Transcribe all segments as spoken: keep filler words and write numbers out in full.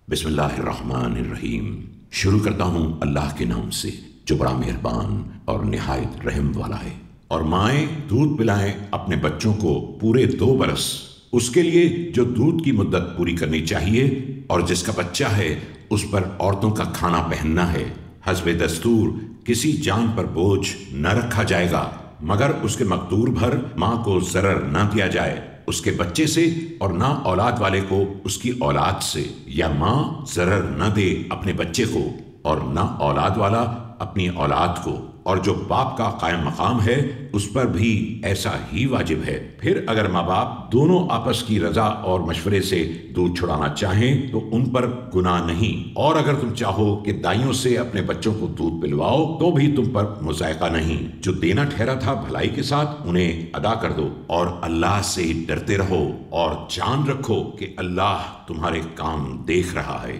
बिस्मिल्लाहिर्रहमानिर्रहीम। शुरू करता हूँ अल्लाह के नाम से जो बड़ा मेहरबान और निहायत रहम वाला है। और माएँ दूध पिलाएं अपने बच्चों को पूरे दो बरस, उसके लिए जो दूध की मुद्दत पूरी करनी चाहिए, और जिसका बच्चा है उस पर औरतों का खाना पहनना है। हस्बे दस्तूर किसी जान पर बोझ न रखा जाएगा मगर उसके मकदूर भर माँ को जरर न दिया जाए उसके बच्चे से, और ना औलाद वाले को उसकी औलाद से, या माँ जरर न दे अपने बच्चे को और ना औलाद वाला अपनी औलाद को। और जो बाप का कायम मकाम है उस पर भी ऐसा ही वाजिब है। फिर अगर माँ बाप दोनों आपस की रजा और मशवरे से दूध छुड़ाना चाहें तो उन पर गुनाह नहीं। और अगर तुम चाहो कि दाइयों से अपने बच्चों को दूध पिलवाओ तो भी तुम पर मुज़ायका नहीं। जो देना ठहरा था भलाई के साथ उन्हें अदा कर दो, और अल्लाह से डरते रहो और जान रखो कि अल्लाह तुम्हारे काम देख रहा है।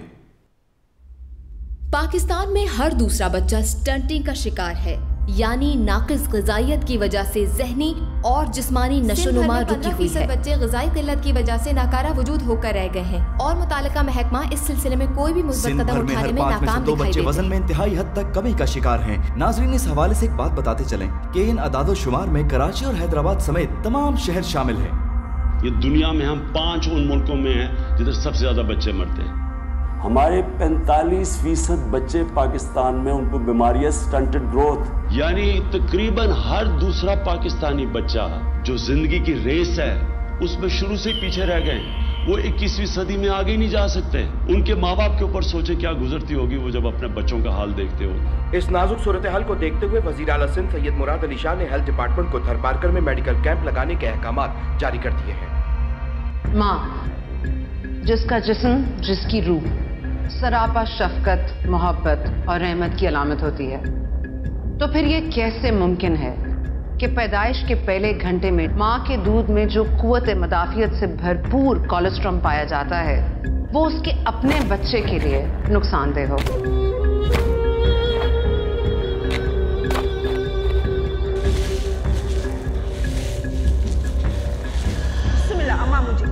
पाकिस्तान में हर दूसरा बच्चा स्टंटिंग का शिकार है, यानी नाकिस ग़िज़ाइयत की वजह से ज़हनी और जिस्मानी नशोनुमा रुकी हुई है। बच्चे ग़िज़ाई क़िल्लत की वजह से नाकारा वजूद होकर रह गए हैं और मुतालिका महकमा इस सिलसिले में कोई भी मुस्बत कदम उठाने में नाकाम दिखाई देते हैं। वजन में इंतहाई हद तक कमी का शिकार हैं। नाज़रीन, इस हवाले से एक बात बताते चलें कि इन अदादो शुमार में कराची और हैदराबाद समेत तमाम शहर शामिल हैं। ये दुनिया में हम पांच उन मुल्कों में हैं जिधर सबसे ज्यादा बच्चे मरते हैं। हमारे पैंतालीस फीसद बच्चे पाकिस्तान में उनको बीमारियां स्टंटेड ग्रोथ, यानी तकरीबन हर दूसरा पाकिस्तानी बच्चा जो जिंदगी की रेस है उसमें शुरू से पीछे रह गए। वो इक्कीसवीं सदी में आगे नहीं जा सकते। उनके माँ बाप के ऊपर सोचे क्या गुजरती होगी वो जब अपने बच्चों का हाल देखते हो। इस नाजुक सूरत हाल को देखते हुए वजीर आला सिंध सैयद मुराद अली शाह ने हेल्थ डिपार्टमेंट को थरपारकर में मेडिकल कैंप लगाने के अहकामात जारी कर दिए हैं। माँ जिसका जिस्म जिसकी रूह सरापा शफकत, मोहब्बत और रहमत की अलामत होती है, तो फिर ये कैसे मुमकिन है कि पैदाइश के पहले घंटे में माँ के दूध में जो कुव्वत मदाफियत से भरपूर कोलेस्ट्रॉल पाया जाता है वो उसके अपने बच्चे के लिए नुकसानदेह हो। बिस्मिल्लाह, अम्मा मुझे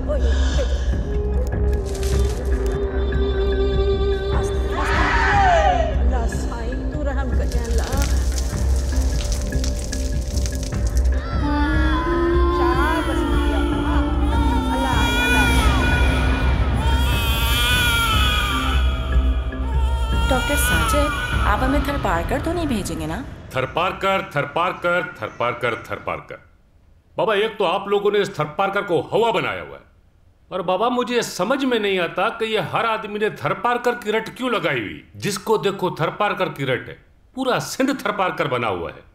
डॉक्टर साजिद, आप हमें थरपारकर तो नहीं भेजेंगे ना? थरपारकर थरपारकर थरपारकर थरपारकर बाबा, एक तो आप लोगों ने इस थरपारकर को हवा बनाया हुआ है, और बाबा मुझे समझ में नहीं आता कि ये हर आदमी ने थरपारकर की रट क्यों लगाई हुई। जिसको देखो थरपारकर की रट है। पूरा सिंध थरपारकर बना हुआ है।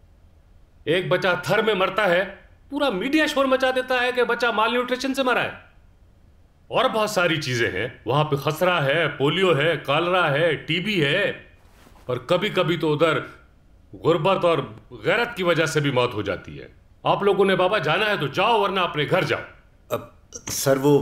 एक बच्चा थर में मरता है, पूरा मीडिया शोर मचा देता है कि बच्चा माल न्यूट्रिशन से मरा है। और बहुत सारी चीजें हैं वहां पे, खसरा है, पोलियो है, कालरा है, टीबी है, और कभी कभी तो उधर गुर्बत और गैरत की वजह से भी मौत हो जाती है। आप लोगों ने बाबा जाना है तो जाओ, वरना अपने घर जाओ। अब सर वो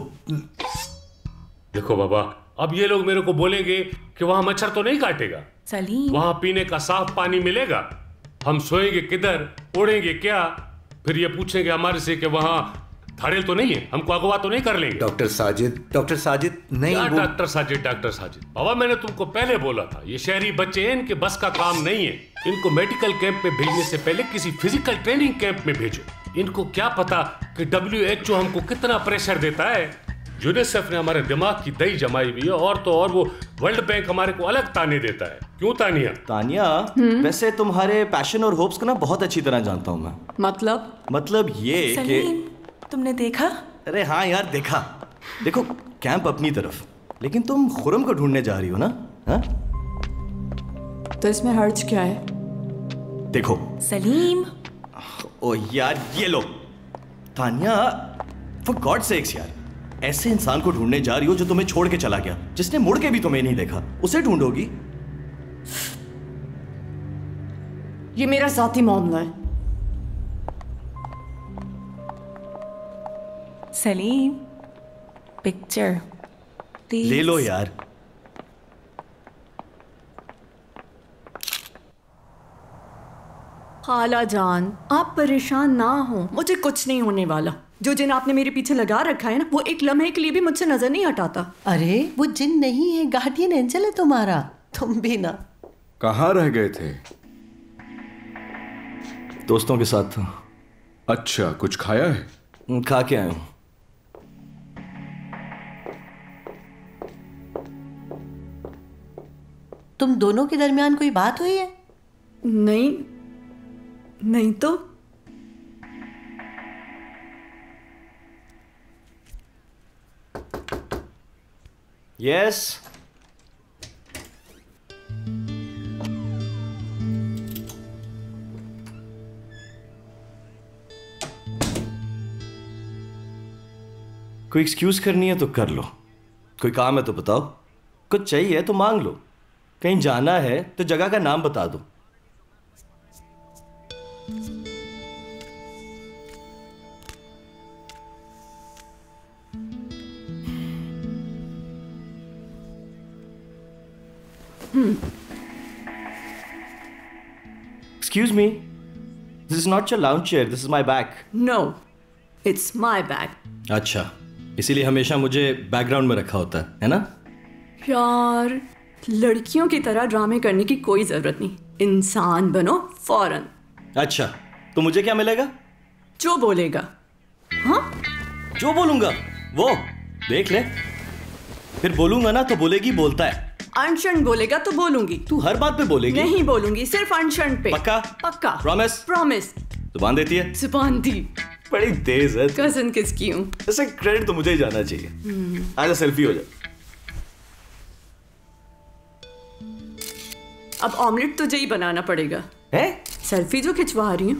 देखो बाबा, अब ये लोग मेरे को बोलेंगे कि वहां मच्छर तो नहीं काटेगा, सलीम वहां पीने का साफ पानी मिलेगा, हम सोएंगे किधर, ओढ़ेंगे क्या, फिर ये पूछेंगे हमारे से कि वहां धाड़ेल तो नहीं है, हमको अगवा तो नहीं कर लेंगे। डॉक्टर साजिद, डॉक्टर साजिद नहीं क्या वो... डॉक्टर साजिद डॉक्टर साजिद बाबा, मैंने तुमको पहले बोला था ये शहरी बच्चे हैं, इनके बस का काम नहीं है। इनको मेडिकल कैंप में भेजने से पहले किसी फिजिकल ट्रेनिंग कैंप में भेजो। इनको क्या पता कि डब्ल्यू एच ओ हमको कितना प्रेशर देता है। यूनिसेफ ने हमारे दिमाग की दही जमाई हुई है, और तो और वो वर्ल्ड बैंक हमारे को अलग ताने देता है। क्यों तानिया? तानिया, वैसे तुम्हारे पैशन और होप्स को ना बहुत अच्छी तरह जानता हूँ मैं। मतलब मतलब ये कि तुमने देखा? अरे हाँ यार देखा। देखो कैंप अपनी तरफ, लेकिन तुम खुरम को ढूंढने जा रही हो ना? हा? तो इसमें हर्ज क्या है? देखो सलीम, ओ यार ये लो। तानिया, फॉर गॉड सेक्स यार, ऐसे इंसान को ढूंढने जा रही हो जो तुम्हें छोड़ के चला गया, जिसने मुड़ के भी तुम्हें नहीं देखा, उसे ढूंढोगी? ये मेरा जाती मामला है। Salim, picture please. ले लो यार। खाला जान, आप परेशान ना हो, मुझे कुछ नहीं होने वाला। जो जिन आपने मेरे पीछे लगा रखा है ना, वो एक लम्हे के लिए भी मुझसे नजर नहीं हटाता। अरे वो जिन नहीं है, गार्डियन एंजल है तुम्हारा। तुम भी ना। कहाँ रह गए थे? दोस्तों के साथ था। अच्छा, कुछ खाया है? खा के आया हूं। तुम दोनों के दरमियान कोई बात हुई है? नहीं, नहीं तो। यस। कोई एक्सक्यूज करनी है तो कर लो, कोई काम है तो बताओ, कुछ चाहिए तो मांग लो, कहीं जाना है तो जगह का नाम बता दो। Excuse me, this is not your lounge chair, this is my bag. No, it's my bag. अच्छा, इसीलिए हमेशा मुझे बैकग्राउंड में रखा होता है, है ना? यार, लड़कियों की तरह ड्रामे करने की कोई जरूरत नहीं, इंसान बनो फौरन। अच्छा, तो मुझे क्या मिलेगा? जो बोलेगा। हाँ? जो बोलूंगा वो देख ले, फिर बोलूंगा ना तो बोलेगी बोलता है। अनशन बोलेगा तो बोलूंगी। तू हर बात पे बोलेगी? नहीं बोलूंगी, सिर्फ अनशन पे। पक्का? पक्का। प्रॉमिस? प्रॉमिस। जुबान देती है? जुबान दी। बड़ी तेज है। कजन किसकी हूँ? ऐसे क्रेडिट तो मुझे ही जाना चाहिए। आजा सेल्फी हो जा। अब ऑमलेट तुझे ही बनाना पड़ेगा। है? सेल्फी जो खिंचवा रही हूँ।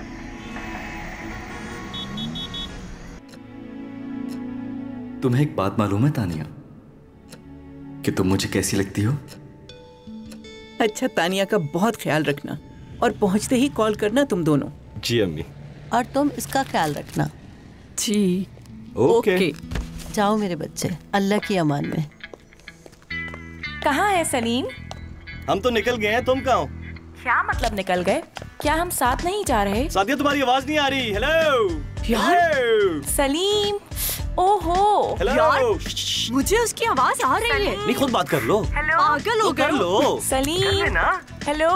तुम्हें एक बात मालूम है तानिया, कि तुम मुझे कैसी लगती हो? अच्छा, तानिया का बहुत ख्याल रखना और पहुंचते ही कॉल करना तुम दोनों। जी अम्मी। और तुम इसका ख्याल रखना। जी। ओके। ओके। जाओ मेरे बच्चे, अल्लाह की अमान में। कहाँ है सलीम? हम तो निकल गए हैं, तुम कहाँ हो? क्या मतलब निकल गए? क्या हम साथ नहीं जा रहे? सादिया, तुम्हारी आवाज नहीं आ रही। हेलो यार। सलीम, ओहो यार, मुझे उसकी आवाज आ रही है। नहीं, खुद बात कर लो। पागल हो कर लो। सलीम, हेलो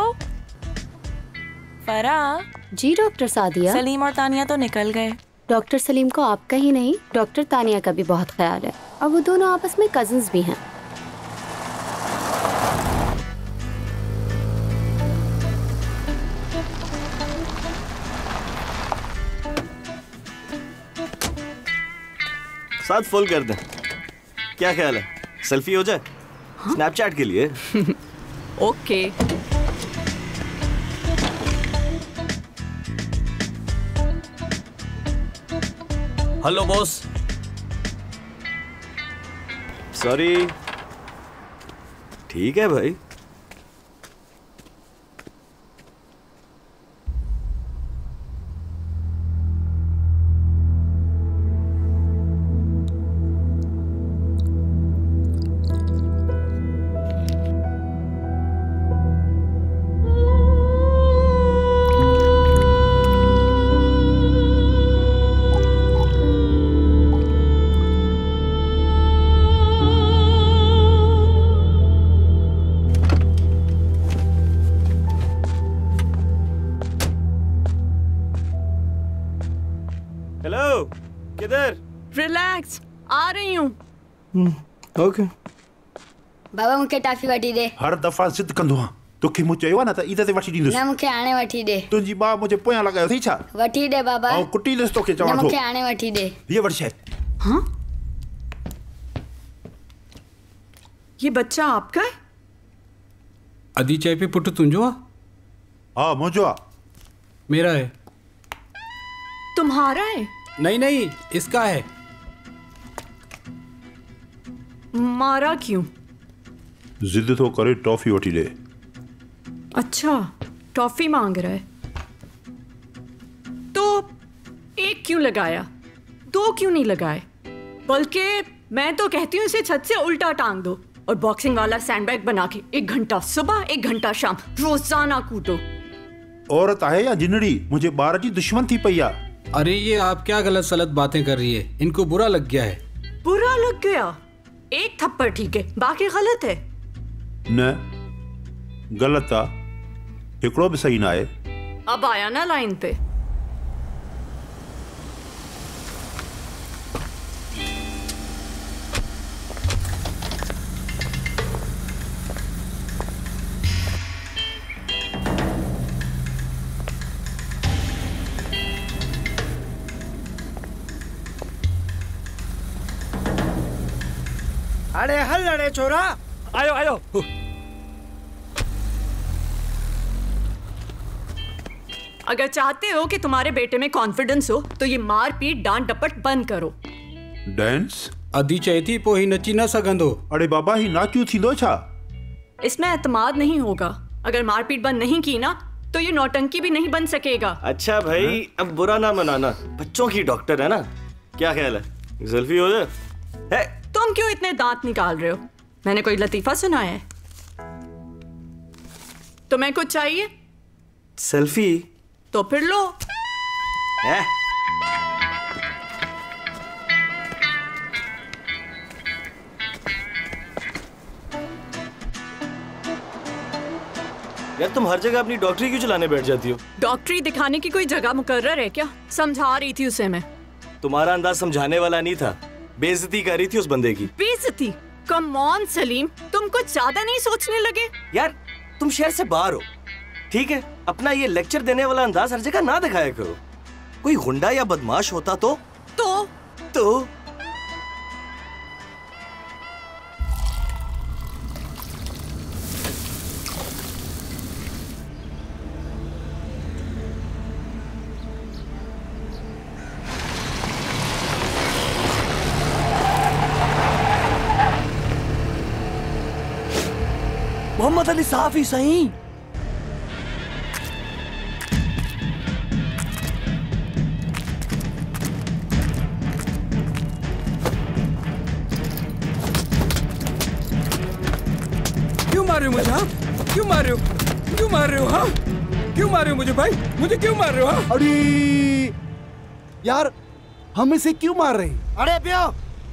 फराह। जी डॉक्टर सादिया। सलीम और तानिया तो निकल गए। डॉक्टर सलीम को आपका ही नहीं, डॉक्टर तानिया का भी बहुत ख्याल है, और वो दोनों आपस में कजिन्स भी हैं। साथ फुल कर दें, क्या ख्याल है? सेल्फी हो जाए? हाँ? स्नैपचैट के लिए। ओके। Hello boss. सॉरी। ठीक है भाई। हेलो, किधर? रिलैक्स, आ रही हूँ। ओके। बाबा मूंखे टॉफी वठी दे। हर दफ़ा ज़िद कंदो आहियां, तोखे मूं चयो आहे न त ईद ते वठी ॾींदुसि। न मूंखे हाणे वठी दे। तुंहिंजी मां मुंहिंजे पोयां लॻायो अथई छा? वठी दे बाबा। ऐं कुटींदुसि तोखे, चवां न थो। मूंखे हाणे वठी दे। ये वठी शइ। हाँ? ये बच्चा आपका है? अदी चाय पे पुट तुंजो आ? हाँ, मुंहिंजो आ। मेरा है। तुम्हारा है? नहीं नहीं, इसका है। मारा क्यों? जिद तो करे टॉफी वठी दे। अच्छा, टॉफी मांग रहा है। तो एक क्यों लगाया, दो क्यों नहीं लगाए? बल्कि मैं तो कहती हूँ इसे छत से उल्टा टांग दो और बॉक्सिंग वाला सैंडबैग बना के एक घंटा सुबह एक घंटा शाम रोजाना कूटो। औरत आहे या जिनड़ी मुंहिंजे ॿार जी दुश्मन थी पई आहे। अरे ये आप क्या गलत सलत बातें कर रही है, इनको बुरा लग गया है। बुरा लग गया? एक थप्पड़ ठीक है, बाकी गलत है। न गलत था, हिकड़ो भी सही ना है। अब आया ना लाइन पे। अरे हल लड़े छोरा, आयो आयो। अगर चाहते हो कि तुम्हारे बेटे में कॉन्फिडेंस हो तो ये मार पीट डांट डपट बंद करो। डांस अधी चैती पो ही नची न सघंदो। अरे बाबा ही नाचू थींदो छा? इसमें एतमाद नहीं होगा। अगर मारपीट बंद नहीं की ना तो ये नौटंकी भी नहीं बन सकेगा। अच्छा भाई है? अब बुरा ना मनाना, बच्चों की डॉक्टर है ना। क्या ख्याल है, सेल्फी हो जाए? तुम क्यों इतने दांत निकाल रहे हो? मैंने कोई लतीफा सुनाया है? तुम्हें कुछ चाहिए? सेल्फी? तो फिर लो। है? यार तुम हर जगह अपनी डॉक्टरी क्यों चलाने बैठ जाती हो? डॉक्टरी दिखाने की कोई जगह मुकर्रर है क्या? समझा रही थी उसे मैं। तुम्हारा अंदाज समझाने वाला नहीं था, बेइज्जती कर रही थी उस बंदे की। बेइज्जती? कम ऑन सलीम, तुम कुछ ज्यादा नहीं सोचने लगे? यार तुम शहर से बाहर हो, ठीक है? अपना ये लेक्चर देने वाला अंदाज हर जगह ना दिखाया करो। कोई गुंडा या बदमाश होता तो तो तो मोहम्मद अली साहब ही सही। क्यों मार रहे हो मुझे? हाँ क्यों मार रहे हो? क्यों मार रहे हो? हाँ क्यों मार रहे हो मुझे भाई? मुझे क्यों मार रहे हो? हाँ अरे यार हम इसे क्यों मार रहे हैं? अरे प्यो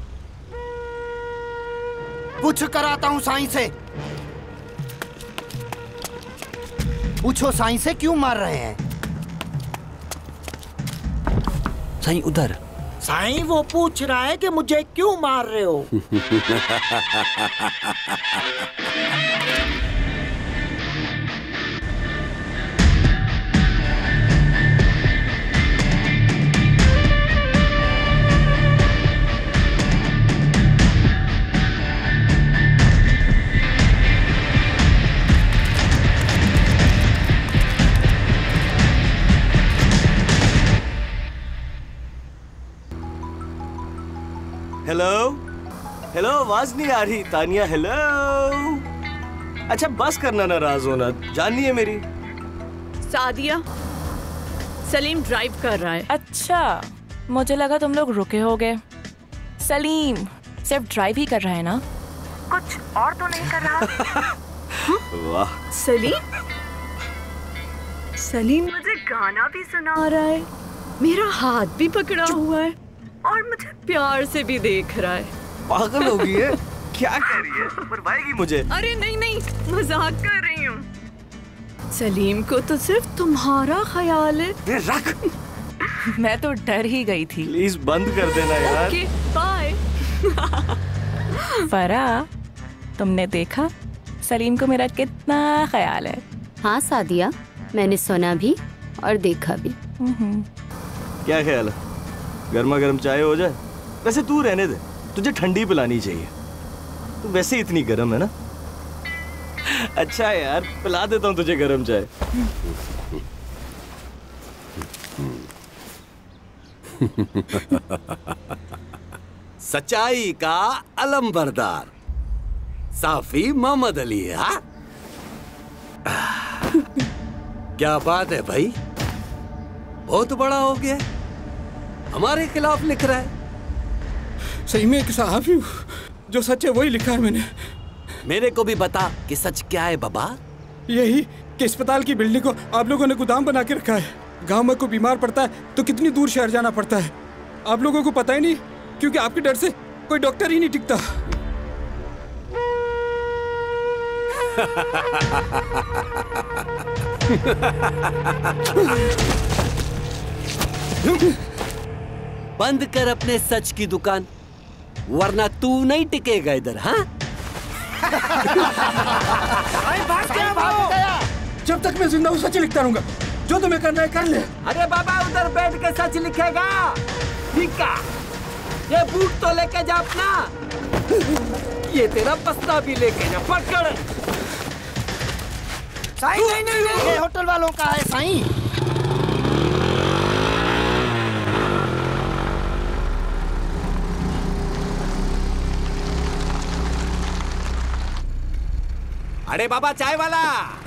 पूछ कराता हूँ साईं से। पूछो साईं से क्यों मार रहे हैं? साईं उधर। साईं वो पूछ रहा है कि मुझे क्यों मार रहे हो? हेलो हेलो, आवाज नहीं आ रही तानिया? हेलो। अच्छा बस करना, नाराज होना, जाननी है मेरी। सादिया, सलीम ड्राइव कर रहा है। अच्छा मुझे लगा तुम लोग रुके होगे। सलीम सिर्फ ड्राइव ही कर रहा है ना, कुछ और तो नहीं कर रहा? वाह सलीम, सलीम मुझे गाना भी सुना रहा है, मेरा हाथ भी पकड़ा हुआ है और मुझे प्यार से भी देख रहा है। पागल हो गई है? क्या कह रही है? मरवाएगी मुझे। अरे नहीं नहीं, मजाक कर रही हूँ। सलीम को तो सिर्फ तुम्हारा ख्याल है। रख। मैं तो डर ही गई थी। प्लीज बंद कर देना यार। Okay bye. फरा, तुमने देखा सलीम को मेरा कितना ख्याल है? हाँ सादिया, मैंने सुना भी और देखा भी। क्या ख्याल है? गर्मा गर्म चाय हो जाए? वैसे तू रहने दे, तुझे ठंडी पिलानी चाहिए, तू वैसे ही इतनी गर्म है ना। अच्छा यार, पिला देता हूँ तुझे गर्म चाय। सच्चाई का अलंबरदार साफी मोहम्मद अली है। हाँ? क्या बात है भाई, बहुत बड़ा हो गया, हमारे खिलाफ लिख रहा है। सही में एक सहाफी हूँ, जो सच है वही लिखा है मैंने। मेरे को भी बता कि सच क्या है बाबा। यही कि अस्पताल की बिल्डिंग को आप लोगों ने गोदाम बना के रखा है। गांव में कोई बीमार पड़ता है तो कितनी दूर शहर जाना पड़ता है, आप लोगों को पता ही नहीं, क्योंकि आपके डर से कोई डॉक्टर ही नहीं टिकता। बंद कर अपने सच की दुकान, वरना तू नहीं टिकेगा इधर। हाँ जब तक मैं जिंदा हूँ सच लिखता रहूंगा, जो तुम्हें करना है कर ले। अरे बाबा उधर बैठ के सच लिखेगा, ठीक है? ये बूट तो लेके जा अपना, ये तेरा बस्ता भी लेके जा। पकड़ साईं। नहीं नहीं नहीं, ये होटल वालों का है साईं। अरे बाबा चाय वाला,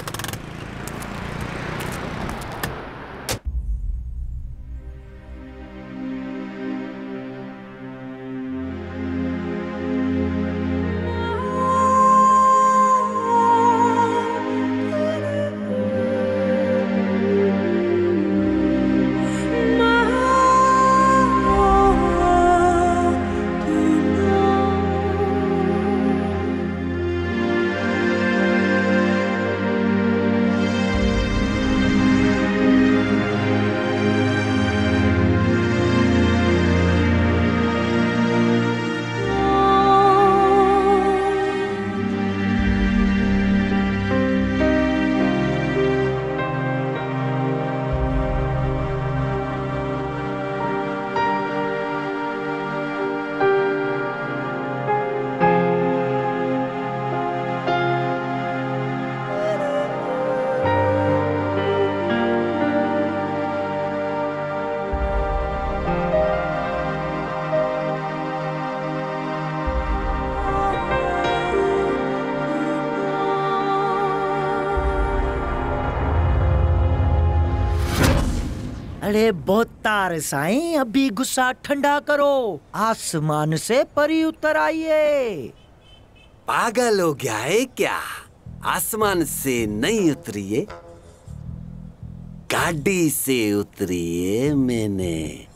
अरे बहुत तार साईं, अभी गुस्सा ठंडा करो, आसमान से परी उतर आइए। पागल हो गया है क्या? आसमान से नहीं उतरिए, गाड़ी से उतरिए, मैंने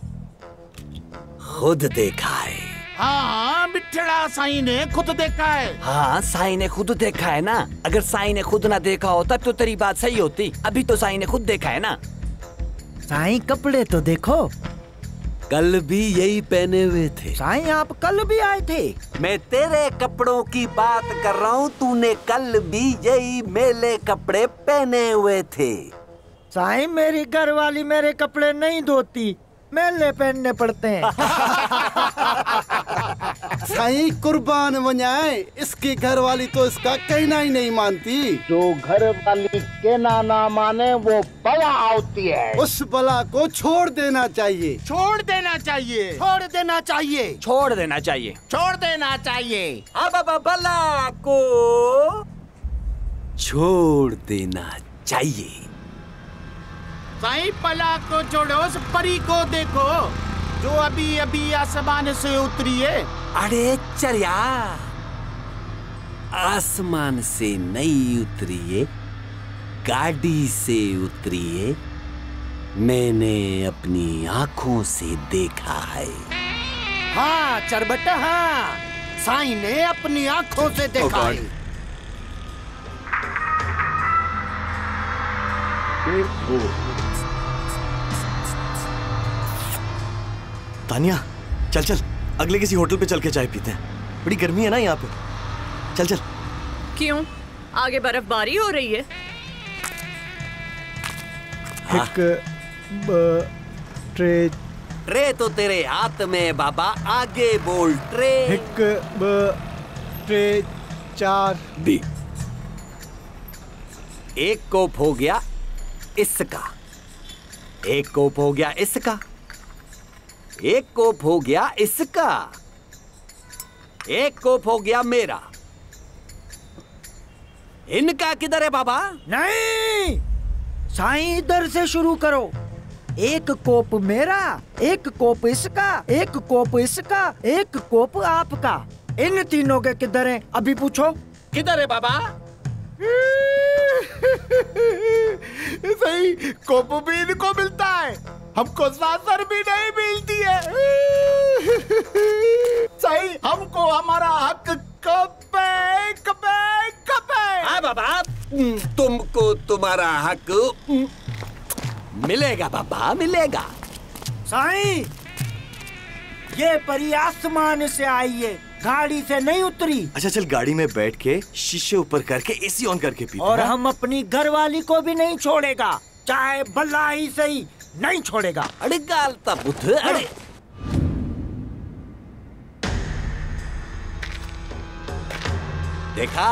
खुद देखा है। हाँ हाँ बिट्ठड़ा, साईं ने खुद देखा है। हाँ साईं ने खुद देखा है ना। अगर साईं ने खुद ना देखा होता तो तेरी बात सही होती। अभी तो साईं ने खुद देखा है ना। साईं कपड़े तो देखो, कल भी यही पहने हुए थे। साईं आप कल भी आए थे। मैं तेरे कपड़ों की बात कर रहा हूँ, तूने कल भी यही मेले कपड़े पहने हुए थे। साईं मेरी घरवाली मेरे कपड़े नहीं धोती, मेले पहनने पड़ते हैं। साईं कुर्बान बजाए, इसकी घरवाली तो इसका कहना ही नहीं मानती। जो घरवाली कहना ना माने वो बला होती है। उस बला को छोड़ देना चाहिए। छोड़ देना चाहिए। छोड़ देना चाहिए। छोड़ देना चाहिए। छोड़ देना चाहिए। अब अब बला को छोड़ देना चाहिए। साईं बला को छोड़ो, उस परी को देखो जो अभी अभी आसमान से उतरी है। अरे चरिया, आसमान से नहीं उतरी है, गाड़ी से उतरी है। मैंने अपनी आंखों से देखा है। हाँ चरबट, हाँ साईं ने अपनी आंखों से देखा है। तानिया चल चल, अगले किसी होटल पे चल के चाय पीते हैं, बड़ी गर्मी है ना यहाँ पे। चल चल। क्यों, आगे बर्फबारी हो रही है? एक ब, ट्रे ट्रे तो तेरे हाथ में बाबा, आगे बोल। ट्रे एक ब, ट्रे चार दी। एक कोप हो गया इसका, एक कोप हो गया इसका, एक कोप हो गया इसका, एक कोप हो गया मेरा। इनका किधर है बाबा? नहीं, साईं इधर से शुरू करो। एक कोप मेरा, एक कोप इसका, एक कोप इसका, एक कोप आपका। इन तीनों के किधर हैं? अभी पूछो। किधर है बाबा? सही कोप भी इनको मिलता है, हमको सासर भी नहीं मिलती है। सही हमको हमारा हक कब है, कब है, कब है? हाँ बाबा, तुमको तुम्हारा हक मिलेगा बाबा, मिलेगा। साईं, ये परी आसमान से आई है, गाड़ी से नहीं उतरी। अच्छा चल गाड़ी में बैठ के शीशे ऊपर करके एसी ऑन करके पीते। और हम अपनी घरवाली को भी नहीं छोड़ेगा, चाहे भला ही सही नहीं छोड़ेगा। अरे गालता बुद्ध, अरे देखा,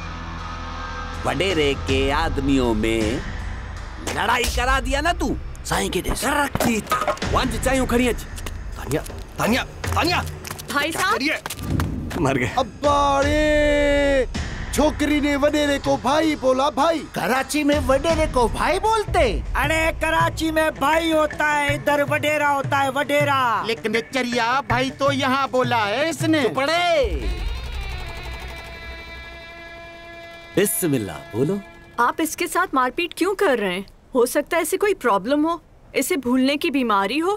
वडेरे के आदमियों में लड़ाई करा दिया ना तू। साईं के देश रखती वंज चाहिए खड़ी है। तानिया, तानिया, तानिया, भाई साहब मर गए। अब्बारे, छोकरी ने वडेरे को भाई बोला। भाई कराची में वडेरे को भाई बोलते? अरे कराची में भाई होता है, इधर वडेरा होता है, वडेरा। लेकिन चरिया भाई तो यहाँ बोला है इसने। तो पढ़े बिस्मिल्लाह बोलो। आप इसके साथ मारपीट क्यों कर रहे हैं? हो सकता है इसे कोई प्रॉब्लम हो, इसे भूलने की बीमारी हो।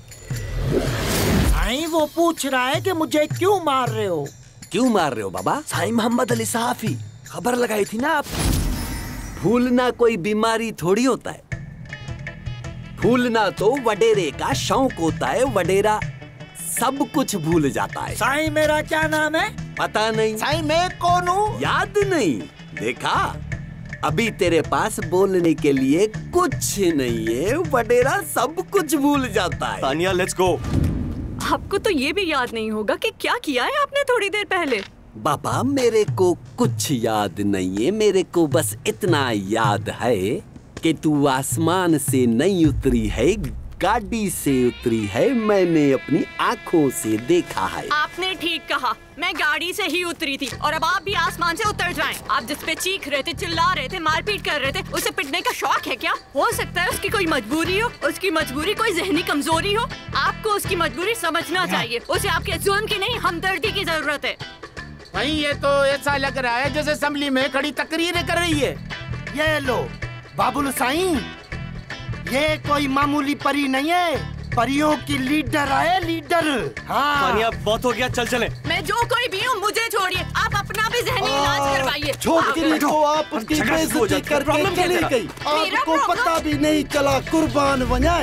साईं वो पूछ रहा है कि मुझे क्यों मार रहे हो? क्यों मार रहे हो बाबा? साईं मोहम्मद अली सहाफी खबर लगाई थी ना आप। भूलना कोई बीमारी थोड़ी होता है, भूलना तो वडेरे का शौक होता है। वडेरा सब कुछ भूल जाता है। साईं मेरा क्या नाम है? पता नहीं। साईं मैं कौन हूँ? याद नहीं। देखा, अभी तेरे पास बोलने के लिए कुछ नहीं है। वडेरा सब कुछ भूल जाता है। Tania let's go. आपको तो ये भी याद नहीं होगा कि क्या किया है आपने थोड़ी देर पहले। बाबा मेरे को कुछ याद नहीं है, मेरे को बस इतना याद है कि तू आसमान से नहीं उतरी है, गाड़ी से उतरी है। मैंने अपनी आँखों से देखा है। आपने ठीक कहा, मैं गाड़ी से ही उतरी थी और अब आप भी आसमान से उतर जाएं। आप जिस पे चीख रहे थे, चिल्ला रहे थे, मारपीट कर रहे थे, उसे पिटने का शौक है क्या? हो सकता है उसकी कोई मजबूरी हो, उसकी मजबूरी कोई जहनी कमजोरी हो। आपको उसकी मजबूरी समझना चाहिए। उसे आपके जुल्म की नहीं, हमदर्दी की जरूरत है। भाई ये तो ऐसा लग रहा है जैसे असेंबली में खड़ी तकरीरें कर रही है। ये लो बाबुल साईं, ये कोई मामूली परी नहीं है, परियों की लीडर है, लीडर। हाँ तानिया बहुत हो गया, चल चले। मैं जो कोई भी हूँ मुझे छोड़िए, आप अपना भी जहनी इलाज करवाइए। छोकरी को आप उसकी बेइज्जती करके चली गई, आपको पता भी नहीं चला। कुर्बान वजाए।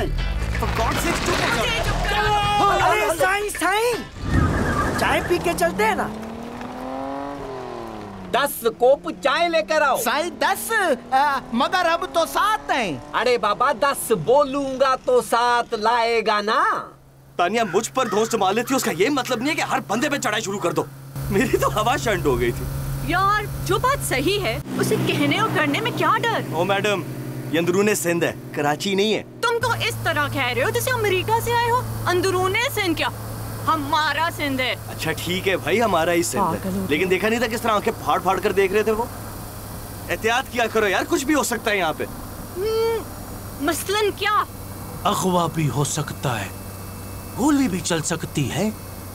अरे साईं साईं, चाय पी के चलते हैं ना। दस कोप चाय लेकर आओ। साईं दस, आ, मगर अब तो सात हैं। अरे बाबा दस बोलूंगा तो सात लाएगा ना। तानिया मुझ पर दोस्त मार लेती, उसका ये मतलब नहीं है कि हर बंदे पे चढ़ाई शुरू कर दो। मेरी तो हवा शंट हो गई थी। यार जो बात सही है उसे कहने और करने में क्या डर? ओ मैडम, ये अंदरूने सिंध है, कराची नहीं है। तुम तो इस तरह कह रहे हो जैसे अमेरिका से आए हो। अंदरूने सिंध क्या, हमारा सिंध है। अच्छा ठीक है भाई, हमारा ही सिंध है, लेकिन देखा नहीं था किस तरह आंखें फाड़ फाड़ कर देख रहे थे वो। एहतियात किया करो यार, कुछ भी हो सकता है यहाँ पे। मसलन क्या? अगवा भी हो सकता है, गोली भी चल सकती है।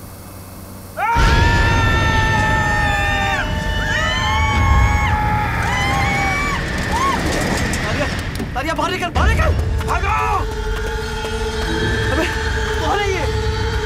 तानिया बाहर निकल, बाहर निकल, भागो। अबे कौन है ये?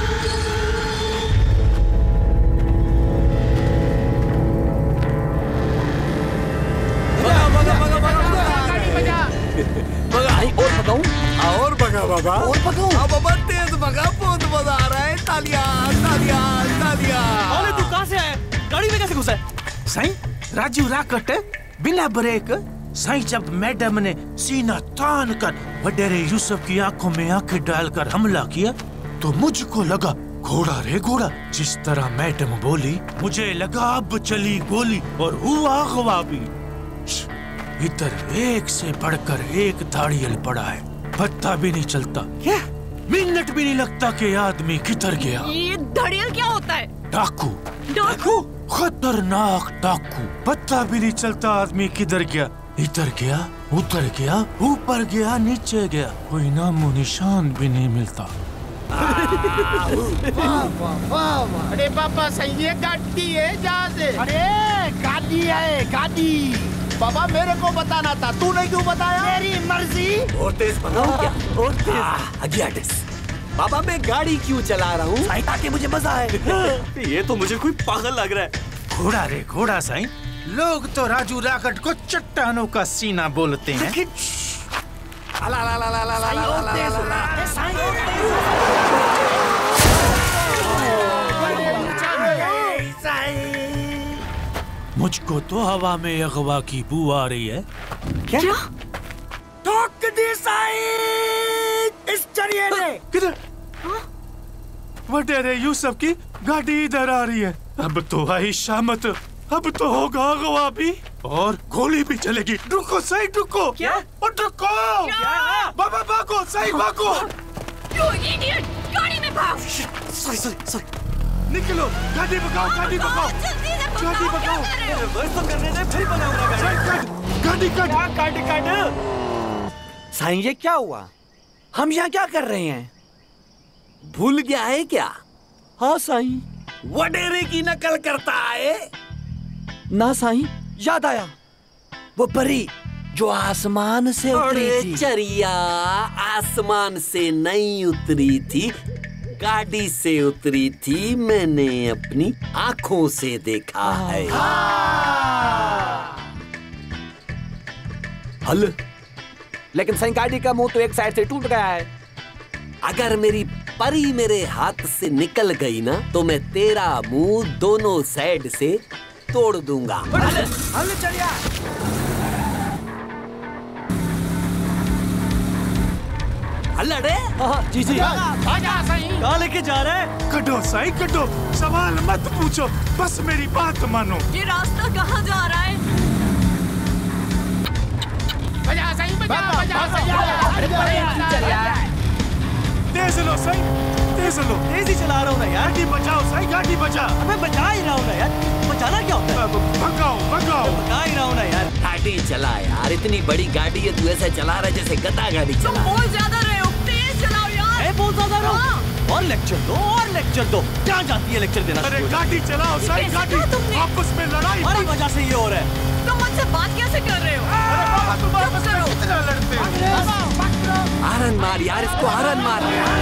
और भगाऊं? और भगा बाबा, और भगाऊं? हाँ बाबा तेज भगा, बहुत मजा आ रहा है। तालियां तालियां तालियां। अरे तू कहाँ से आया? गाड़ी में कैसे घुसा है? साईं राजू राकट बिना ब्रेक। साईं जब मैडम ने सीना तान कर वडेरे यूसुफ की आंखों में आंखें डालकर हमला किया तो मुझको लगा घोड़ा रे घोड़ा। जिस तरह मैडम बोली मुझे लगा अब चली गोली और हुआ अगवा भी। इधर एक से बढ़कर एक दाड़ियल पड़ा है, पता भी नहीं चलता, क्या मिनट भी नहीं लगता कि आदमी किधर गया। ये दाड़ियल क्या होता है? डाकू। डाकू? खतरनाक डाकू, पता भी नहीं चलता आदमी किधर गया। इधर गया, उधर गया, ऊपर गया, नीचे गया, कोई नामो निशान भी नहीं मिलता। वाह वाह वाह वाह। अरे पापा सही है, गाड़ी है जहाज है। अरे गाड़ी है, गाड़ी। बाबा मेरे को बताना था, तूने क्यों बताया? मेरी मर्जी। और तेज बनाऊं क्या? और तेज। अगियाटिस। बाबा मैं गाड़ी क्यों चला रहा हूँ? ताकि मुझे मजा आए। ये तो मुझे कोई पागल लग रहा है। घोड़ा रे घोड़ा साईं, लोग तो राजू राकट को चट्टानों का सीना बोलते हैं। अला ला ला ला ला ला ला ला मुझको तो हवा में अगवा की बू आ रही है। क्या? ठोक दी साईं इस चरिये ने। किधर? वडेरे यूसुफ की गाड़ी इधर आ रही है। अब तो आई शामत, अब तो होगा अगवा भी और गोली भी चलेगी। रुको साईं रुको। क्या? और रुको। क्या? बाबा भागो साईं भागो। You idiot! गाड़ी में भाग। Sorry sorry sorry. निकलो, गाड़ी भगाओ, गाड़ी भगाओ, गाड़ी भगाओ। रिवर्स तो करने दे, फिर बनाऊंगा गाड़ी। गाड़ी काट, गाड़ी काट। साईं ये क्या हुआ? हम यहाँ क्या कर रहे हैं? भूल गया है क्या? हाँ साईं। वडेरे की नकल करता है? ना साईं, याद आया। वो परी जो आसमान से उतरी थी। चरिया आसमान से नहीं उतरी थी, गाड़ी से उतरी थी। मैंने अपनी आंखों से देखा है। हल, लेकिन साईं गाड़ी का मुंह तो एक साइड से टूट गया है। अगर मेरी परी मेरे हाथ से निकल गई ना तो मैं तेरा मुंह दोनों साइड से तोड़ दूंगा। हल चलिया। अल्लाड़े? जी जी। आजा साईं। कहाँ लेके जा रहा है? कटो साईं कटो, सवाल मत पूछो, बस मेरी बात मानो। ये रास्ता कहाँ जा रहा है? बजा साईं बजा बजा बजा। तेज लो साईं, तेज लो। तेज ही चला रहा हूँ ना यार। गाड़ी बचाओ साईं, गाड़ी बचा। अबे बचा ही रहा हूँ ना यार। बचाना क्या होता है? भगाओ भगाओ। बचा ही रहा हूँ ना यार। गाड़ी चला यार, इतनी बड़ी गाड़ी है, तू ऐसे चला रहा है जैसे गधा गाड़ी चला। तुम बहुत ज्यादा रहे हो, तेज चलाओ यार। ए, बहुत ज्यादा रहो। हाँ। और लेक्चर दो और लेक्चर दो। क्या जाती है लेक्चर देना? अरे गाड़ी चलाओ साईं, गाड़ी। आपस में लड़ाई हमारी वजह से ये हो रहा है। तुम मुझसे बात कैसे कर रहे हो? अरे बाबा तुम्हारे बस में कितना लड़ते हो? हारन मार यार, इसको हारन मार।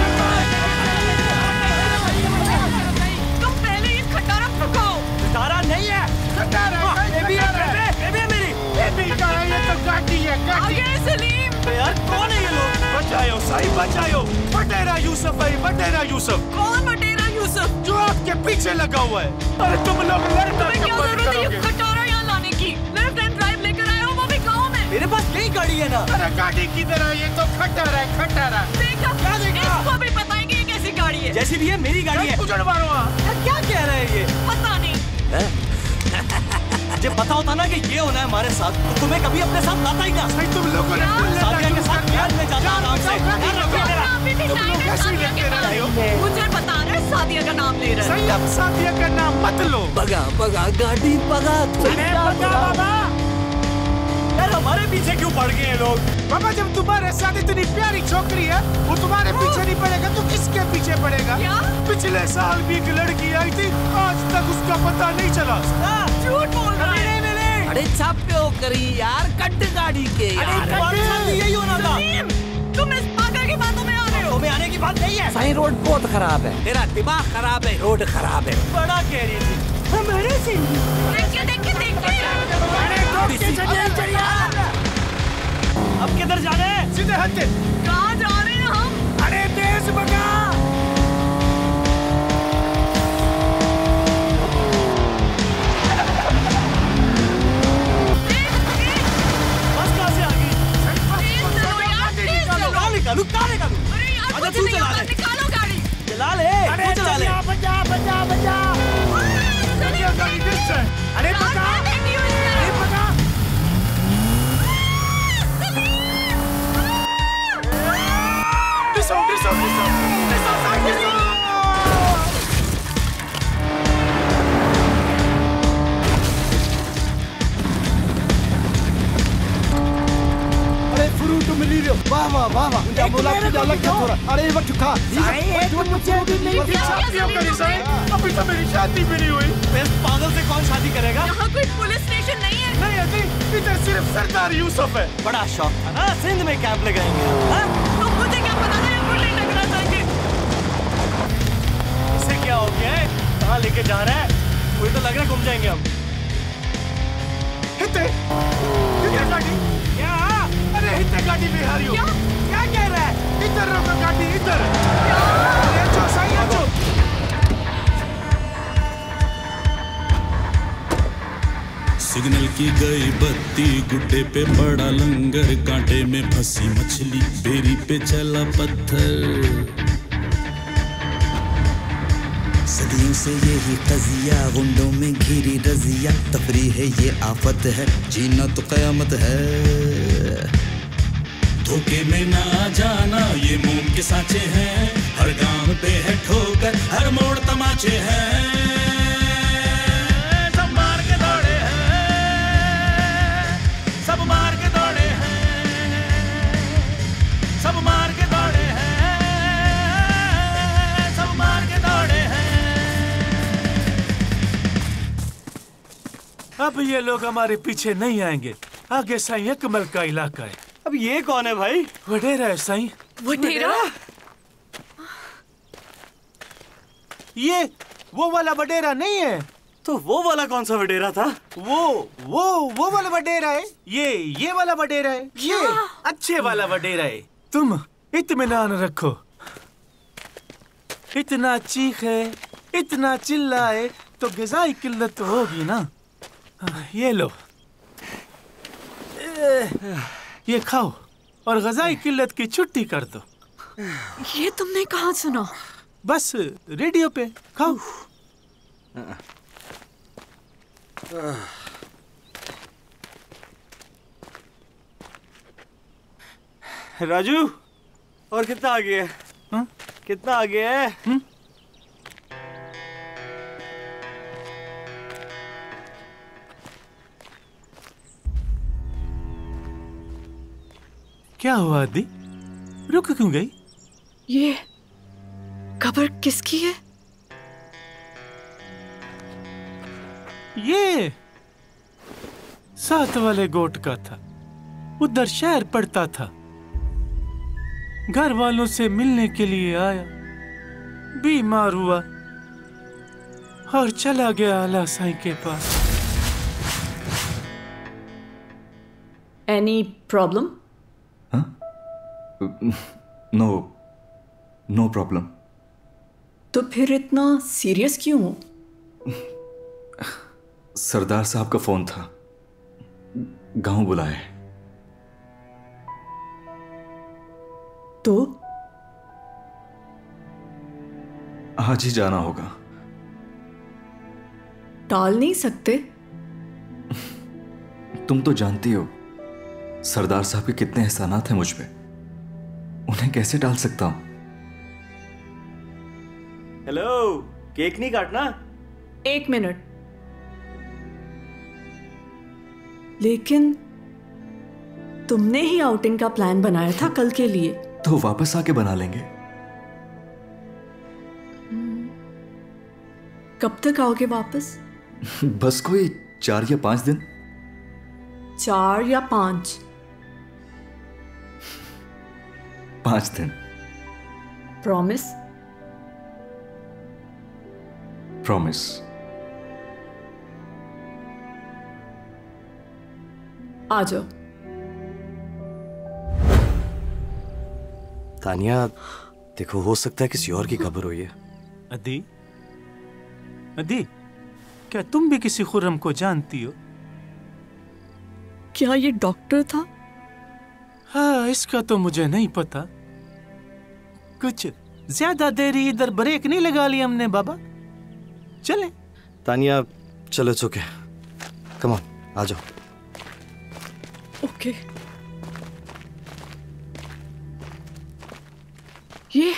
तुम पहले ये खटारा पकाओ। खटारा नहीं है, खटारा ये भी है, ये भी है मेरी। ये भी का है, ये तो गाड़ी है, गाड़ी। आगे सलीम। यार कौन है ये लोग? बचाओ साईं बचाओ। वडेरा यूसुफ भाई, वडेरा यूसुफ। कौन वडेरा यूसुफ? जो आपके पीछे लगा हुआ है। अरे तुम लोग लड़ना क्या जरूरत है ये खटारा यहाँ लाने की? लेफ्ट हैंड ड्राइव लेकर आए हो, वो भी गाँव में। मेरे पास यही गाड़ी है ना। अरे गाड़ी किधर है? ये तो खटारा है, खटारा। देखा? क्या देखा? इसको भी बताएंगे ये कैसी गाड़ी है। जैसी भी है मेरी गाड़ी है। उजड़ मारो। क्या कह रहे हैं ये? पता नहीं। मुझे पता होता ना कि ये होना है हमारे साथ, तो तुम्हें कभी अपने साथ लाता ही ना। भाई तुम लोगों ने सादिया के साथ प्यार में जाता आराम से। मुझे बता रहे सादिया का नाम ले रहे सही, अब सादिया का नाम मत लो। भगा भगा गाड़ी भगा। बाबा यार हमारे पीछे क्यों पड़ गए हैं लोग? बाबा जब तुम्हारे साथ इतनी प्यारी छोकरी है, वो तुम्हारे पीछे नहीं पड़ेगा तो किसके पीछे पड़ेगा? क्या? पिछले साल भी एक लड़की आई थी, आज तक उसका पता नहीं चला। झूठ बोल रहा है। अरे छापे करी यार, कट गाड़ी के यार। यही होना था। तुम इस पागल की बातों में आ रहे हो। तुम्हें आने की बात नहीं है। साईं रोड बहुत खराब है। तेरा दिमाग खराब है, रोड खराब है। बड़ा कह रही थी हमारे से। देख के देख के देख के। अब किधर जा रहे हैं? सीधे हट। कहाँ जा रहे हैं हम? अरे तेज भगा। बस कहाँ से आ गई? तेज चलो यार, तेज चलो। कहाँ निकालू कहाँ निकालू? अरे यार कुछ नहीं होगा, निकालो गाड़ी। चला ले। अरे चला ले। बजा बजा बजा। अरे भगा। अरे भगा। डिसो डिसो डिसो डिसो साईं डिसो। अरे फ्रूट मिली रे, वाह वाह वाह वाह। मुझे बोला मुझे अलग क्या थोड़ा। अरे वो ठुका। साईं तो मुझे भी नहीं अभी तो मेरी शादी भी नहीं हुई। इस पागल से कौन शादी करेगा? यहाँ कोई पुलिस स्टेशन नहीं है। नहीं है, इधर सिर्फ सरदार यूसुफ है। बड़ा शौक था ना सिंध में कैंप लगाएंगे। तो मुझे क्या पता था ये बुलेट टकरा जाएंगे। इसे क्या हो गया है? कहाँ लेके जा रहा है? मुझे तो लग रहा है घूम जाएंगे हम। हिते, हिते गाड़ी। क्या? अरे हिते गाड़ी बिहारी हो। क्या? क्या कह रहा है? इधर रोको गाड़ी इधर। अरे अच्छो सही अच्छो। सिग्नल की गई बत्ती, गुड्डे पे पड़ा लंगर, कांटे में फंसी मछली, बेरी पे चला पत्थर। सदियों से यही कजिया, गुंडों में घिरी रजिया, तफरी है ये आफत है, जीना तो कयामत है। धोखे में ना जाना ये मोम के सांचे हैं, हर गांव पे है ठोकर, हर मोड़ तमाचे हैं। सब मार के दौड़े हैं, सब मार के दौड़े हैं, सब मार के दौड़े हैं, सब मार के दौड़े हैं। अब ये लोग हमारे पीछे नहीं आएंगे। आगे साईं अकमल का इलाका है। अब ये कौन है भाई? वडेरा है साईं। वडेरा? ये वो वाला वडेरा नहीं है। तो वो वाला कौन सा वडेरा था? वो वो वो वाला वडेरा है। ये ये वाला वडेरा है। ये अच्छे वाला वडेरा है। तुम इत्मीनान रखो। इतना चीखे, इतना चिल्लाए तो ग़िज़ाई किल्लत तो होगी ना। ये लो, ये खाओ और ग़िज़ाई किल्लत की छुट्टी कर दो। ये तुमने कहाँ सुना? बस रेडियो पे। खाओ। राजू, और कितना आगे है? हा? कितना आगे है? हुँ? क्या हुआ दी? रुक क्यों गई? ये खबर किसकी है? ये साथ वाले गोट का था। उधर शहर पड़ता था। घर वालों से मिलने के लिए आया, बीमार हुआ और चला गया आला साईं के पास। Any problem? No no problem. तो फिर इतना सीरियस क्यों हो? सरदार साहब का फोन था, गांव बुलाए। तो आज ही जाना होगा। टाल नहीं सकते? तुम तो जानती हो सरदार साहब के कितने एहसानात हैं मुझ पे, उन्हें कैसे टाल सकता हूं? हेलो, केक नहीं काटना? एक मिनट। लेकिन तुमने ही आउटिंग का प्लान बनाया था कल के लिए। तो वापस आके बना लेंगे। कब तक आओगे वापस? बस कोई चार या पांच दिन। चार या पांच? पांच दिन। प्रॉमिस? प्रॉमिस। आ जाओ। तानिया, देखो हो सकता है किसी और की खबर हुई है। अदी, अदी, क्या तुम भी किसी खुर्रम को जानती हो? क्या ये डॉक्टर था? हाँ, इसका तो मुझे नहीं पता। कुछ ज्यादा देरी इधर ब्रेक नहीं लगा लिया हमने बाबा। चले। तानिया, चलो इट्स ओके। कम ऑन, आ जाओ। ओके। ये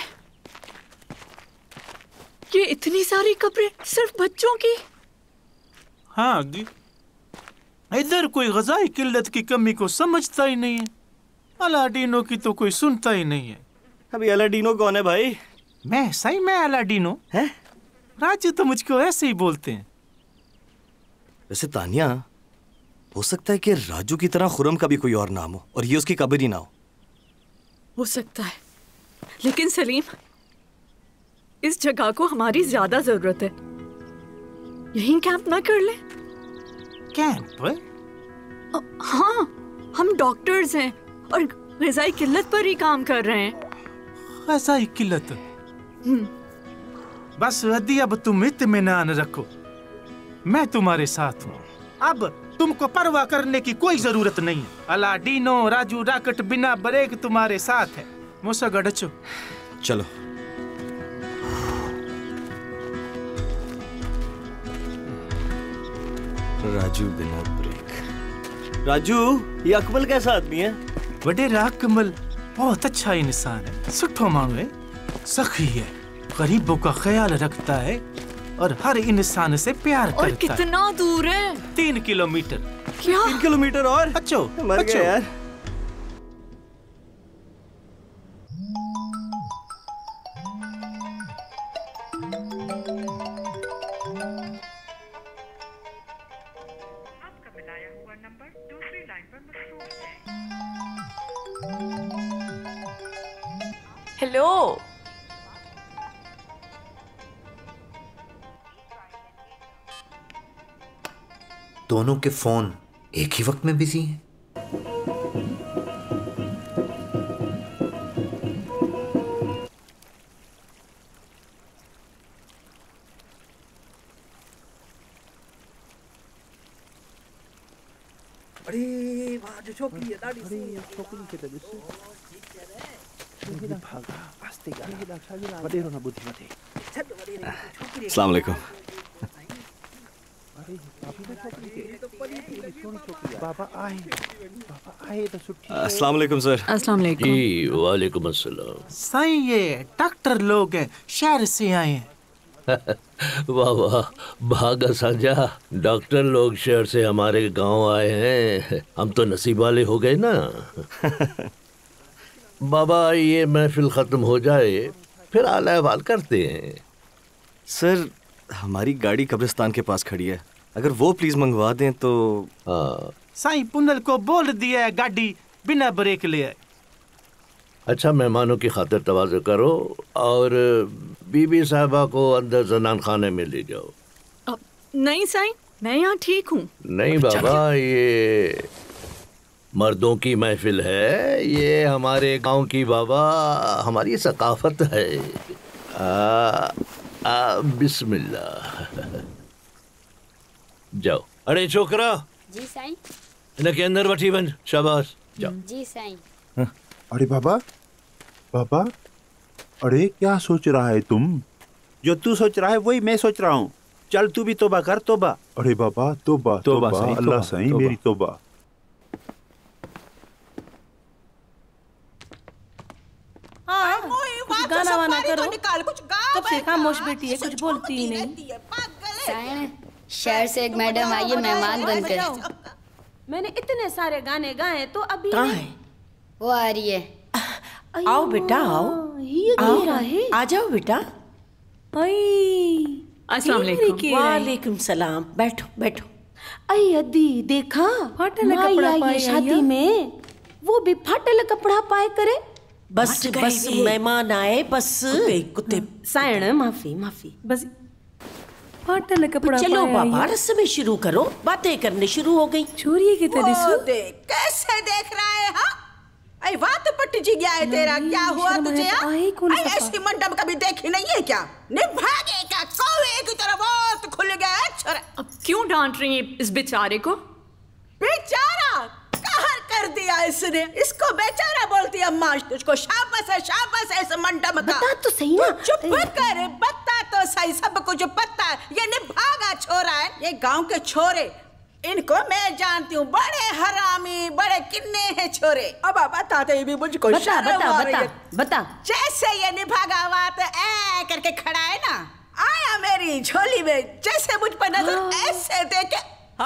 ये इतनी सारी कब्रें सिर्फ बच्चों की? हाँ दी, इधर कोई ग़िज़ाई किल्लत की कमी को समझता ही नहीं है। अलादीनो की तो कोई सुनता ही नहीं है। अभी अलादीनो कौन है भाई? मैं सही मैं अलादीनो है? राजू तो मुझको ऐसे ही बोलते हैं। वैसे तानिया, हो सकता है कि राजू की तरह खुरम का भी कोई और नाम हो और ये उसकी कब्र ही ना हो। हो सकता है, लेकिन सलीम, इस जगह को हमारी ज्यादा जरूरत है। यहीं कैंप ना कर ले? कैंप? हाँ, हम डॉक्टर्स हैं और ग़िज़ाई किल्लत पर ही काम कर रहे हैं। ग़िज़ाई किल्लत? बस अदी, अब तुम इत्मीनान रखो, मैं तुम्हारे साथ हूँ। अब तुमको परवाह करने की कोई जरूरत नहीं है। अलाडीनो, राजू राकट बिना ब्रेक तुम्हारे साथ है। मुझसे गड़चो। चलो। राजू बिना ब्रेक। राजू, ये अकमल कैसा आदमी है? वडेरा अकमल बहुत अच्छा इंसान है, सुठो मानू है, सखी है, गरीबों का ख्याल रखता है और हर इंसान से प्यार और करता है। और कितना दूर है? तीन किलोमीटर। क्या? तीन किलोमीटर और? अच्छो, मर गया यार। हेलो, दोनों के फोन एक ही वक्त में बिजी हैं। अरे वाह, जो छोकरी है दाढ़ी से, छोकरी के तबे से भागा आस्ते गा बड़े रोना बुद्धि मते। अस्सलाम वालेकुम। बाबा आए, बाबा आए तो सुठी। अस्सलाम वालेकुम सर। अस्सलाम वालेकुम। जी वालेकुम अस्सलाम। साईं, ये डॉक्टर लोग हैं, शहर से आए हैं। वाह वाह, भागा साझा, डॉक्टर लोग शहर से हमारे गांव आए हैं। हम तो नसीब वाले हो गए ना। बाबा, ये महफिल खत्म हो जाए फिर आला हवाल करते हैं। सर, हमारी गाड़ी कब्रिस्तान के पास खड़ी है, अगर वो प्लीज मंगवा दें तो। हाँ साईं, पुनल को बोल दिया है गाड़ी बिना ब्रेक ले आए। अच्छा, मेहमानों की खातिर तवाज़ु करो और बीबी साहबा को अंदर जनान खाने में ले जाओ। नहीं साईं, मैं यहाँ ठीक हूँ। नहीं बाबा, ये मर्दों की महफिल है, ये हमारे गांव की बाबा, हमारी सकाफत है। आ, आ, बिस्मिल्लाह। जाओ। अरे छोकरा, जी साईं। इनके अंदर बैठी बन, शाबाश, जाओ। जी साईं। अरे बाबा, बाबा, अरे क्या सोच रहा है तुम? जो तू सोच रहा है वही मैं सोच रहा हूँ। चल तू भी तोबा कर, तोबा। अरे बाबा, तोबा तोबा, तोबा, सही, अल्लाह तोबा, सही, तोबा। मेरी तोबा। हाँ, कुछ गाना वाना करो। कब से खामोश बैठी है, कुछ बोलती ही नहीं। साईं, शहर से एक मैडम आई है मेहमान बनकर। मैंने इतने सारे गाने गाए तो अभी कहाँ है? वो आ रही है। आओ बेटा, आओ। ये आओ, गिरा है। आ जाओ बेटा। अस्सलाम वालेकुम। वालेकुम सलाम। बैठो बैठो। आई अदी, देखा फाटल माई कपड़ा आई है पाए शादी आया। में, वो भी फाटल कपड़ा पाए करे। बस बस, मेहमान आए, बस। कुत्ते कुत्ते। सायण, माफी माफी, बस फाटल कपड़ा चलो बाबा, रस्में शुरू करो। बातें करने शुरू हो गई। चोरी की तरह वो देख, कैसे देख रहा है? हाँ, आई बात पट जी गया है तेरा। क्या हुआ तुझे? आई ऐसी मंडप कभी देखी नहीं है क्या? निभागे का कौवे की तरह बहुत खुल गया है छोरा। अब क्यों डांट रही है इस बेचारे को? बेचारा कहर कर दिया इसने। इसको बेचारा बोलती है अम्मा। तुझको शाबाश है, शाबाश है इस मंडप का। बता तो सही ना। चुप कर, बता तो सही, सब कुछ पता है। ये निभागा छोरा है, ये गांव के छोरे, इनको मैं जानती हूँ। बड़े हरामी, बड़े किन्ने हैं छोरे। अब बताते भी मुझको बता बता बता बता। जैसे ये निभागा बात ऐ करके खड़ा है ना, आया मेरी झोली में, जैसे मुझ पर नजर ऐसे देखे।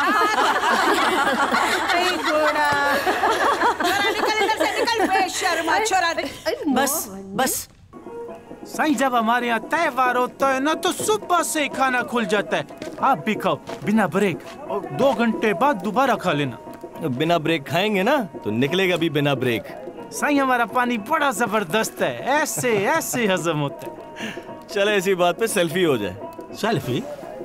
घोड़ा निकल इधर से, निकल बेशर्मा छोरा। बस बस, साईं जब हमारे यहाँ त्योहार होता है ना तो सुबह से ही खाना खुल जाता है। आप भी खाओ बिना ब्रेक और दो घंटे बाद दोबारा खा लेना। बिना ब्रेक खाएंगे ना तो निकलेगा भी बिना ब्रेक। साईं हमारा पानी बड़ा जबरदस्त है, ऐसे ऐसे हजम होता है। चलो ऐसी बात पे सेल्फी हो जाए। सेल्फी?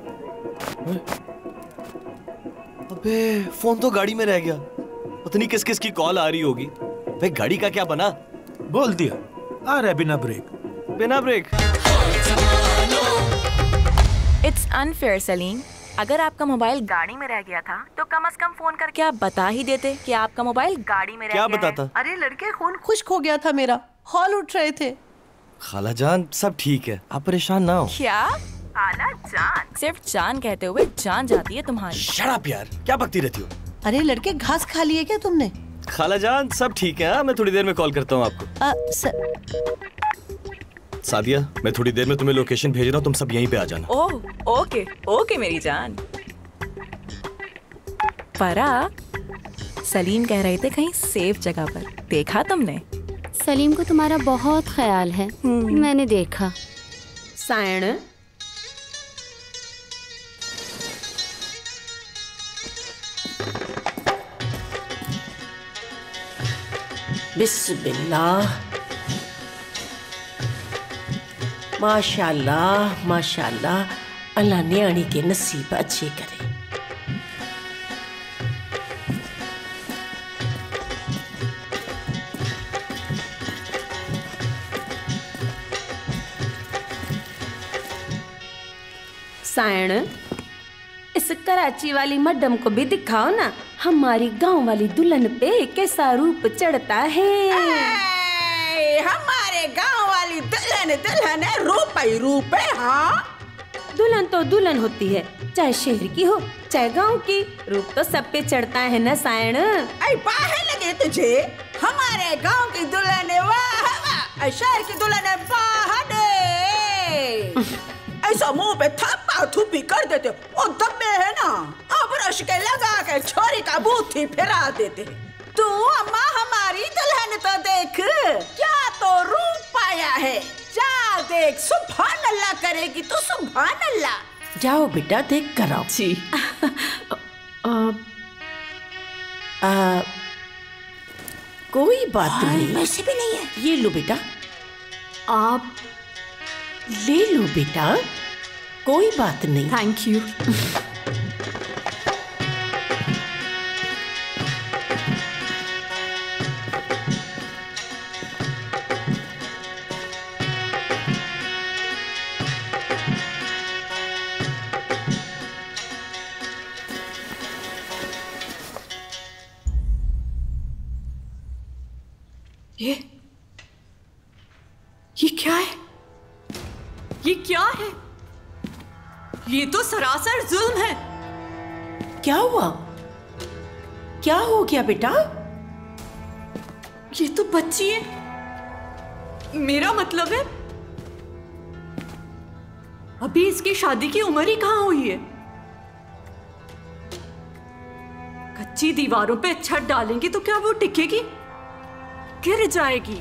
अबे फोन तो गाड़ी में रह गया, पता नहीं किस किस की कॉल आ रही होगी। भाई गाड़ी का क्या बना? बोल दिया आ रहा है बिना ब्रेक। बिना ब्रेक। इट्स अनफेयर सलीम, अगर आपका मोबाइल गाड़ी में रह गया था तो कम से कम फोन करके आप बता ही देते कि आपका मोबाइल गाड़ी में रह क्या गया बताता? है। अरे लड़के खून खुश्क हो गया था मेरा, हॉल उठ रहे थे। खाला जान सब ठीक है, आप परेशान ना हो। क्या खाला जान? सिर्फ जान कहते हुए जान जाती है तुम्हारी। शट अप यार, क्या बकती रहती हो? अरे लड़के घास खा लिए क्या तुमने? खाला जान सब ठीक है, मैं थोड़ी देर में कॉल करता हूँ आपको। आ, स... सादिया मैं थोड़ी देर में तुम्हें लोकेशन भेज रहा हूँ, तुम सब यहीं पे आ जाना। ओह ओके ओके मेरी जान। परा, सलीम कह रहे थे कहीं सेफ जगह पर, देखा तुमने? सलीम को तुम्हारा बहुत ख्याल है, मैंने देखा। सायण बिस्मिल्लाह, माशाल्लाह माशाल्लाह, अल्लाह न्याणी के नसीब अच्छे करे। सायण, इस कराची वाली मैडम को भी दिखाओ ना, हमारी गांव वाली दुल्हन पे कैसा रूप चढ़ता है। ए, हमारे गांव वाली दुल्हन दुल्हन है, रूप ही रूप है। हाँ दुल्हन तो दुल्हन होती है, चाहे शहर की हो चाहे गांव की, रूप तो सब पे चढ़ता है ना सायण। आई बाहर लगे तुझे, हमारे गांव की दुल्हन है वाह वाह, शहर की दुल्हन है बाहर। ऐसा मुंह पे थप्पा थुप्पी कर देते, और दबे है ना अब रश के लगा के छोरी का बूथी फिरा देते। तू अम्मा हमारी दुल्हन तो देख, क्या तो रूप पाया है, जा देख, सुभान अल्लाह करेगी तो सुभान अल्लाह। जाओ बेटा देख कर आओ। जी आ, कोई बात नहीं, वैसे भी नहीं है। ये लो बेटा, आप ले लो बेटा, कोई बात नहीं। Thank you. ये ये क्या है? ये क्या है? ये तो सरासर जुल्म है। क्या हुआ? क्या हो गया बेटा? ये तो बच्ची है, मेरा मतलब है अभी इसकी शादी की उम्र ही कहाँ हुई है। कच्ची दीवारों पे छत डालेंगे तो क्या वो टिकेगी? गिर जाएगी।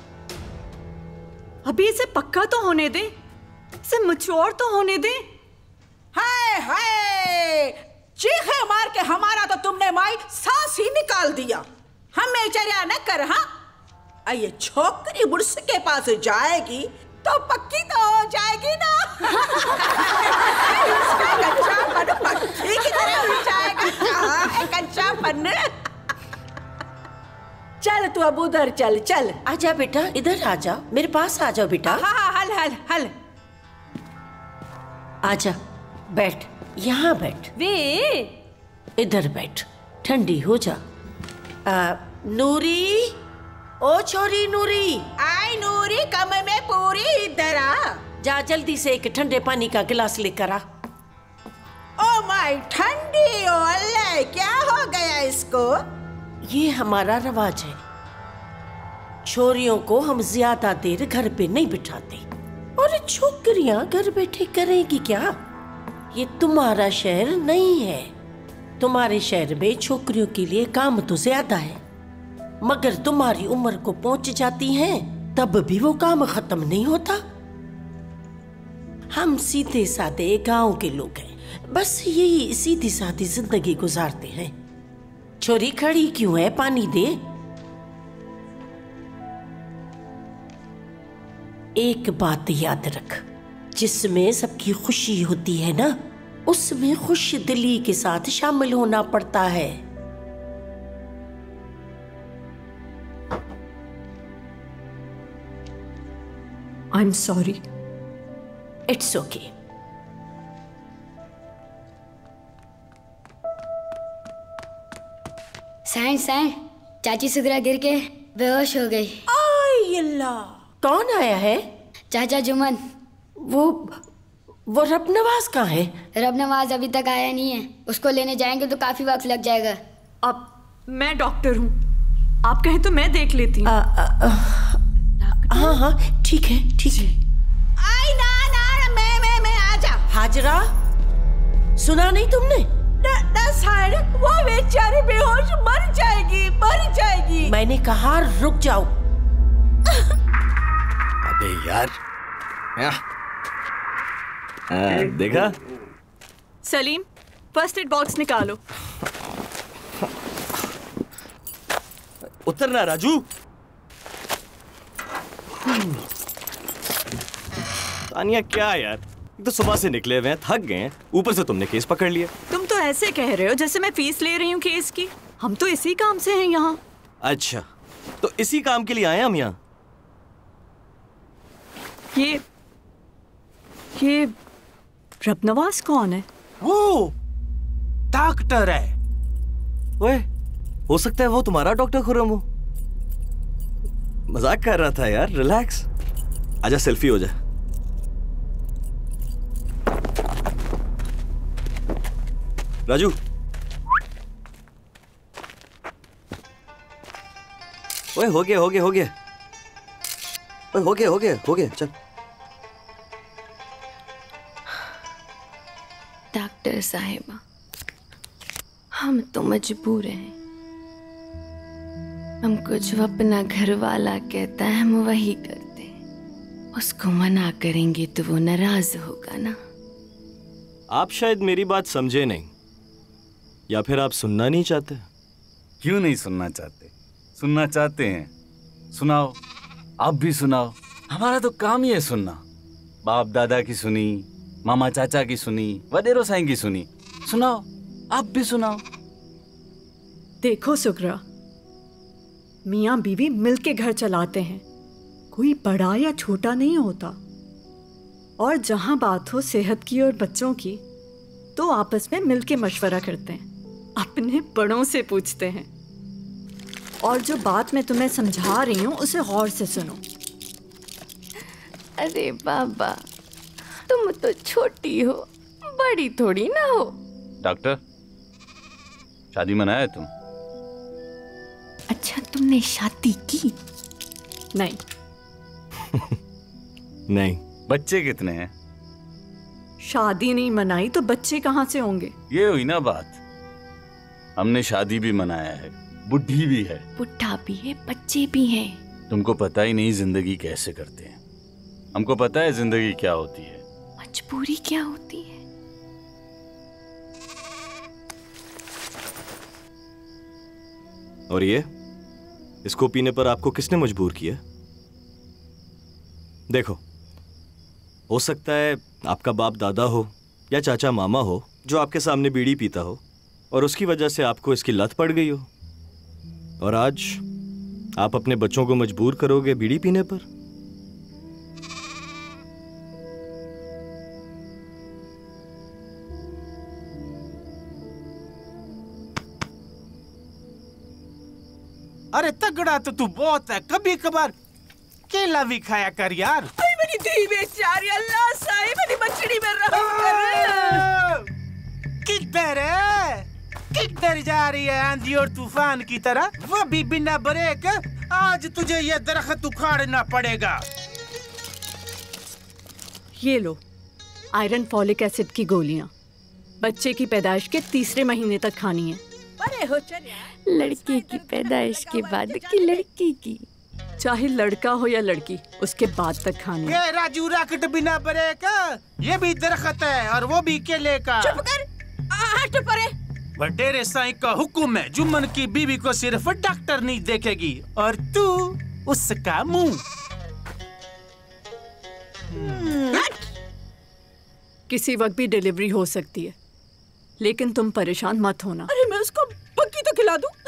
अभी इसे पक्का तो होने दे, इसे मैच्योर तो होने दे। हाय हाय, चीखे मार के हमारा तो तुमने माई सांस ही निकाल दिया। हमें चर्या न कर। हाँ ये छोकरी बुढ़स के पास जाएगी तो पक्की तो हो जाएगी ना। इसका कच्चापन पक्की की तरह हो जाएगा। कहाँ है कच्चापन? चल तू अब उधर चल चल। आजा बेटा, इधर आजा, मेरे पास आ जाओ बेटा। हाँ हाँ हल हल हल। आजा बैठ, यहाँ बैठ। वे इधर बैठ, ठंडी हो जा। आ, नूरी, ओ छोरी नूरी। आई नूरी, कम में पूरी, इधर आ। जा जल्दी से एक ठंडे पानी का गिलास लेकर आ। ओ माय ठंडी, ओ अल्लाह, क्या हो गया इसको? ये हमारा रवाज है, छोरियों को हम ज्यादा देर घर पे नहीं बिठाते, और छोकरियां घर बैठे करेंगी क्या? ये तुम्हारा शहर नहीं है। तुम्हारे शहर में छोकरियों के लिए काम तो ज्यादा है, मगर तुम्हारी उम्र को पहुंच जाती हैं तब भी वो काम खत्म नहीं होता। हम सीधे साधे गांव के लोग हैं, बस यही सीधी सादी जिंदगी गुजारते हैं। छोरी खड़ी क्यों है, पानी दे। एक बात याद रख, जिसमें सबकी खुशी होती है ना, उसमें खुश दिली के साथ शामिल होना पड़ता है। I am sorry. It's okay. Sai Sai, चाची सुगरा गिर के बेहोश हो गई। आय अल्लाह, कौन आया है? चाचा जुमन। वो वो रबनवाज कहाँ है? रबनवाज अभी तक आया नहीं है, उसको लेने जाएंगे तो काफी वक्त लग जाएगा। अब मैं डॉक्टर हूँ, आप कहें तो मैं देख लेती हूँ। हाँ हाँ ठीक है ठीक है। आई ना ना मैं मैं मैं आजा। हाजरा, सुना नहीं तुमने? न, न साइड, वो बेचारी बेहोश मर जाएगी मर जाएगी। मैंने कहा रुक जाओ। अबे यार, आ, देखा? सलीम, फर्स्ट एड बॉक्स निकालो। उतरना राजू। तानिया क्या यार, तो सुबह से निकले हुए हैं, थक गए हैं, ऊपर से तुमने केस पकड़ लिया। तुम तो ऐसे कह रहे हो जैसे मैं फीस ले रही हूँ केस की। हम तो इसी काम से हैं यहाँ। अच्छा, तो इसी काम के लिए आए हम यहाँ। ये ये रबनवाज कौन है? वो डॉक्टर है। ओए, हो सकता है वो तुम्हारा डॉक्टर खुर्रम हो। मजाक कर रहा था यार, रिलैक्स। आजा सेल्फी हो जा। राजू, ओए हो गया हो गया हो गया ओए हो गया हो गया हो गया चल। डॉक्टर साहिबा, हम तो मजबूर हैं। हमको जो अपना घर वाला कहता है हम वही करते हैं। उसको मना करेंगे तो वो नाराज होगा ना। आप शायद मेरी बात समझे नहीं, या फिर आप सुनना नहीं चाहते। क्यों नहीं सुनना चाहते? सुनना चाहते हैं, सुनाओ। आप भी सुनाओ, हमारा तो काम ही है सुनना। बाप दादा की सुनी, मामा चाचा की सुनी, वडेरो साईं की सुनी, सुनाओ। आप भी सुनाओ। देखो सुगरा, मियाँ बीवी मिलके घर चलाते हैं, कोई बड़ा या छोटा नहीं होता। और जहां बात हो सेहत की और बच्चों की, तो आपस में मिलके मशवरा करते हैं, अपने बड़ों से पूछते हैं। और जो बात मैं तुम्हें समझा रही हूँ उसे गौर से सुनो। अरे बाबा, तुम तो छोटी हो, बड़ी थोड़ी ना हो। डॉक्टर, शादी मनाया है तुम? अच्छा, तुमने शादी की? नहीं। नहीं। बच्चे कितने हैं? शादी नहीं मनाई तो बच्चे कहाँ से होंगे? ये हुई ना बात। हमने शादी भी मनाया है, बुढ़ी भी है, बुढ़ा भी है, बच्चे भी हैं। तुमको पता ही नहीं जिंदगी कैसे करते हैं। हमको पता है जिंदगी क्या होती है। मजबूरी क्या होती है? और ये इसको पीने पर आपको किसने मजबूर किया? देखो, हो सकता है आपका बाप दादा हो या चाचा मामा हो जो आपके सामने बीड़ी पीता हो और उसकी वजह से आपको इसकी लत पड़ गई हो, और आज आप अपने बच्चों को मजबूर करोगे बीड़ी पीने पर। अरे तगड़ा तो तू बहुत है, कभी कभार केला भी खाया कर यार। मेरी धी बेचारी, अल्लाह साईं मेरी बचड़ी में रहम कर। किधर है? किधर जा रही है आंधी और तूफान की तरह? वो भी बिना ब्रेक। आज तुझे ये दरख्त उखाड़ना पड़ेगा। ये लो आयरन फॉलिक एसिड की गोलियां, बच्चे की पैदाइश के तीसरे महीने तक खानी है। बड़े हो चल। लड़के की पैदाइश के बाद की लड़की की। चाहे लड़का हो या लड़की, उसके बाद तक खाने। ये राजू रॉकेट बिना ब्रेक, ये भी दरख्त है और वो भी केले का। चुप कर, हट परे। वडेरे साईं का हुक्म है, जुम्मन की बीवी को सिर्फ डॉक्टर नहीं देखेगी और तू उसका मुंह। किसी वक्त भी डिलीवरी हो सकती है, लेकिन तुम परेशान मत होना। अरे मैं उसको पक्की तो खिला दूं।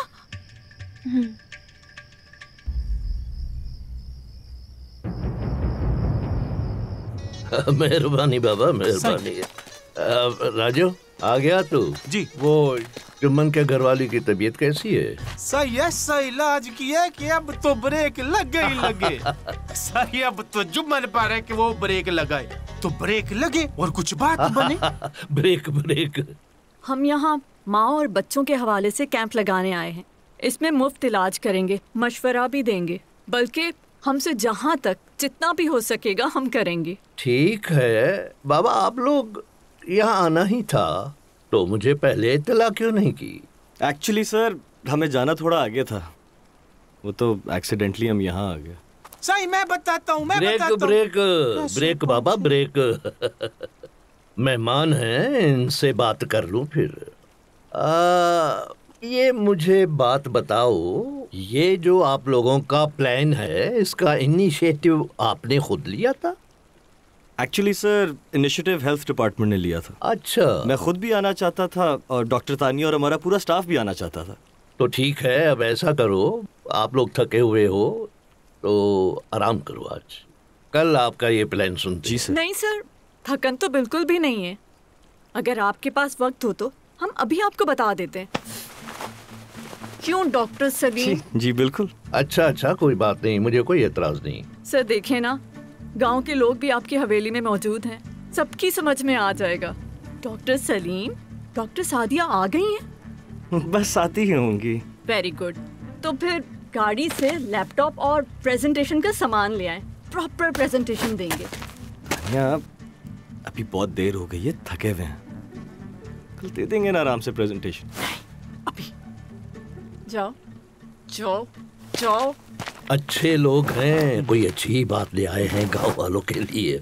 मेहरबानी बाबा, मेहरबानी। राजू आ गया तू? जी। वो जुम्मन के घरवाली की तबीयत कैसी है? सही ऐसा इलाज किया कि अब तो ब्रेक लगे ही लगे। सही अब तो जुम्मन पर है कि वो ब्रेक लगाए तो ब्रेक लगे और कुछ बात बने। Break break. हम यहाँ माँ और बच्चों के हवाले से कैंप लगाने आए हैं। इसमें मुफ्त इलाज करेंगे, मशवरा भी देंगे, बल्कि हमसे जहाँ तक जितना भी हो सकेगा हम करेंगे। ठीक है बाबा, आप लोग यहाँ आना ही था तो मुझे पहले इत्तला क्यों नहीं की? एक्चुअली सर हमें जाना थोड़ा आगे था, वो तो एक्सीडेंटली हम यहाँ आ गए। सही मैं बताता हूँ, मैं ब्रेक बताता ब्रेक ब्रेक बाबा ब्रेक। मेहमान हैं, इनसे बात कर लूं फिर। आ, ये मुझे बात बताओ, ये जो आप लोगों का प्लान है, इसका इनिशिएटिव आपने खुद लिया था? Actually sir initiative health department ने लिया था। अच्छा। मैं खुद भी आना चाहता था और डॉक्टर तानिया और हमारा पूरा स्टाफ भी आना चाहता था। तो ठीक है, अब ऐसा करो, आप लोग थके हुए हो तो आराम करो, आज कल आपका ये प्लान सुनते। जी सर। नहीं सर, थकन तो बिल्कुल भी नहीं है। अगर आपके पास वक्त हो तो हम अभी आपको बता देते हैं। क्यों डॉक्टर सलीम? जी, जी बिल्कुल। अच्छा अच्छा, कोई बात नहीं, मुझे कोई एतराज नहीं। सर देखें ना, गांव के लोग भी आपकी हवेली में मौजूद हैं, सबकी समझ में आ जाएगा। डॉक्टर सलीम, डॉक्टर सादिया आ गई हैं? बस आती ही होंगी। Very good. तो फिर गाड़ी से लैपटॉप और प्रेजेंटेशन का सामान ले आए, प्रॉपर प्रेजेंटेशन देंगे। तानिया, अभी बहुत देर हो गई है, थके हुए हैं, कल दे देंगे ना आराम से प्रेजेंटेशन। अभी जाओ जाओ जाओ। अच्छे लोग हैं, कोई अच्छी बात ले आए हैं गांव वालों के लिए।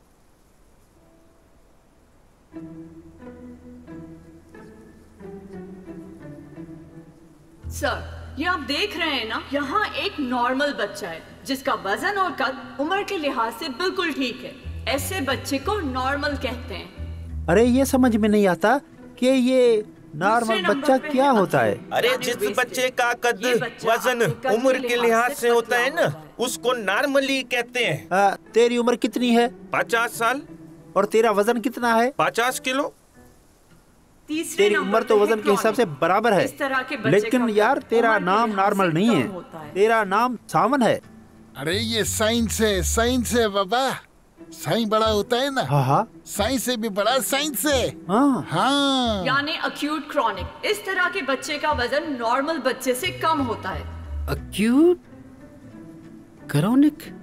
सर, ये आप देख रहे हैं ना, यहाँ एक नॉर्मल बच्चा है जिसका वजन और कद उम्र के लिहाज से बिल्कुल ठीक है। ऐसे बच्चे को नॉर्मल कहते हैं। अरे ये समझ में नहीं आता कि ये नॉर्मल बच्चा क्या होता है। अरे जिस बच्चे का कद वजन उम्र के लिहाज से होता है ना, उसको नॉर्मली कहते हैं। आ, तेरी उम्र कितनी है? पचास साल। और तेरा वजन कितना है? पचास किलो। तेरी उम्र तो वजन के हिसाब से बराबर है, लेकिन यार तेरा नाम नॉर्मल नहीं है, तेरा नाम सावन है। अरे ये साइंस है, साइंस है बाबा। साइंस बड़ा होता है ना। हाँ हाँ। साइंस से भी बड़ा साइंस है। हाँ हाँ। यानी अक्यूट क्रॉनिक, इस तरह के बच्चे का वजन नॉर्मल बच्चे से कम होता है। अक्यूट क्रॉनिक,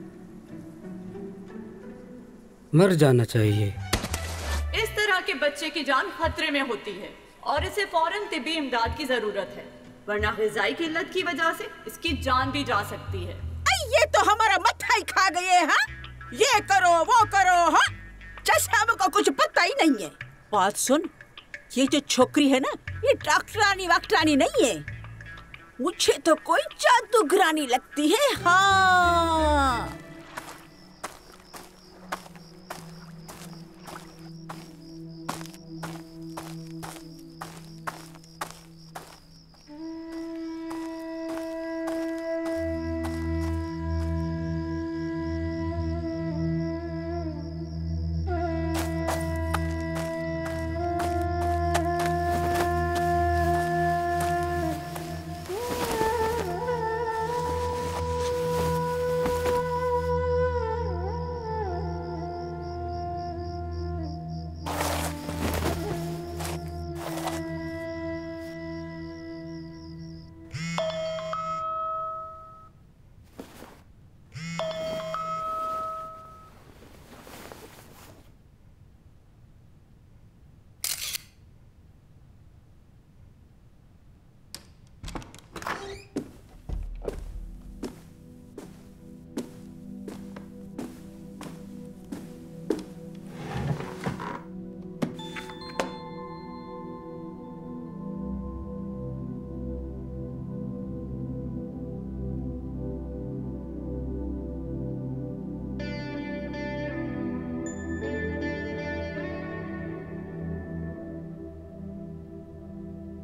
मर जाना चाहिए। इस तरह के बच्चे की जान खतरे में होती है और इसे फौरन तिब्बी इमदाद की जरूरत है, वरना ग़िज़ाई किल्लत की वजह से इसकी जान भी जा सकती है। ये तो हमारा मत्था ही खा गए। हाँ, ये करो वो करो, हाँ जैसे हमको कुछ पता ही नहीं है। बात सुन, ये जो छोकरी है ना, ये डॉक्टरानी वाक्टरानी नहीं है, मुझे तो कोई जादूगरानी लगती है। हाँ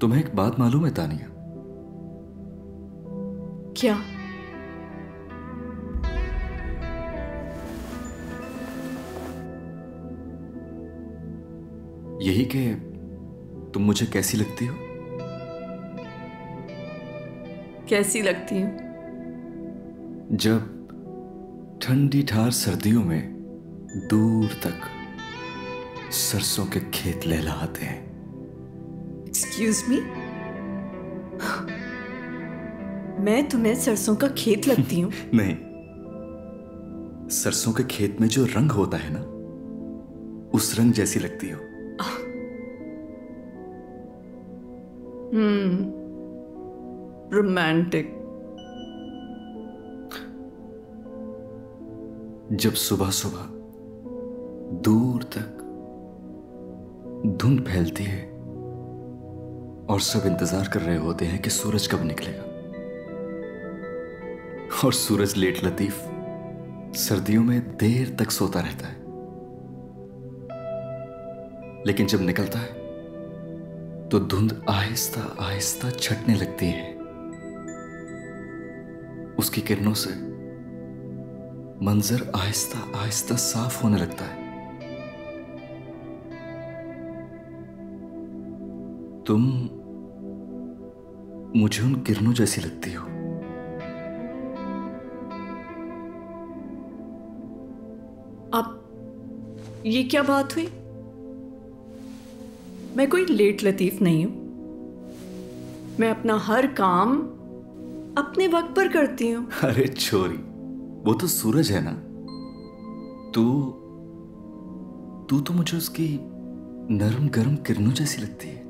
तुम्हें एक बात मालूम है तानिया? क्या? यही कि तुम मुझे कैसी लगती हो? कैसी लगती हूँ? जब ठंडी ठार सर्दियों में दूर तक सरसों के खेत लहलहाते हैं। एक्सक्यूज मी, मैं तुम्हें सरसों का खेत लगती हूँ? नहीं, सरसों के खेत में जो रंग होता है ना, उस रंग जैसी लगती हो। Hmm, romantic. जब सुबह सुबह दूर तक धुंध फैलती है और सब इंतजार कर रहे होते हैं कि सूरज कब निकलेगा, और सूरज लेट लतीफ सर्दियों में देर तक सोता रहता है, लेकिन जब निकलता है तो धुंध आहिस्ता आहिस्ता छटने लगती है। उसकी किरणों से मंजर आहिस्ता आहिस्ता साफ होने लगता है। तुम मुझे उन किरणों जैसी लगती हो। अब ये क्या बात हुई? मैं कोई लेट लतीफ नहीं हूं। मैं अपना हर काम अपने वक्त पर करती हूं। अरे छोरी, वो तो सूरज है ना। तू तू तो मुझे उसकी नरम गरम किरणों जैसी लगती है।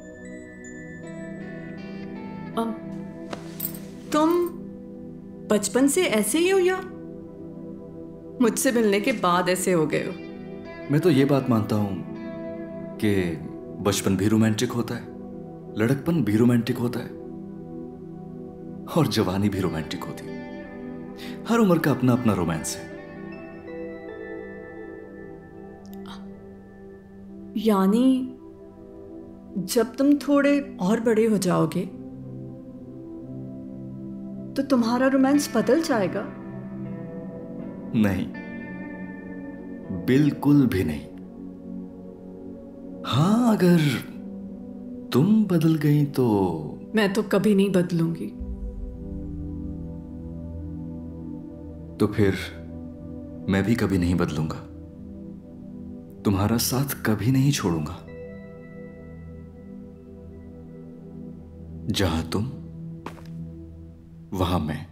तुम बचपन से ऐसे ही हो या मुझसे मिलने के बाद ऐसे हो गए हो? मैं तो ये बात मानता हूं कि बचपन भी रोमांटिक होता है, लड़कपन भी रोमांटिक होता है, और जवानी भी रोमांटिक होती है। हर उम्र का अपना अपना रोमांस है। यानी जब तुम थोड़े और बड़े हो जाओगे तो तुम्हारा रोमांस बदल जाएगा? नहीं, बिल्कुल भी नहीं। हाँ, अगर तुम बदल गई तो। मैं तो कभी नहीं बदलूंगी। तो फिर मैं भी कभी नहीं बदलूंगा। तुम्हारा साथ कभी नहीं छोड़ूंगा। जहां तुम वहां मैं।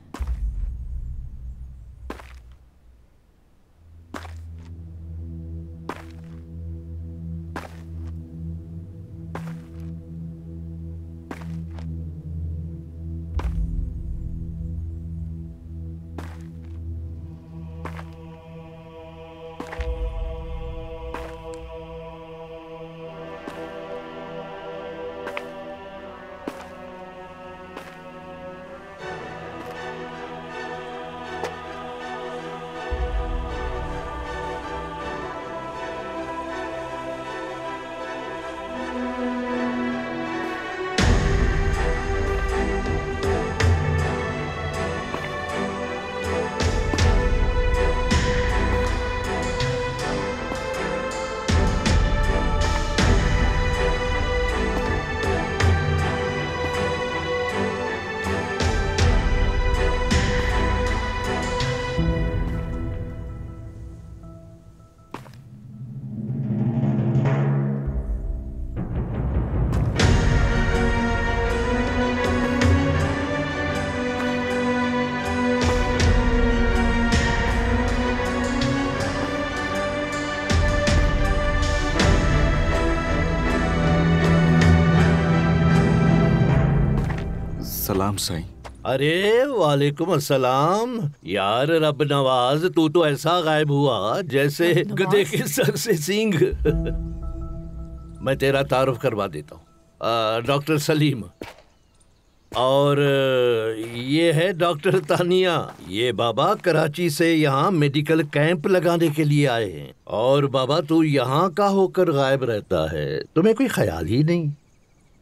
सलाम साईं। अरे वालेकुम अस्सलाम। यार रब नवाज, तू तो ऐसा गायब हुआ जैसे गधे के सर से सींग। मैं तेरा तारुफ करवा देता हूँ, डॉक्टर सलीम। और ये है डॉक्टर तानिया। ये बाबा कराची से यहाँ मेडिकल कैंप लगाने के लिए आए हैं। और बाबा, तू यहाँ का होकर गायब रहता है, तुम्हें कोई ख्याल ही नहीं?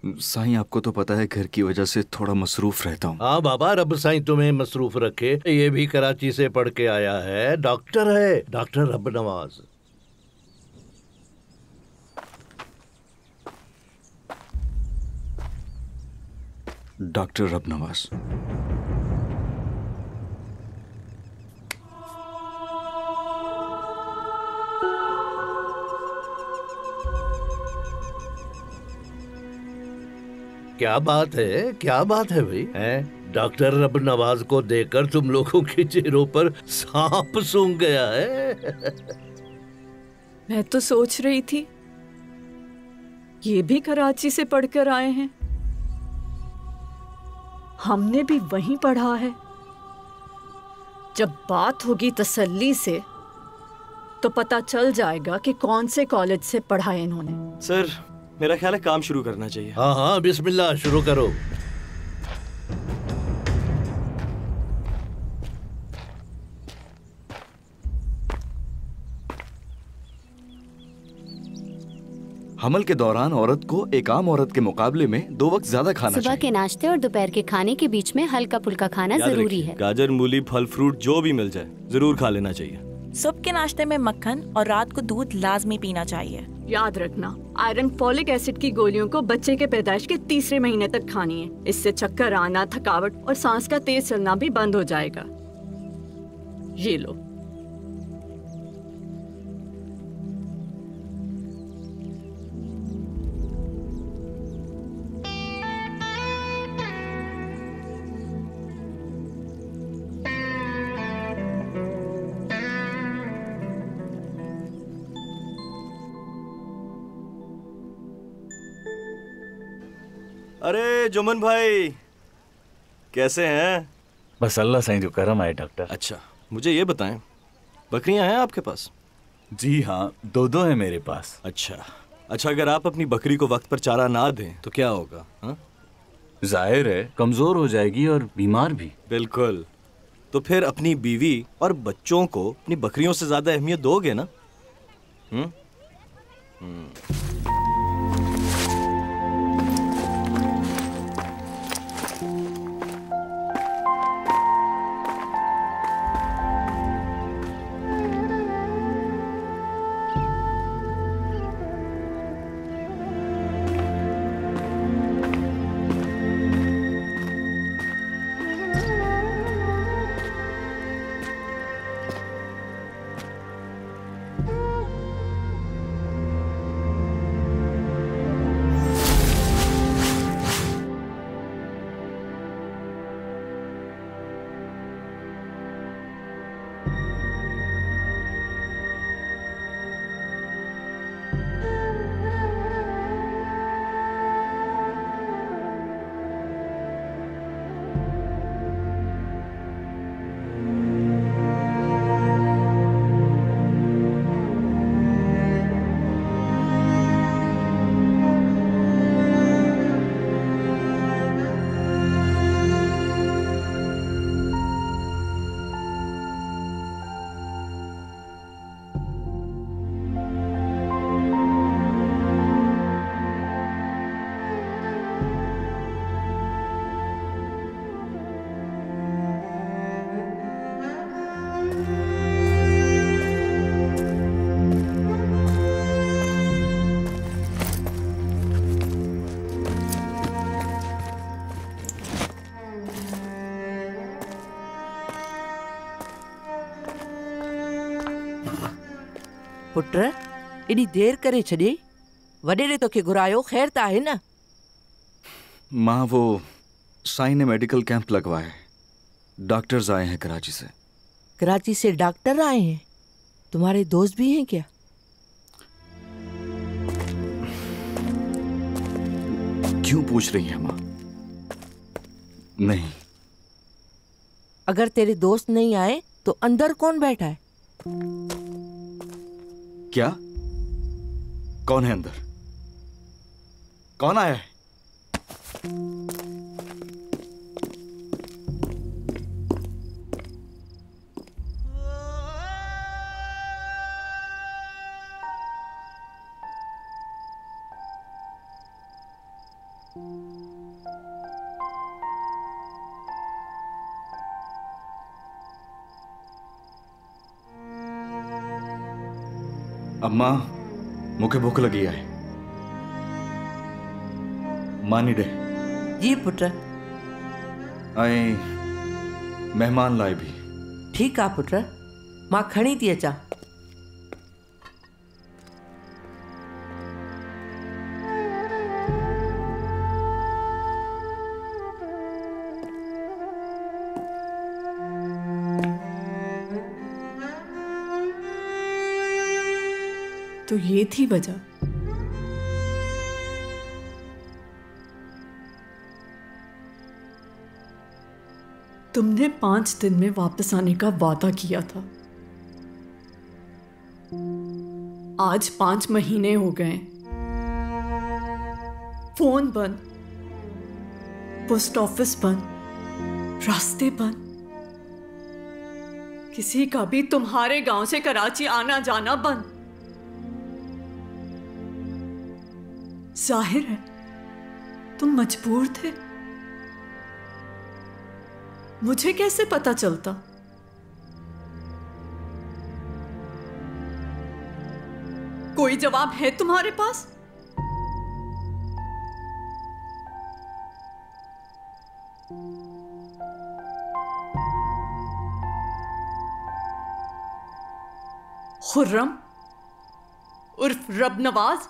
साईं, आपको तो पता है घर की वजह से थोड़ा मसरूफ रहता हूँ। हाँ बाबा, रब साईं तुम्हें मसरूफ रखे। ये भी कराची से पढ़ के आया है, डॉक्टर है, डॉक्टर रब नवाज। डॉक्टर रब नवाज। क्या बात है, क्या बात है भाई? हैं? डॉक्टर रब नवाज को देखकर तुम लोगों के चेहरों पर सांप सूंघ गया है। मैं तो सोच रही थी ये भी कराची से पढ़कर आए हैं। हमने भी वहीं पढ़ा है। जब बात होगी तसल्ली से तो पता चल जाएगा कि कौन से कॉलेज से पढ़ा है इन्होंने। सर, मेरा ख्याल है काम शुरू करना चाहिए। हाँ हाँ, बिस्मिल्लाह, शुरू करो। हमल के दौरान औरत को एक आम औरत के मुकाबले में दो वक्त ज्यादा खाना सुबह के नाश्ते और दोपहर के खाने के बीच में हल्का फुल्का खाना जरूरी है। गाजर, मूली, फल फ्रूट जो भी मिल जाए जरूर खा लेना चाहिए। सुबह के नाश्ते में मक्खन और रात को दूध लाजमी पीना चाहिए। याद रखना, आयरन फोलिक एसिड की गोलियों को बच्चे के पैदाइश के तीसरे महीने तक खानी है। इससे चक्कर आना, थकावट और सांस का तेज चलना भी बंद हो जाएगा। ये लो। अरे जुमन भाई, कैसे हैं? बस अल्लाह साईं जो करम आए डॉक्टर। अच्छा, मुझे ये बताएं, बकरियां हैं आपके पास? जी हाँ, दो दो है मेरे पास। अच्छा अच्छा, अगर आप अपनी बकरी को वक्त पर चारा ना दें तो क्या होगा? हाँ, जाहिर है कमजोर हो जाएगी और बीमार भी। बिल्कुल। तो फिर अपनी बीवी और बच्चों को अपनी बकरियों से ज्यादा अहमियत दोगे ना? हम्म हम्म पुट एडी देर करे छॾे, वॾेरे तोखे घुरायो, ख़ैर त आहे न? माँ, वो साईं ने मेडिकल कैंप लगवाया है। डॉक्टर्स आए हैं कराची से। कराची से डॉक्टर आए हैं? तुम्हारे दोस्त भी हैं क्या? क्यों पूछ रही हैं माँ? नहीं। अगर तेरे दोस्त नहीं आए तो अंदर कौन बैठा है? क्या? कौन है अंदर? कौन आया है? अम्मा मुखे भूख लगी है, मानी डे। जी पुत्र। ऐं मेहमान लाइ भी। ठीक है पुत्र, मां खणी थी अचां। तो ये थी वजह। तुमने पांच दिन में वापस आने का वादा किया था। आज पांच महीने हो गए, फोन बंद, पोस्ट ऑफिस बंद, रास्ते बंद, किसी का भी तुम्हारे गांव से कराची आना जाना बंद। जाहिर है तुम मजबूर थे। मुझे कैसे पता चलता? कोई जवाब है तुम्हारे पास? खुर्रम उर्फ रब नवाज।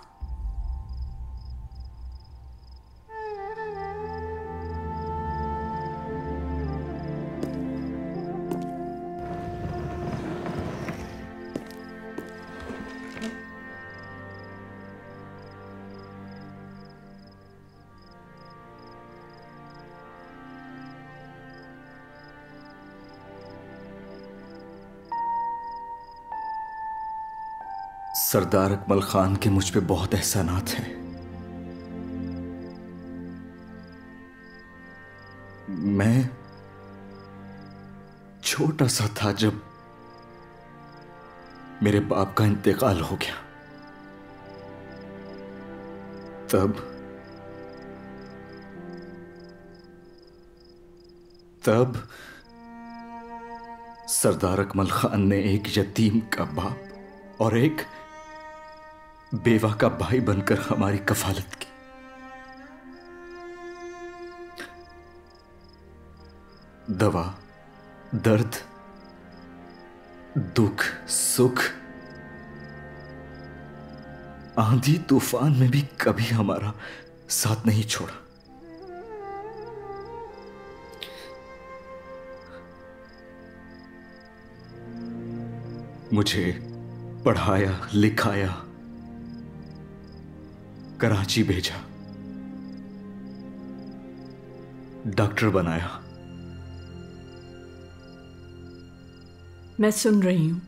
सरदार अकमल खान के मुझ पे बहुत एहसानात हैं। मैं छोटा सा था जब मेरे बाप का इंतकाल हो गया। तब तब सरदार अकमल खान ने एक यतीम का बाप और एक बेवा का भाई बनकर हमारी कफालत की। दवा, दर्द, दुख, सुख, आंधी तूफान में भी कभी हमारा साथ नहीं छोड़ा। मुझे पढ़ाया, लिखाया, कराची भेजा, डॉक्टर बनाया। मैं सुन रही हूं।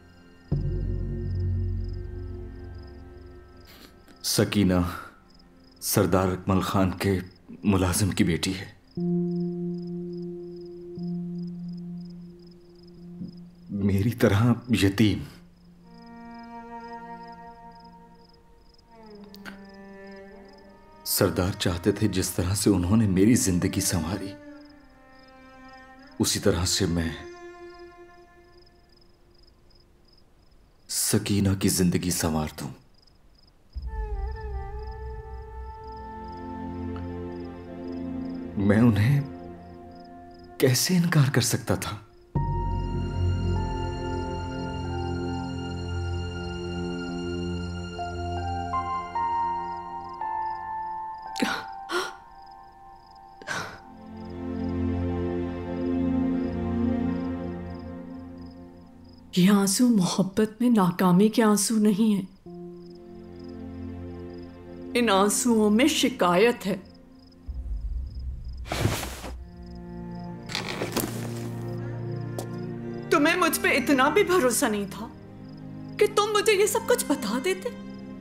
सकीना सरदार अकमल खान के मुलाजिम की बेटी है। मेरी तरह यतीम। सरदार चाहते थे जिस तरह से उन्होंने मेरी जिंदगी संवारी, उसी तरह से मैं सकीना की जिंदगी संवार दूं। मैं उन्हें कैसे इनकार कर सकता था? ये आंसू मोहब्बत में नाकामी के आंसू नहीं है। इन आंसुओं में शिकायत है। तुम्हें मुझ पे इतना भी भरोसा नहीं था कि तुम मुझे ये सब कुछ बता देते?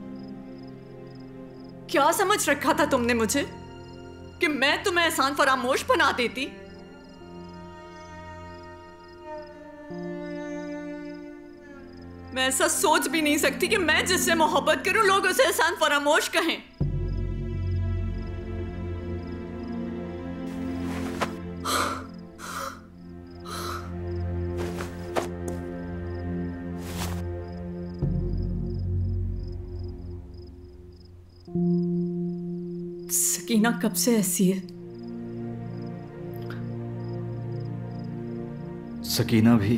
क्या समझ रखा था तुमने मुझे कि मैं तुम्हें एहसान फरामोश बना देती? मैं ऐसा सोच भी नहीं सकती कि मैं जिससे मोहब्बत करूं लोग उसे एहसान फरामोश कहें। सकीना कब से ऐसी है? सकीना भी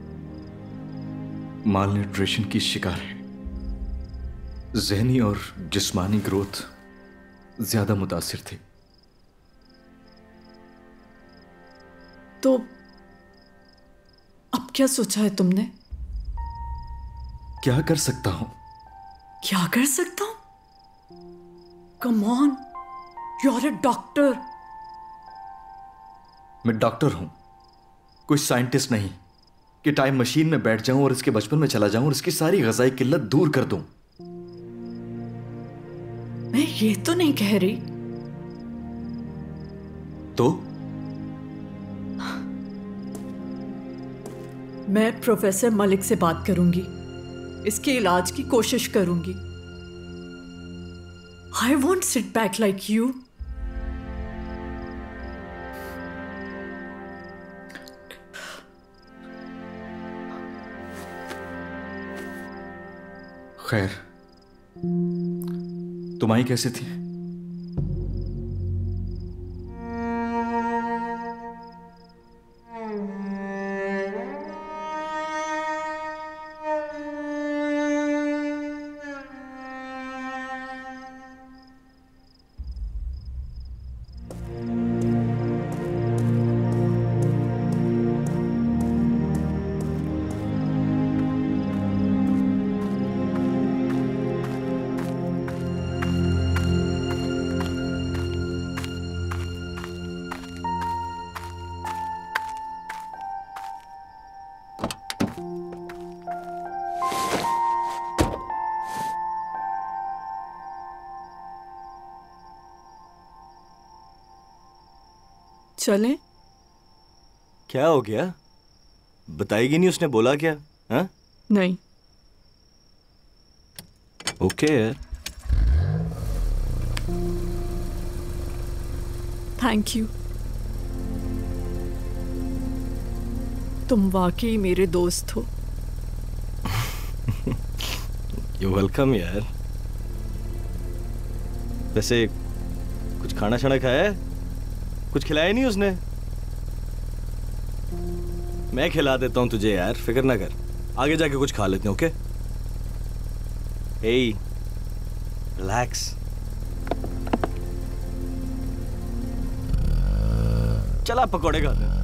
माल न्यूट्रिशन की शिकार है। ज़हनी और जिस्मानी ग्रोथ ज्यादा मुतासिर थी। तो अब क्या सोचा है तुमने? क्या कर सकता हूं? क्या कर सकता हूं? Come on, you are a doctor. मैं डॉक्टर हूं, कोई साइंटिस्ट नहीं कि टाइम मशीन में बैठ जाऊं और इसके बचपन में चला जाऊं और इसकी सारी ग़ज़ाई किल्लत दूर कर दूं। मैं ये तो नहीं कह रही। तो मैं प्रोफेसर मलिक से बात करूंगी, इसके इलाज की कोशिश करूंगी। I want sit back like you. खैर, तुम आई कैसे थी? चले? क्या हो गया? बताएगी नहीं? उसने बोला क्या? हाँ? नहीं। ओके यार। Thank you. तुम वाकई मेरे दोस्त हो। यू वेलकम यार। वैसे कुछ खाना शाना खाया है? कुछ खिलाया नहीं उसने? मैं खिला देता हूं तुझे यार, फिक्र ना कर। आगे जाके कुछ खा लेते हैं। ओके? Hey, relax. चला पकौड़े खाते हैं।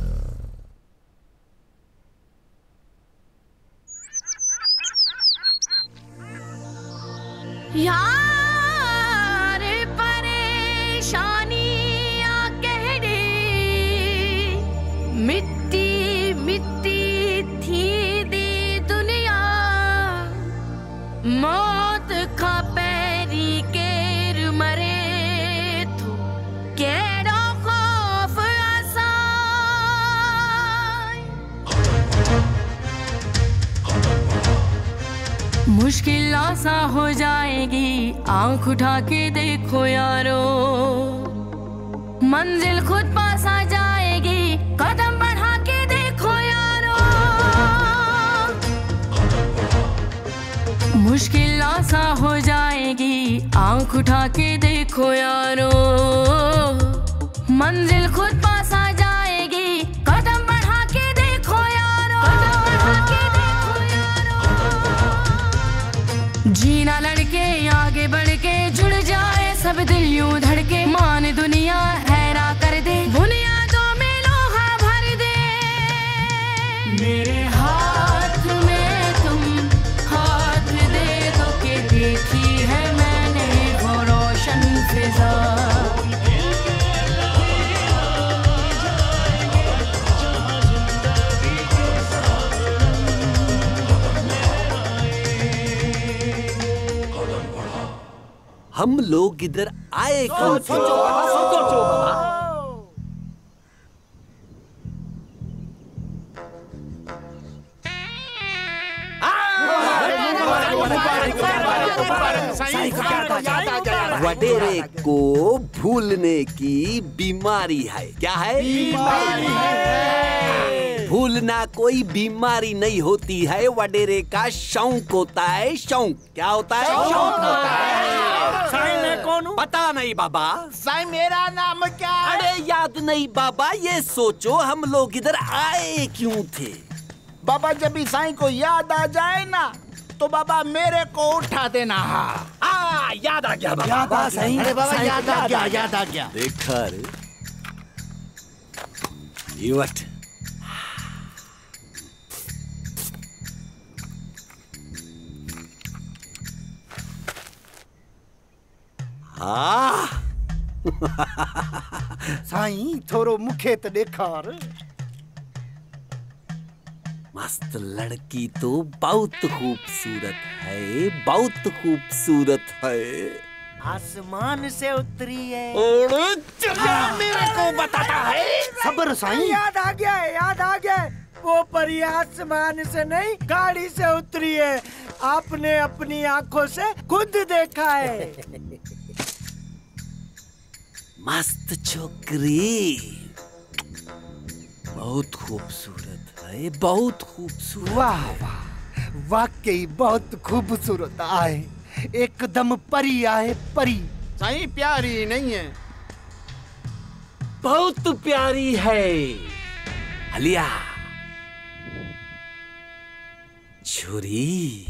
यार परेशानियां कह दे, मिट्टी मिट्टी थी दे दुनिया, मौत खा पैरी केर मरे तो केड़ो खौफ आसान। मुश्किल आसा हो जाएगी, आंख उठा के देखो यारो, मंजिल खुद पास आ जाएगी, कदम बढ़ा के देखो यारो। मुश्किल आसा हो जाएगी, आंख उठा के देखो यारो, मंजिल खुद पास आ जाएगी, कदम बढ़ा के देखो यारो, कदम बढ़ा के देखो यारो। जीना लड़के आगे बढ़ के, जुड़ जाए सब दिल यूं धड़के, मान दुनिया हैरा कर दे, बुनियादों में लोहा भर दे। मेरे हाथ में तुम हाथ दे दो के देखी है मैंने वो रोशन फिजा। हम लोग इधर आए कौन से? वडेरे को भूलने की बीमारी है। क्या है? बीमारी है। भूलना कोई बीमारी नहीं होती है, वडेरे का शौक होता है। शौक क्या होता है? शौक होता है। साईं मैं कौन हूँ? पता नहीं बाबा। साईं मेरा नाम क्या है? अरे याद नहीं बाबा, ये सोचो हम लोग इधर आए क्यों थे? बाबा जब भी साईं को याद आ जाए ना तो बाबा मेरे को उठा देना। हाँ याद आ गया बाबा। याद आ गया। अरे बाबा याद आ गया, याद आ गया। देखा रे ये वट हाँ साईं थोरो मुखे तो देखार। मस्त लड़की तो बहुत खूबसूरत है, बहुत खूबसूरत है। आसमान से उतरी है। और मेरे को बताता है। सब्र साईं। याद आ गया है, याद आ गया है। वो परी आसमान से नहीं गाड़ी से उतरी है। आपने अपनी आंखों से खुद देखा है। मस्त छोकरी, बहुत खूबसूरत है, बहुत खूबसूरत। वाह वाह, वाकई बहुत खूबसूरत आए, एकदम परी आए, परी। साईं प्यारी नहीं है, बहुत प्यारी है। हलिया छुरी।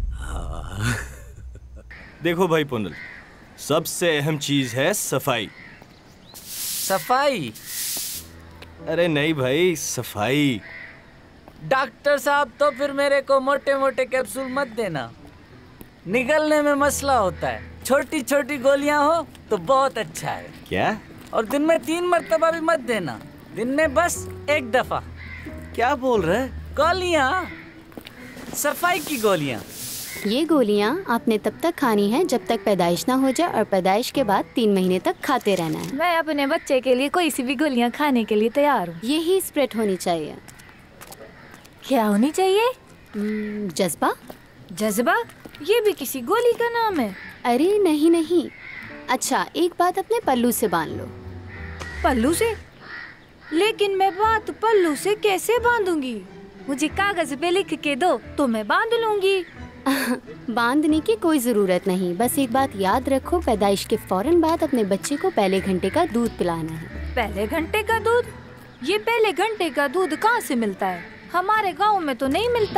देखो भाई पुनल, सबसे अहम चीज है सफाई। सफाई? अरे नहीं भाई, सफाई। डॉक्टर साहब तो फिर मेरे को मोटे मोटे कैप्सूल मत देना, निगलने में मसला होता है। छोटी छोटी गोलियां हो तो बहुत अच्छा है। क्या? और दिन में तीन मर्तबा भी मत देना, दिन में बस एक दफा। क्या बोल रहे? गोलियां, सफाई की गोलियां। ये गोलियां आपने तब तक खानी है जब तक पैदाइश ना हो जाए, और पैदाइश के बाद तीन महीने तक खाते रहना है। मैं अपने बच्चे के लिए कोई सी भी गोलियां खाने के लिए तैयार हूँ। यही स्प्रेड होनी चाहिए। क्या होनी चाहिए? जज्बा। जज्बा? ये भी किसी गोली का नाम है? अरे नहीं नहीं। अच्छा एक बात अपने पल्लू से बांध लो। पल्लू से? लेकिन मैं बात पल्लू से कैसे बांधूंगी? मुझे कागज पे लिख के दो तो मैं बांध लूंगी। बांधने की कोई जरूरत नहीं, बस एक बात याद रखो, पैदाइश के फौरन बाद अपने बच्चे को पहले घंटे का दूध पिलाना है। पहले घंटे का दूध? ये पहले घंटे का दूध कहाँ से मिलता है? हमारे गांव में तो नहीं मिलता।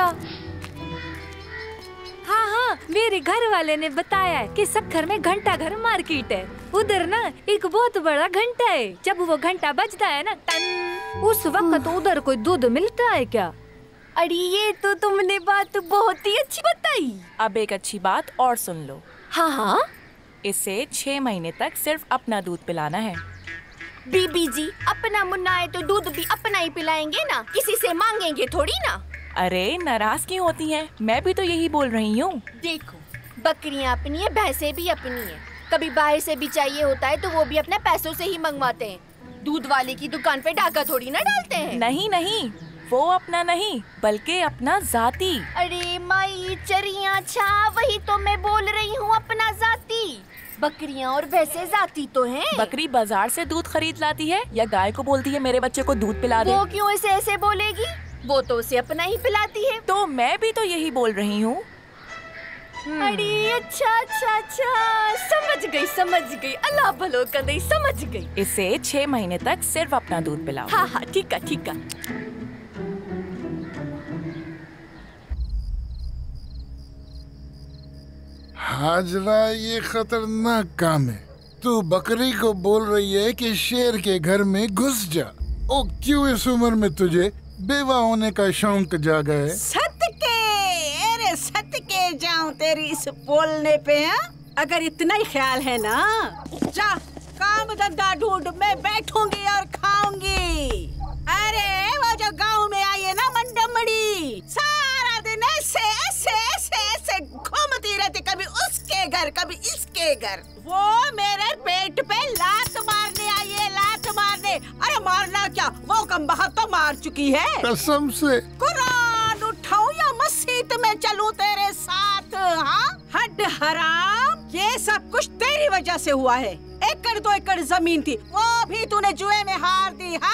हाँ हाँ, मेरे घर वाले ने बताया है कि सक्खर में घंटा घर मार्केट है, उधर ना एक बहुत बड़ा घंटा है। जब वो घंटा बजता है ना टन, उस वक्त उधर कोई दूध मिलता है क्या? अरे ये तो तुमने बात बहुत ही अच्छी बताई। अब एक अच्छी बात और सुन लो। हाँ हाँ। इसे छह महीने तक सिर्फ अपना दूध पिलाना है। बीबी जी, अपना मुन्ना है तो दूध भी अपना ही पिलाएंगे ना, किसी से मांगेंगे थोड़ी ना। अरे नाराज क्यों होती हैं? मैं भी तो यही बोल रही हूँ। देखो, बकरियाँ अपनी है, भैंसे भी अपनी है। कभी बाहर से भी चाहिए होता है तो वो भी अपने पैसों से ही मंगवाते हैं। दूध वाले की दुकान पे डाका थोड़ी ना डालते हैं। नहीं नहीं, वो अपना नहीं बल्कि अपना जाती। अरे माई चरिया छा, वही तो मैं बोल रही हूँ, अपना जाती। बकरियाँ और भैंसे जाती तो हैं। बकरी बाजार से दूध खरीद लाती है या गाय को बोलती है मेरे बच्चे को दूध पिला दे? वो क्यों ऐसे ऐसे बोलेगी? वो तो उसे अपना ही पिलाती है। तो मैं भी तो यही बोल रही हूँ। अरे अच्छा अच्छा अच्छा, समझ गई समझ गई, अल्लाह भलो कर, समझ गई। इसे छह महीने तक सिर्फ अपना दूध पिलाओ। हाँ हाँ ठीक है ठीक है। हाजरा, ये खतरनाक काम है। तू बकरी को बोल रही है कि शेर के घर में घुस जा। ओ क्यों इस उम्र में तुझे बेवा होने का शौक जागा है? सदके, अरे सदके जाऊं तेरी इस बोलने पे। है अगर इतना ही ख्याल है ना, जा काम धंधा ढूंढ, मैं बैठूंगी और खाऊंगी। अरे वो जो गांव में आई है ना मंडमड़ी, सारा दिन ऐसे ऐसे ऐसे ऐसे घूमती रहती, कभी उसके घर कभी इसके घर। वो मेरे पेट पे लात मारने आई है, लात मारने। अरे मारना क्या, वो कम बहुत तो मार चुकी है। कसम से। कुरान उठाऊं या मस्जिद में चलूं तेरे साथ? हाँ हड हराम, ये सब कुछ तेरी वजह से हुआ है। एकड़ दो एकड़ जमीन थी, वो भी तूने जुए में हार दी। हाँ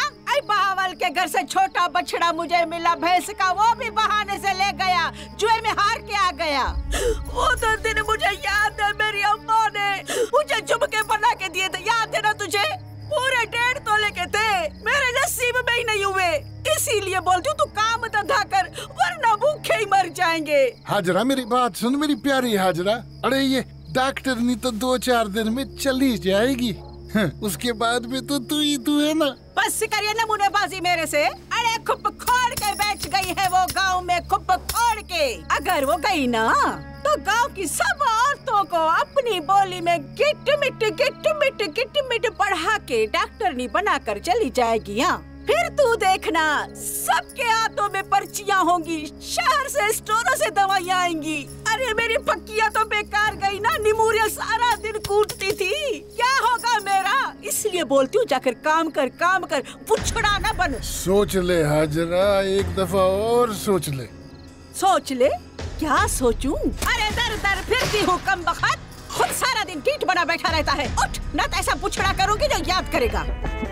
बहावल के घर से छोटा बछड़ा मुझे मिला भैंस का, वो भी बहाने से ले गया, जुए में हार के आ गया। वो तो दिन मुझे याद है, मेरी अम्मा ने मुझे झुमके बना के दिए थे, याद है ना तुझे? पूरे डेढ़ तोले के थे, मेरे नसीब में ही नहीं हुए। इसीलिए बोलती हूँ तू काम धंधा कर, वरना भूखे ही मर जाएंगे। हाजरा मेरी बात सुन मेरी प्यारी हाजरा, अरे ये डॉक्टर नहीं तो दो चार दिन में चली जाएगी, उसके बाद में तो तू ही तू है ना। बस करिए नमूनेबाजी मेरे से। अरे खुप खोड़ के बैठ गई है वो गांव में, खुप खोड़ के। अगर वो गई ना तो गांव की सब औरतों को अपनी बोली में गिट मिट गिट मिट गिट मिट पढ़ा के डॉक्टरनी बनाकर चली जाएगी। हाँ फिर तू देखना, सबके हाथों में पर्चियां होंगी, शहर से स्टोरों से दवाइयां आएंगी। अरे मेरी पक्कियां तो बेकार गई ना, निमूरिया सारा दिन कूटती थी, क्या होगा मेरा? इसलिए बोलती हूँ जाकर काम कर, काम कर, बुछड़ा ना बन। सोच ले हाजरा, एक दफा और सोच ले। सोच ले? क्या सोचूं? अरे दर दर फिरती हूँ कम बखत, खुद सारा दिन कीट बना बैठा रहता है। उठ, न तो ऐसा बुछड़ा करूंगी जो याद करेगा।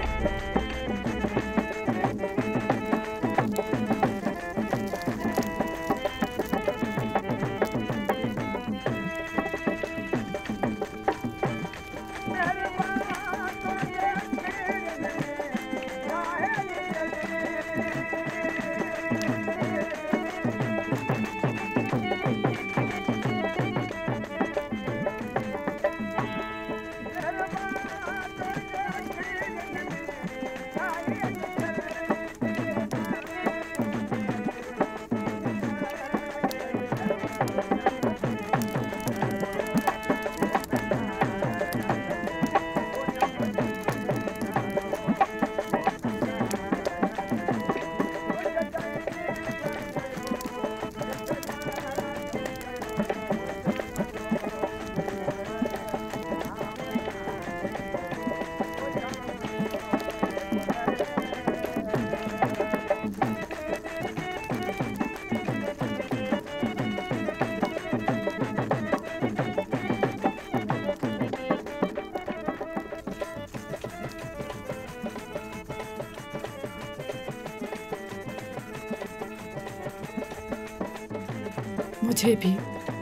मुझे भी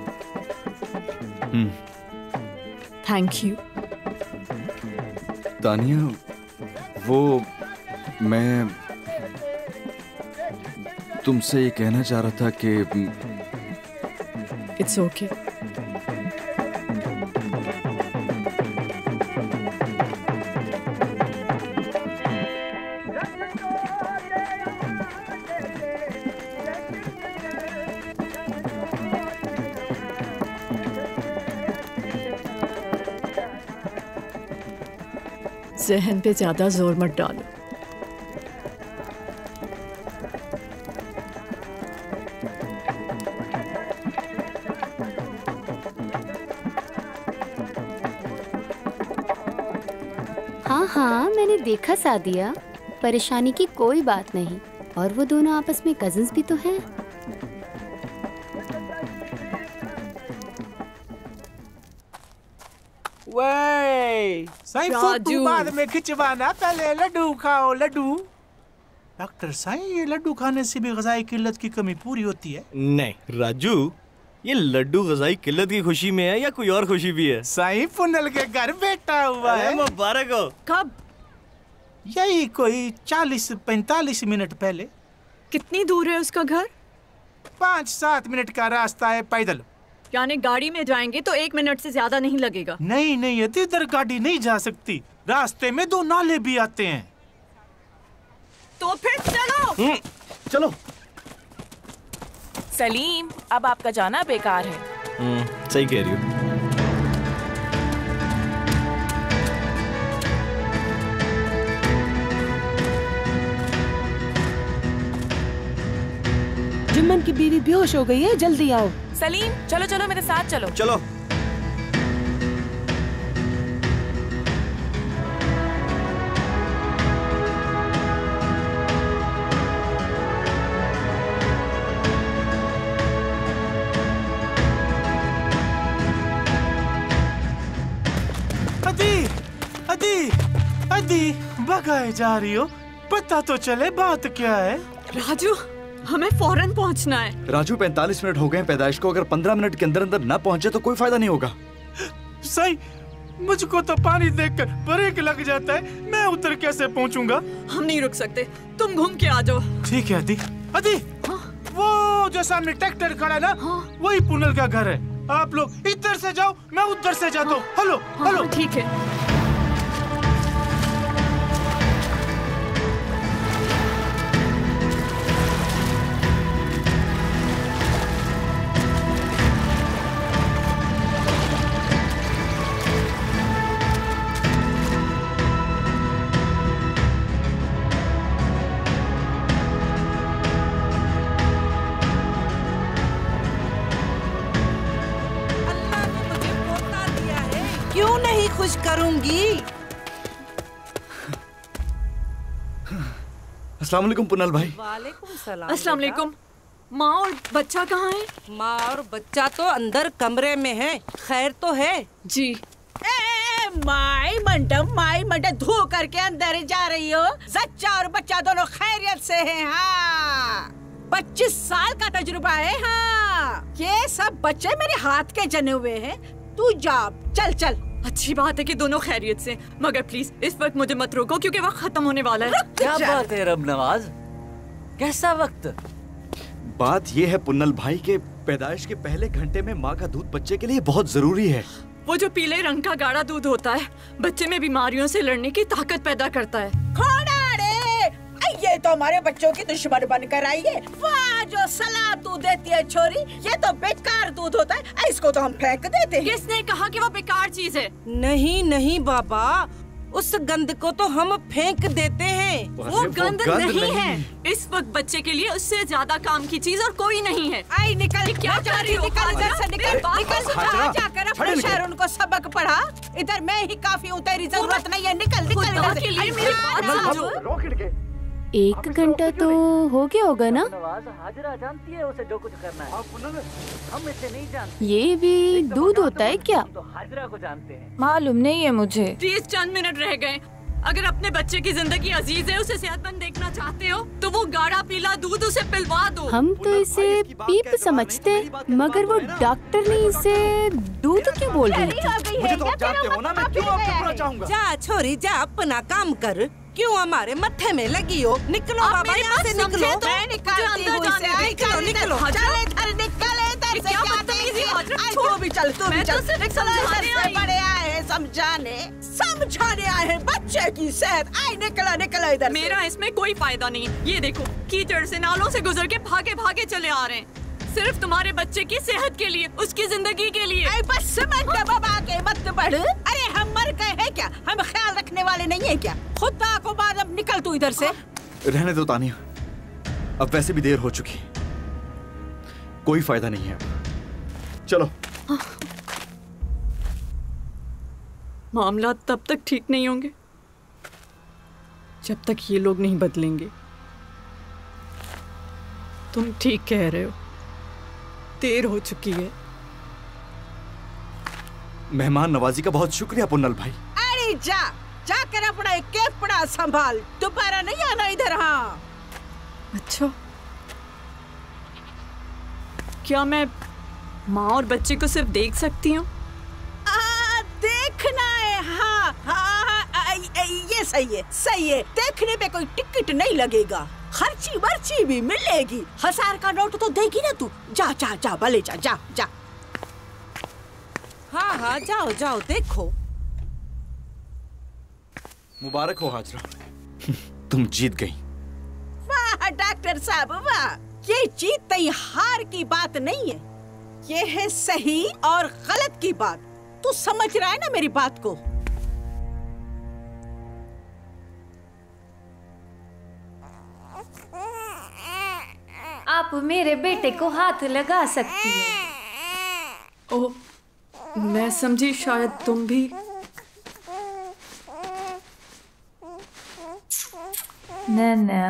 थैंक यू। तानिया, वो मैं तुमसे ये कहना चाह रहा था कि इट्स ओके okay. जहन पे ज्यादा जोर मत डालो। हाँ हाँ मैंने देखा सादिया, परेशानी की कोई बात नहीं, और वो दोनों आपस में कजिन्स भी तो हैं। साईं फोटो बाद में खिंचवाना, पहले लड्डू खाओ। लड्डू डॉक्टर साईं, ये लड्डू खाने से भी ग़िज़ाई किल्लत की कमी पूरी होती है? नहीं राजू, ये लड्डू ग़िज़ाई किल्लत की खुशी में है या कोई और खुशी भी है? साईं पुनल के घर बेटा हुआ है। मुबारक हो। कब? यही कोई चालीस पैंतालीस मिनट पहले। कितनी दूर है उसका घर? पाँच सात मिनट का रास्ता है पैदल। यानी गाड़ी में जाएंगे तो एक मिनट से ज्यादा नहीं लगेगा। नहीं नहीं, इधर गाड़ी नहीं जा सकती, रास्ते में दो नाले भी आते हैं। तो फिर चलो। चलो। सलीम, अब आपका जाना बेकार है। हम्म, सही कह रही हो। जुम्मन की बीवी बेहोश हो गई है, जल्दी आओ। सलीम, चलो चलो मेरे साथ चलो। चलो। अदी, अदी, अदी, भगाए जा रही हो? पता तो चले बात क्या है। राजू, हमें फौरन पहुंचना है। राजू, पैंतालीस मिनट हो गए पैदाइश को, अगर पंद्रह मिनट के अंदर अंदर न पहुंचे तो कोई फायदा नहीं होगा। सही, मुझको तो पानी देखकर ब्रेक लग जाता है, मैं उतर कैसे पहुंचूंगा? हम नहीं रुक सकते, तुम घूम के आ जाओ। ठीक है अदी। अदी, हाँ? वो जो सामने ट्रैक्टर खड़ा है ना, हाँ? वही पुनल का घर है। आप लोग इधर से जाओ, मैं उधर से जाता हूँ। हाँ? हेलो हेलो, ठीक है। खुश करूंगी। अस्सलाम वालेकुम पुनल भाई। वालेकुम सलाम। अस्सलाम वालेकुम। माँ और बच्चा कहाँ है? माँ और बच्चा तो अंदर कमरे में है। खैर तो है जी। ए, ए, माई मंडम माई मंडम धो करके अंदर जा रही हो। सच्चा और बच्चा दोनों खैरियत से हैं। हाँ, पच्चीस साल का तजुर्बा है। हाँ, ये सब बच्चे मेरे हाथ के जने हुए हैं। तू जा, चल चल। अच्छी बात है कि दोनों खैरियत से, मगर प्लीज इस वक्त मुझे मत रोको क्योंकि वक्त खत्म होने वाला है। क्या बात है रब नवाज, कैसा वक्त? बात ये है पुन्नल भाई के पैदाइश के पहले घंटे में माँ का दूध बच्चे के लिए बहुत जरूरी है। वो जो पीले रंग का गाढ़ा दूध होता है, बच्चे में बीमारियों से लड़ने की ताकत पैदा करता है। ये तो हमारे बच्चों की दुश्मन बनकर आई है। वाह, जो सलाह तू देती है छोरी, ये तो बेकार दूध होता है, इसको तो हम फेंक देते हैं। किसने कहा कि वो बेकार चीज है? नहीं नहीं बाबा, उस गंद को तो हम फेंक देते हैं। वो, वो गंद, गंद नहीं, नहीं है। इस वक्त बच्चे के लिए उससे ज्यादा काम की चीज और कोई नहीं है। आई निकल, क्या जा रही हो? निकल इधर से, निकल निकल, जाकर अपने शहर उनको सबक पढ़ा। इधर मैं ही काफी हूँ, तेरी जरूरत नहीं है। निकल निकल। एक घंटा तो हो गया होगा ना? हाजरा जानती है उसे जो कुछ करना है। हम इसे नहीं जानते। ये भी दूध होता है क्या? तो हाजरा को जानते हैं। मालूम नहीं है मुझे। तीस चंद मिनट रह गए। अगर अपने बच्चे की जिंदगी अजीज है, उसे सेहतमंद देखना चाहते हो, तो वो गाढ़ा पीला दूध उसे पिलवा दो। हम तो इसे पीप समझते हैं, मगर वो डॉक्टर ने इसे दूध क्यों बोल रही है? मुझे तो आप जानते हो ना, मैं क्यों आपको बुरा चाहूंगा? जा छोरी जा, अपना काम कर। क्यों हमारे मत्थे में लगी हो? निकलो बाबा, यहाँ से निकलो। मैं निकालती हूँ इसे। निकलो निकलो, चल इधर निकल, इधर से क्या तेजी हो? तू भी चल, तू भी चल। समझाने बड़े आए हैं, समझाने समझाने आए हैं बच्चे की सेहत। आई निकलो निकलो इधर। मेरा इसमें कोई फायदा नहीं। ये देखो, कीचड़ से नालों से गुजर के भागे भागे चले आ रहे हैं, सिर्फ तुम्हारे बच्चे की सेहत के लिए, उसकी जिंदगी के लिए। ऐ बस समझ बाबा के मत बढ़। अरे हम मर गए हैं क्या? हम ख्याल रखने वाले नहीं है क्या? खुदा को बाद, अब निकल तू इधर से। रहने दो तानिया, अब वैसे भी देर हो चुकी, कोई फायदा नहीं है। चलो। मामला तब तक ठीक नहीं होंगे जब तक ये लोग नहीं बदलेंगे। तुम ठीक कह रहे हो, देर हो चुकी है। मेहमान नवाजी का बहुत शुक्रिया पुन्नल भाई। अरे जा, जाकर अपना एक केपड़ा संभाल, दोबारा नहीं आना इधर। हाँ। अच्छा, क्या मैं माँ और बच्चे को सिर्फ देख सकती हूँ? देखना है। हाँ, हाँ, हाँ, ये सही है, सही है। देखने पे कोई टिकट नहीं लगेगा, खर्ची बर्ची भी मिलेगी। हजार का नोट तो देगी ना तू। जा जा जा, भले जा जा जा। हाँ हाँ, जाओ जाओ, देखो। मुबारक हो हाजरा, तुम जीत गई। वाह डॉक्टर साहब वाह, ये जीत नहीं हार की बात नहीं है, ये है सही और गलत की बात। तू समझ रहा है ना मेरी बात को? आप मेरे बेटे को हाथ लगा सकती हो। ओह, मैं समझी शायद तुम भी। नैना,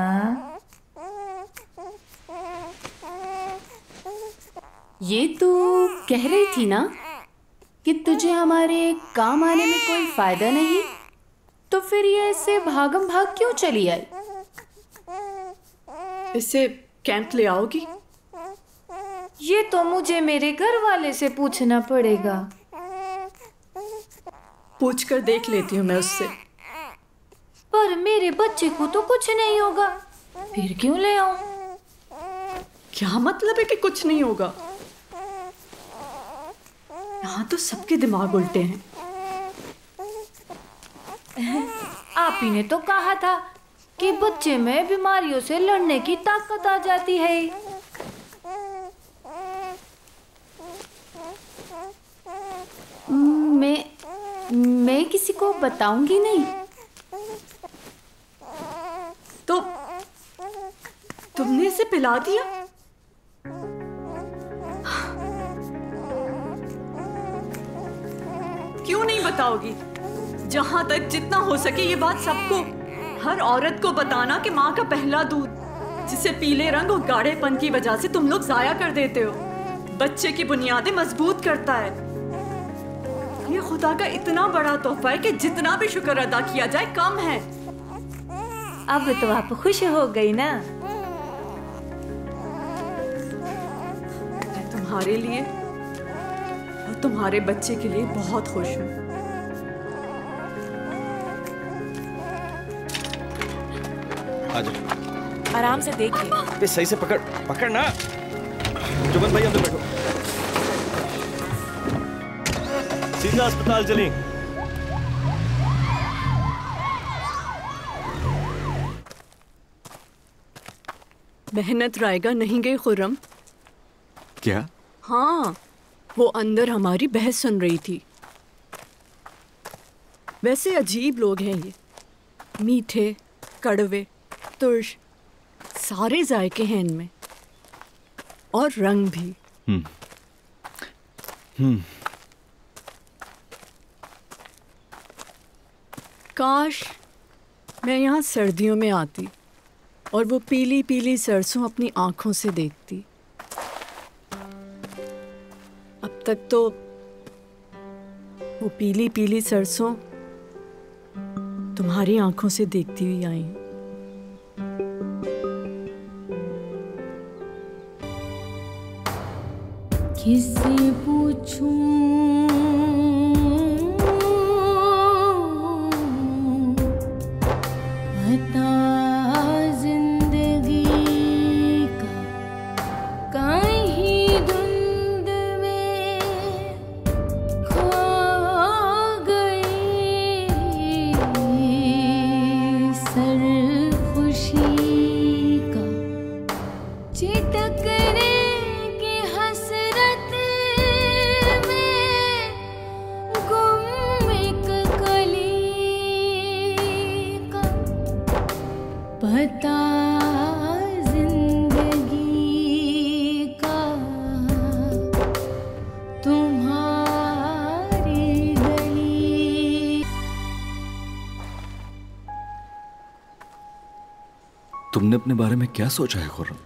ये तू कह रही थी ना कि तुझे हमारे काम आने में कोई फायदा नहीं, तो फिर ये ऐसे भागम भाग क्यों चली आई? इसे कैंप ले आओगी? ये तो मुझे मेरे घर वाले से पूछना पड़ेगा। पूछ कर देख लेती हूँ मैं उससे। पर मेरे बच्चे को तो कुछ नहीं होगा, फिर क्यों ले आऊं? क्या मतलब है कि कुछ नहीं होगा? यहाँ तो सबके दिमाग उल्टे हैं। आप ही ने तो कहा था कि बच्चे में बीमारियों से लड़ने की ताकत आ जाती है। मैं मैं किसी को बताऊंगी नहीं। तो तुमने इसे पिला दिया? क्यों नहीं बताओगी? जहां तक जितना हो सके ये बात सबको, हर औरत को बताना कि माँ का पहला दूध, जिसे पीले रंग और गाढ़ेपन की वजह से तुम लोग जाया कर देते हो, बच्चे की बुनियादें मजबूत करता है। ये खुदा का इतना बड़ा तोहफा है कि जितना भी शुक्र अदा किया जाए कम है। अब तो आप खुश हो गई ना? मैं तुम्हारे लिए और तुम्हारे बच्चे के लिए बहुत खुश हूँ। आजा। आराम से देखिए। बे सही से पकड़, पकड़ ना। जुबन भाई अंदर बैठो। सीधा अस्पताल चलें। मेहनत रायगा नहीं गई खुर्रम? क्या? हाँ, वो अंदर हमारी बहस सुन रही थी। वैसे अजीब लोग हैं ये, मीठे, कड़वे, तुर्श, सारे जायके हैं इनमें, और रंग भी। हम्म हम्म काश मैं यहाँ सर्दियों में आती और वो पीली पीली सरसों अपनी आंखों से देखती। अब तक तो वो पीली पीली सरसों तुम्हारी आंखों से देखती हुई आई। किससे पूछूं बता जिंदगी का कहीं धुंध में खो गई सर खुशी का चिटकने की हसरत में गुम एक कली का पता जिंदगी का तुम्हारी गली। तुमने अपने बारे में क्या सोचा है खुर्रम?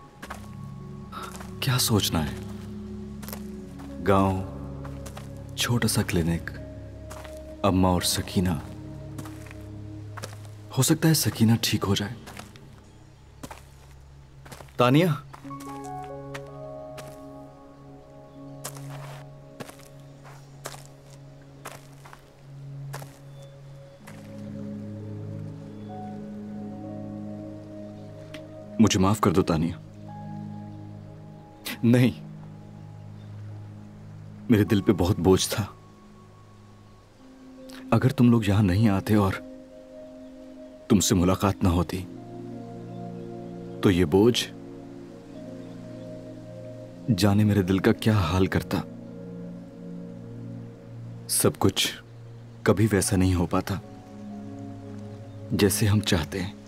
क्या सोचना है? गांव, छोटा सा क्लिनिक, अम्मा और सकीना। हो सकता है सकीना ठीक हो जाए। तानिया, मुझे माफ कर दो तानिया। नहीं, मेरे दिल पे बहुत बोझ था। अगर तुम लोग यहां नहीं आते और तुमसे मुलाकात ना होती तो ये बोझ जाने मेरे दिल का क्या हाल करता। सब कुछ कभी वैसा नहीं हो पाता जैसे हम चाहते हैं।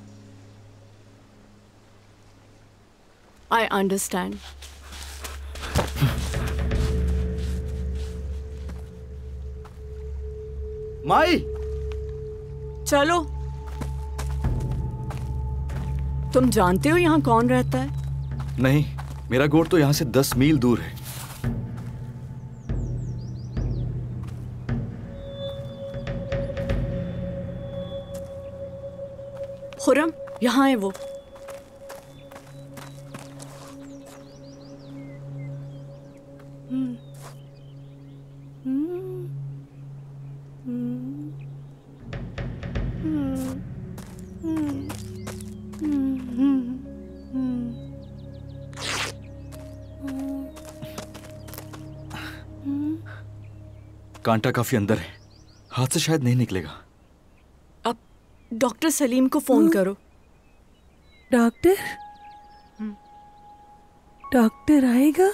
I understand. माई, चलो। तुम जानते हो यहाँ कौन रहता है? नहीं, मेरा गोठ तो यहां से दस मील दूर है। खुर्रम, यहाँ है वो। कांटा काफी अंदर है, हाथ से शायद नहीं निकलेगा। अब डॉक्टर सलीम को फोन करो। डॉक्टर डॉक्टर आएगा,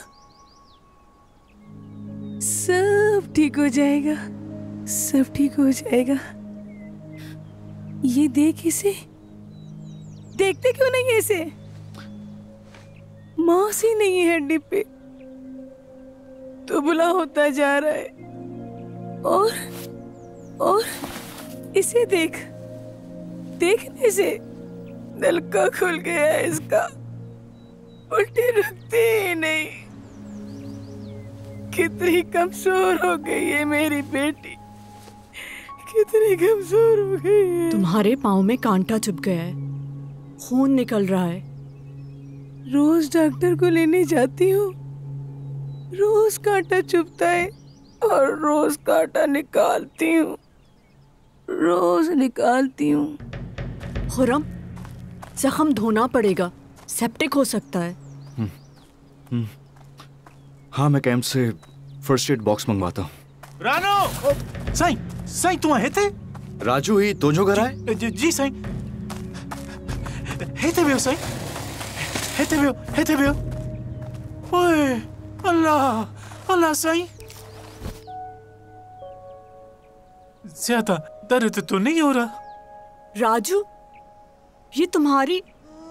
सब ठीक हो जाएगा, सब ठीक हो जाएगा। ये देख इसे, देखते क्यों नहीं है इसे? मांस ही नहीं है हड्डी पे, दुबला होता जा रहा है। और और इसे देख, देखने से नलका खुल गया है इसका, उल्टी रुकती ही नहीं। कितनी कमजोर हो गई है मेरी बेटी, कितनी कमजोर हो गई है। तुम्हारे पाँव में कांटा चुभ गया है, खून निकल रहा है। रोज डॉक्टर को लेने जाती हूँ, रोज कांटा चुभता है और रोज कांटा निकालती हूँ, रोज निकालती हूँ। खुरम, जख्म धोना पड़ेगा, सेप्टिक हो सकता है। हम्म, हम्म। हाँ, मैं कैंप से फर्स्ट एड बॉक्स मंगवाता हूँ। रानो, साईं, साईं तुम है थे? राजू ही तो जो घर आए? जी, जी साईं। है थे भी साईं? है थे भी, है थे भी। ओए, अल्लाह, अल्लाह साईं। ज्यादा दर्द तो नहीं हो रहा? राजू, ये तुम्हारी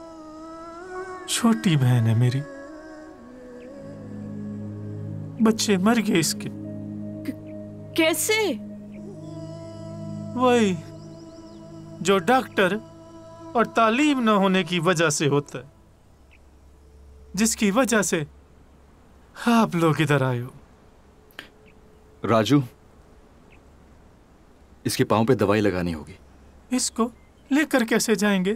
छोटी बहन है मेरी, बच्चे मर गए इसके। कैसे? वही जो डॉक्टर और तालीम न होने की वजह से होता है, जिसकी वजह से आप लोग इधर आए हो। राजू, इसके पांव पे दवाई लगानी होगी। इसको लेकर कैसे जाएंगे?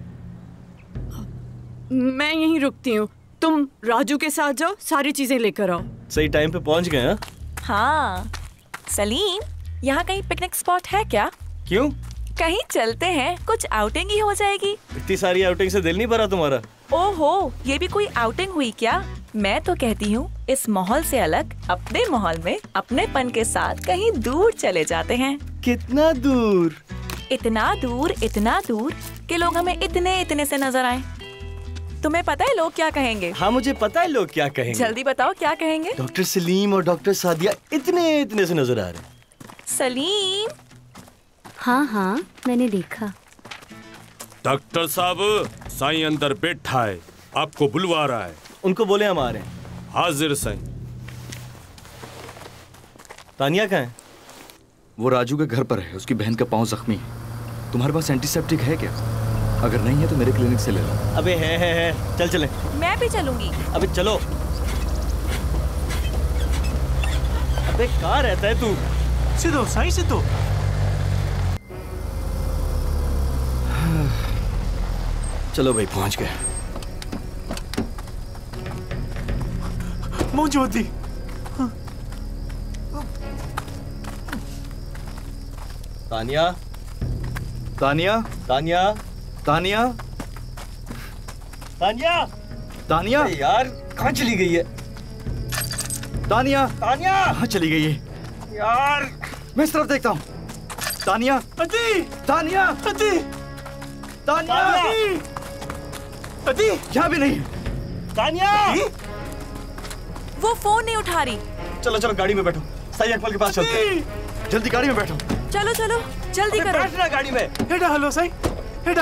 मैं यहीं रुकती हूँ, तुम राजू के साथ जाओ, सारी चीजें लेकर आओ। सही टाइम पे पहुंच गए। हाँ हाँ सलीम, यहाँ कहीं पिकनिक स्पॉट है क्या? क्यों? कहीं चलते हैं, कुछ आउटिंग ही हो जाएगी। इतनी सारी आउटिंग से दिल नहीं भरा तुम्हारा? ओहो, ये भी कोई आउटिंग हुई क्या? मैं तो कहती हूँ इस माहौल से अलग अपने माहौल में अपनेपन के साथ कहीं दूर चले जाते हैं। कितना दूर? इतना दूर, इतना दूर कि लोग हमें इतने इतने से नजर आए। तुम्हें पता है लोग क्या कहेंगे? हाँ, मुझे पता है लोग क्या कहेंगे। जल्दी बताओ क्या कहेंगे? डॉक्टर सलीम और डॉक्टर सादिया इतने इतने से नजर आ रहे हैं। सलीम? हाँ हाँ, मैंने देखा। डॉक्टर साहब, साईं अंदर बैठा है, आपको बुलवा रहा है। उनको बोले हम आ रहे हैं। हाजिर साईं। तानिया कहाँ है? वो राजू के घर पर है, उसकी बहन का पाँव जख्मी है। तुम्हारे पास एंटीसेप्टिक है क्या? अगर नहीं है तो मेरे क्लिनिक से ले लो। अबे है है है, चल चले। मैं भी चलूंगी। अबे चलो। अबे कहाँ रहता है तू? सिद्धो, साईं सिद्धो। चलो भाई, पहुंच गए। मौजूदी। तानिया, तानिया, तानिया, तानिया, तानिया, तानिया। यार कहाँ चली गई है? तानिया, तानिया कहाँ चली गई है? यार मैं इस तरफ देखता हूँ। तानिया, अति, तानिया, अति, तानिया, अति, यहाँ भी नहीं। तानिया, वो फोन नहीं उठा रही। चलो चलो गाड़ी में बैठो, साईं अकमल के पास चलते हैं। जल्दी गाड़ी में बैठो। चलो चलो जल्दी करो। बैठना गाड़ी में। हेडा, हेलो साईं, हेडा।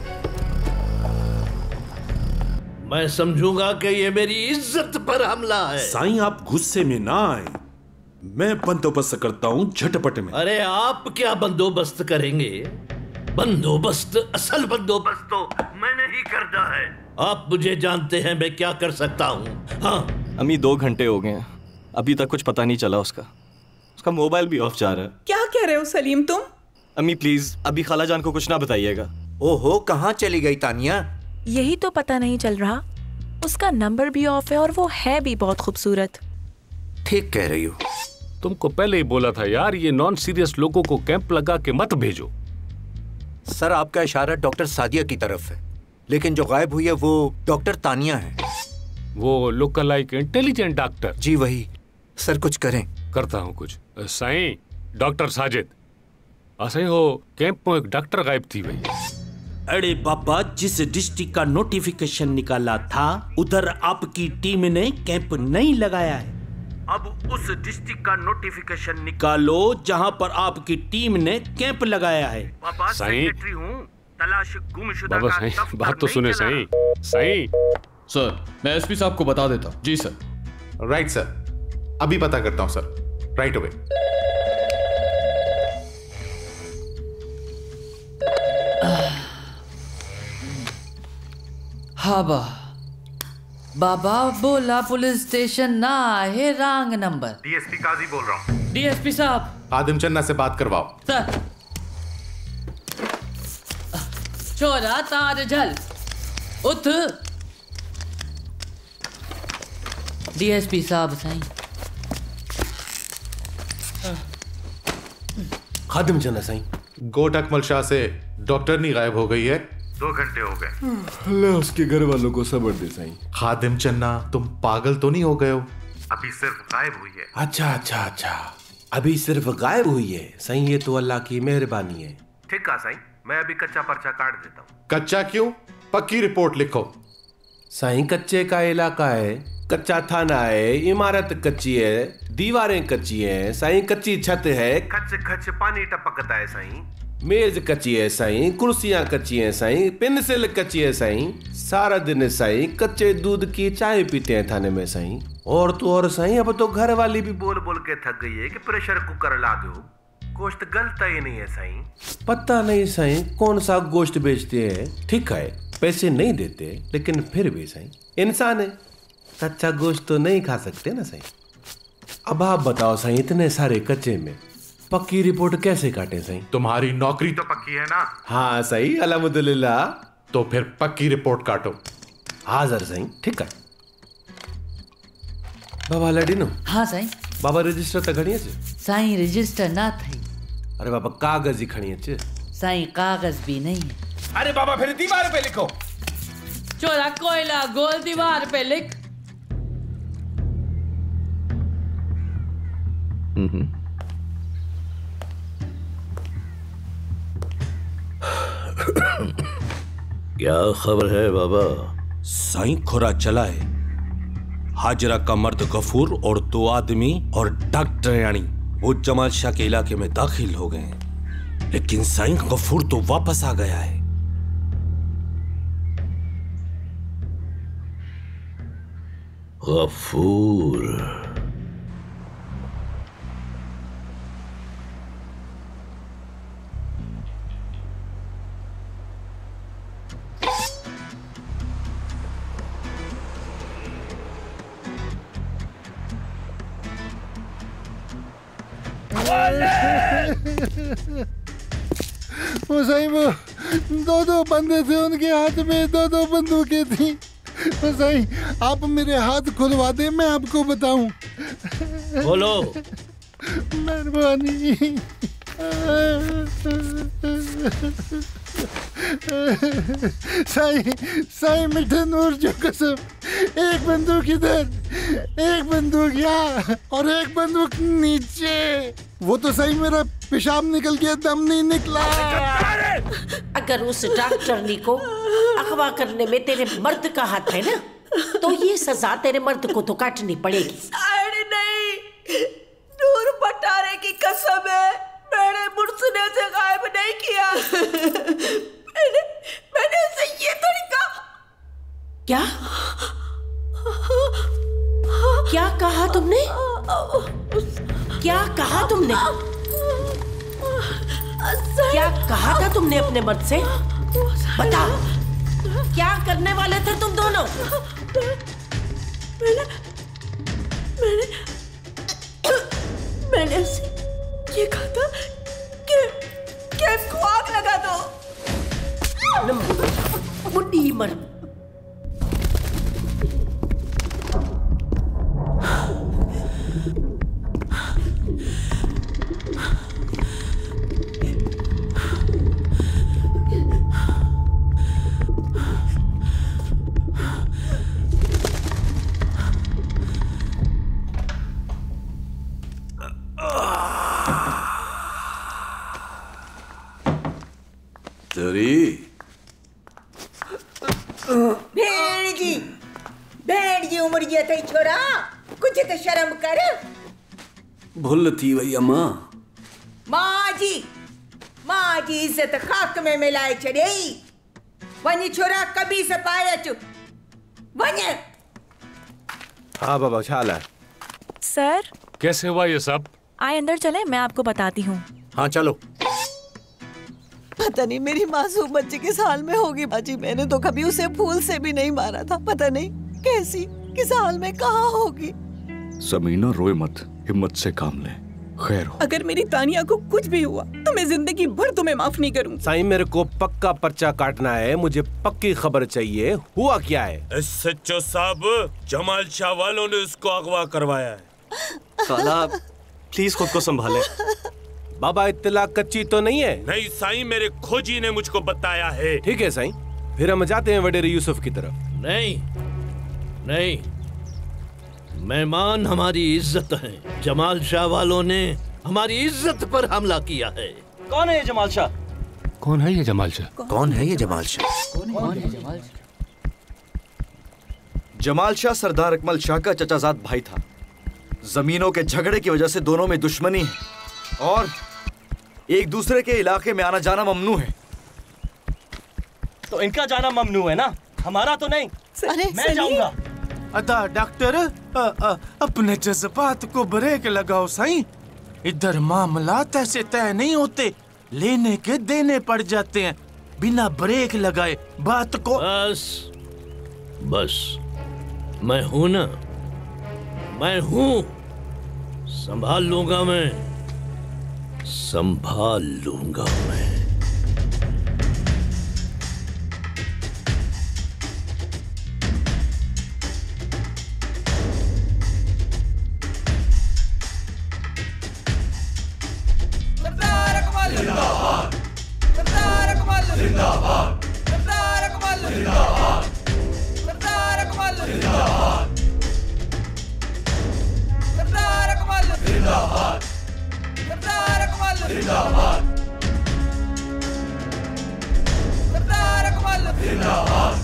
मैं समझूंगा कि ये मेरी इज्जत पर हमला है। साईं, आप गुस्से में ना आए, मैं बंदोबस्त करता हूँ झटपट में। अरे आप क्या बंदोबस्त करेंगे? बंदोबस्त, असल बंदोबस्त तो मैंने ही करना है। आप मुझे जानते हैं मैं क्या कर सकता हूँ। हाँ अम्मी, दो घंटे हो गए हैं, अभी तक कुछ पता नहीं चला उसका। उसका मोबाइल भी ऑफ जा रहा है। क्या कह रहे हो सलीम तुम? अम्मी प्लीज, अभी खाला जान को कुछ ना बताइएगा। ओहो, कहाँ चली गई तानिया? यही तो पता नहीं चल रहा। उसका नंबर भी ऑफ है और वो है भी बहुत खूबसूरत। ठीक कह रही हो। तुमको पहले ही बोला था यार, ये नॉन सीरियस लोगों को कैंप लगा के मत भेजो। सर, आपका इशारा डॉक्टर सादिया की तरफ है, लेकिन जो गायब हुई है वो डॉक्टर तानिया है। वो लोकल लाइक इंटेलिजेंट डॉक्टर? जी वही। सर कुछ करें। करता हूँ कुछ। साईं, डॉक्टर साजिद, साईं हो कैंप में एक डॉक्टर गायब थी भाई। अरे बाबा, जिस डिस्ट्रिक्ट का नोटिफिकेशन निकाला था उधर आपकी टीम ने कैंप नहीं लगाया है। अब उस डिस्ट्रिक्ट का नोटिफिकेशन निकालो जहां पर आपकी टीम ने कैंप लगाया है। बाबा सेक्रेटरी हूँ, तलाश गुमशुदा बाबा का साईं, दफ्तर बात तो नहीं सुने चला साईं। साईं सर, मैं एसपी साहब को बता देता हूँ। जी सर। राइट सर, अभी पता करता हूँ सर, राइट अवे। हाँ बा बाबा बोला पुलिस स्टेशन ना है रॉन्ग नंबर। डीएसपी काजी बोल रहा हूँ। डीएसपी साहब आदम चन्ना से बात करवाओ। सर। छोरा तार झल उठ। डीएसपी साहब साईं। खादिम चन्ना साईं। गोट अकमल शाह से डॉक्टरनी गायब हो गई है, दो घंटे हो गए। ले उसके घर वालों को सब्र दे साईं। खादिम चन्ना, तुम पागल तो नहीं हो गए हो? अभी सिर्फ गायब हुई है। अच्छा अच्छा अच्छा, अभी सिर्फ गायब हुई है। साईं ये तो अल्लाह की मेहरबानी है। ठीक है साईं, मैं अभी कच्चा पर्चा काट देता हूँ। कच्चा क्यों? पक्की रिपोर्ट लिखो। साईं कच्चे का इलाका है, कच्चा थाना है, इमारत कच्ची है, दीवारें कच्ची हैं साईं, कच्ची छत है, खच खच पानी टपकता है साईं। मेज कच्ची है साईं, कुर्सियां कच्ची हैं साईं, पेंसिल कच्ची है साईं। सारा दिन साईं कच्चे दूध की चाय पीते हैं थाने में साईं। और तो और साईं अब तो घर वाली भी बोल बोल के थक गई है कि प्रेशर कुकर ला दो, गोश्त गलता ही नहीं है साईं। पता नहीं साईं कौन सा गोश्त बेचते हैं। ठीक है पैसे नहीं देते लेकिन फिर भी साईं इंसान है, कच्चा गोश्त तो नहीं खा सकते ना साईं। अब आप बताओ साईं, इतने सारे कच्चे में पक्की रिपोर्ट कैसे काटे साईं? तुम्हारी नौकरी तो पक्की है ना? हाँ सही, अल्हम्दुलिल्लाह। तो फिर पक्की रिपोर्ट काटो। हाजिर साईं। ठीक है बाबा लड़ीनो। हाँ साईं। बाबा रजिस्टर तो खणी अचे? साईं रजिस्टर ना थई। अरे बाबा कागज ही खणी अचे। साईं कागज भी नहीं है। अरे बाबा फिर दीवार पे लिखो। चोरा कोयला गोल दीवार पे लिख। क्या खबर है बाबा? साईं खुरा चला है। हाजरा का मर्द गफूर और दो आदमी और डॉक्टर यानी वो जमाल शाह के इलाके में दाखिल हो गए हैं, लेकिन साईं गफूर तो वापस आ गया है। गफूर वो सही वो दो दो बंदे थे, उनके हाथ में दो दो बंदूकें थी। वो सही आप मेरे हाथ खुलवा दे, मैं आपको बताऊं। बोलो। मेहरबानी। साईं साईं मिठे नूर जो कसम, एक बंदूक इधर, एक बंदूक यहाँ और एक बंदूक नीचे। वो तो सही मेरा पेशाब निकल गया, दम नहीं निकला। अगर उस डॉक्टरनी को अगवा करने में तेरे मर्द का हाथ है ना, तो ये सजा तेरे मर्द को तो काटनी पड़ेगी। अरे नहीं, नूर बटारे की कसम है, मैंने मुर्सने से गायब नहीं किया। मैंने मैंने उसे ये थोड़ी कहा। क्या क्या कहा तुमने? क्या कहा तुमने? क्या कहा था तुमने अपने मर्द से? बता, क्या करने वाले थे तुम दोनों? मैंने मैंने मैंने उसे ये कहा था कि कि इसको आग लगा दो। बुढ़ी मर। जी भेड़ जी उम्र ये थई छोरा कुछ तो शर्म कर। भूल थी वही अम्मा। माँ जी माँ जी इज्जत खाक में मिलाए छड़ई। वञ छोरा कभी से पाए अचु वञ। हाँ बाबा क्या हाल है? सर कैसे हुआ ये सब? आए अंदर चले, मैं आपको बताती हूँ। हाँ चलो। पता नहीं मेरी मासूम बच्ची किस हाल में होगी बाजी। मैंने तो कभी उसे फूल से भी नहीं मारा था। पता नहीं कैसी किस हाल में कहाँ होगी। समीना रोए मत, हिम्मत से काम ले, खैर हो। अगर मेरी तानिया को कुछ भी हुआ तो मैं जिंदगी भर तुम्हें माफ नहीं करूंगी। साईं मेरे को पक्का पर्चा काटना है, मुझे पक्की खबर चाहिए, हुआ क्या है? सच्चो साहब जमाल शाह वालों ने उसको अगवा करवाया है। काला प्लीज खुद को संभाले। बाबा इत्तला कच्ची तो नहीं है? नहीं साईं मेरे खोजी ने मुझको बताया है। ठीक है साईं, फिर हम जाते हैं वडेरे यूसुफ की तरफ। नहीं नहीं, मेहमान हमारी इज्जत है। जमाल शाह वालों ने हमारी इज्जत पर हमला किया है। कौन है ये जमाल शाह? कौन है ये जमाल शाह? कौन है ये जमाल शाह? कौन है जमाल शाह? जमाल शाह सरदार अकमल शाह का चचाजाद भाई था। जमीनों के झगड़े की वजह से दोनों में दुश्मनी है और एक दूसरे के इलाके में आना जाना ममनू है। तो इनका जाना ममनू है ना, हमारा तो नहीं। मैं जाऊंगा। अदा डॉक्टर अ, अ, अपने जज्बात को ब्रेक लगाओ साईं। इधर मामलात ऐसे तय नहीं होते, लेने के देने पड़ जाते हैं। बिना ब्रेक लगाए बात को। बस बस मैं हूं ना, मैं हूं। संभाल लूंगा मैं, संभाल लूंगा मैं। सरदार अकमल जिंदाबाद, सरदार अकमल जिंदाबाद, सरदार अकमल जिंदाबाद, सरदार अकमल जिंदाबाद, सरदार अकमल जिंदाबाद, सरदार अकमल जिंदाबाद, सरदार अकमल जिंदाबाद।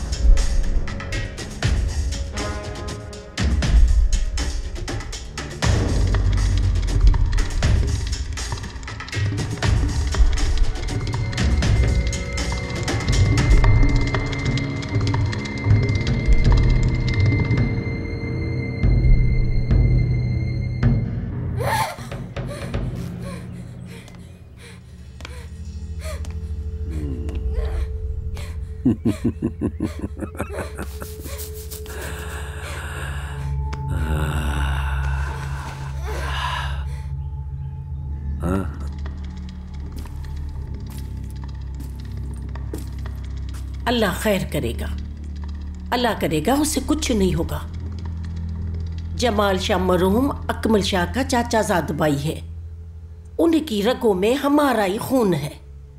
अल्लाह खैर करेगा, अल्लाह करेगा, उससे कुछ नहीं होगा। जमाल शाह मरहूम अकमल शाह का चाचाजाद भाई है, उनकी रगों में हमारा ही खून है।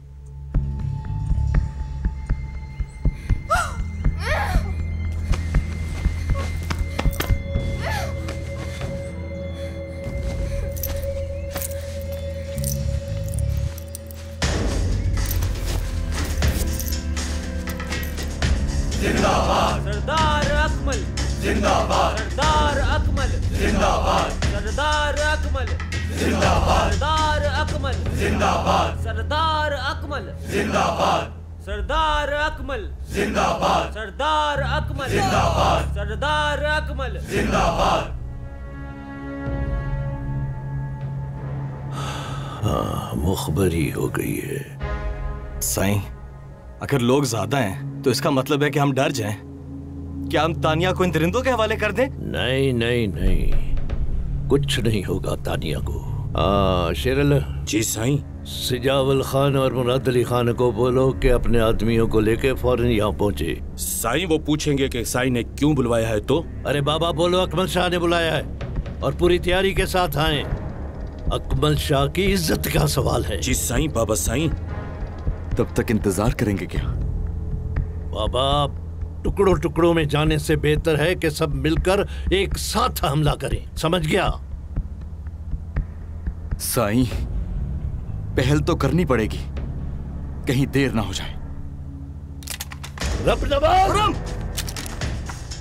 सरदार अकमल जिंदाबाद, सरदार अकमल जिंदाबाद, सरदार अकमल जिंदाबाद, सरदार अकमल जिंदाबाद, सरदार अकमल जिंदाबाद, सरदार अकमल जिंदाबाद, सरदार अकमल जिंदाबाद, सरदार अकमल जिंदाबाद। हाँ, मुखबरी हो गई है। साईं, अगर लोग ज्यादा हैं तो इसका मतलब है कि हम डर जाएं। क्या हम तानिया को इन दरिंदों के हवाले कर दें? नहीं नहीं नहीं, कुछ नहीं होगा तानिया को। आ, शेरल। जी साईं। सिजावल खान और मुराद अली खान को बोलो कि अपने आदमियों को लेके फौरन यहाँ पहुँचे। साईं वो पूछेंगे कि साईं ने क्यों बुलवाया है तो? अरे बाबा बोलो अकमल शाह ने बुलाया है और पूरी तैयारी के साथ आए। अकमल शाह की इज्जत का सवाल है। जी साईं। बाबा साईं। तब तक इंतजार करेंगे क्या? बाबा टुकड़ों टुकड़ों में जाने से बेहतर है कि सब मिलकर एक साथ हमला करें, समझ गया? साईं, पहल तो करनी पड़ेगी, कहीं देर ना हो जाए। रब नवाज!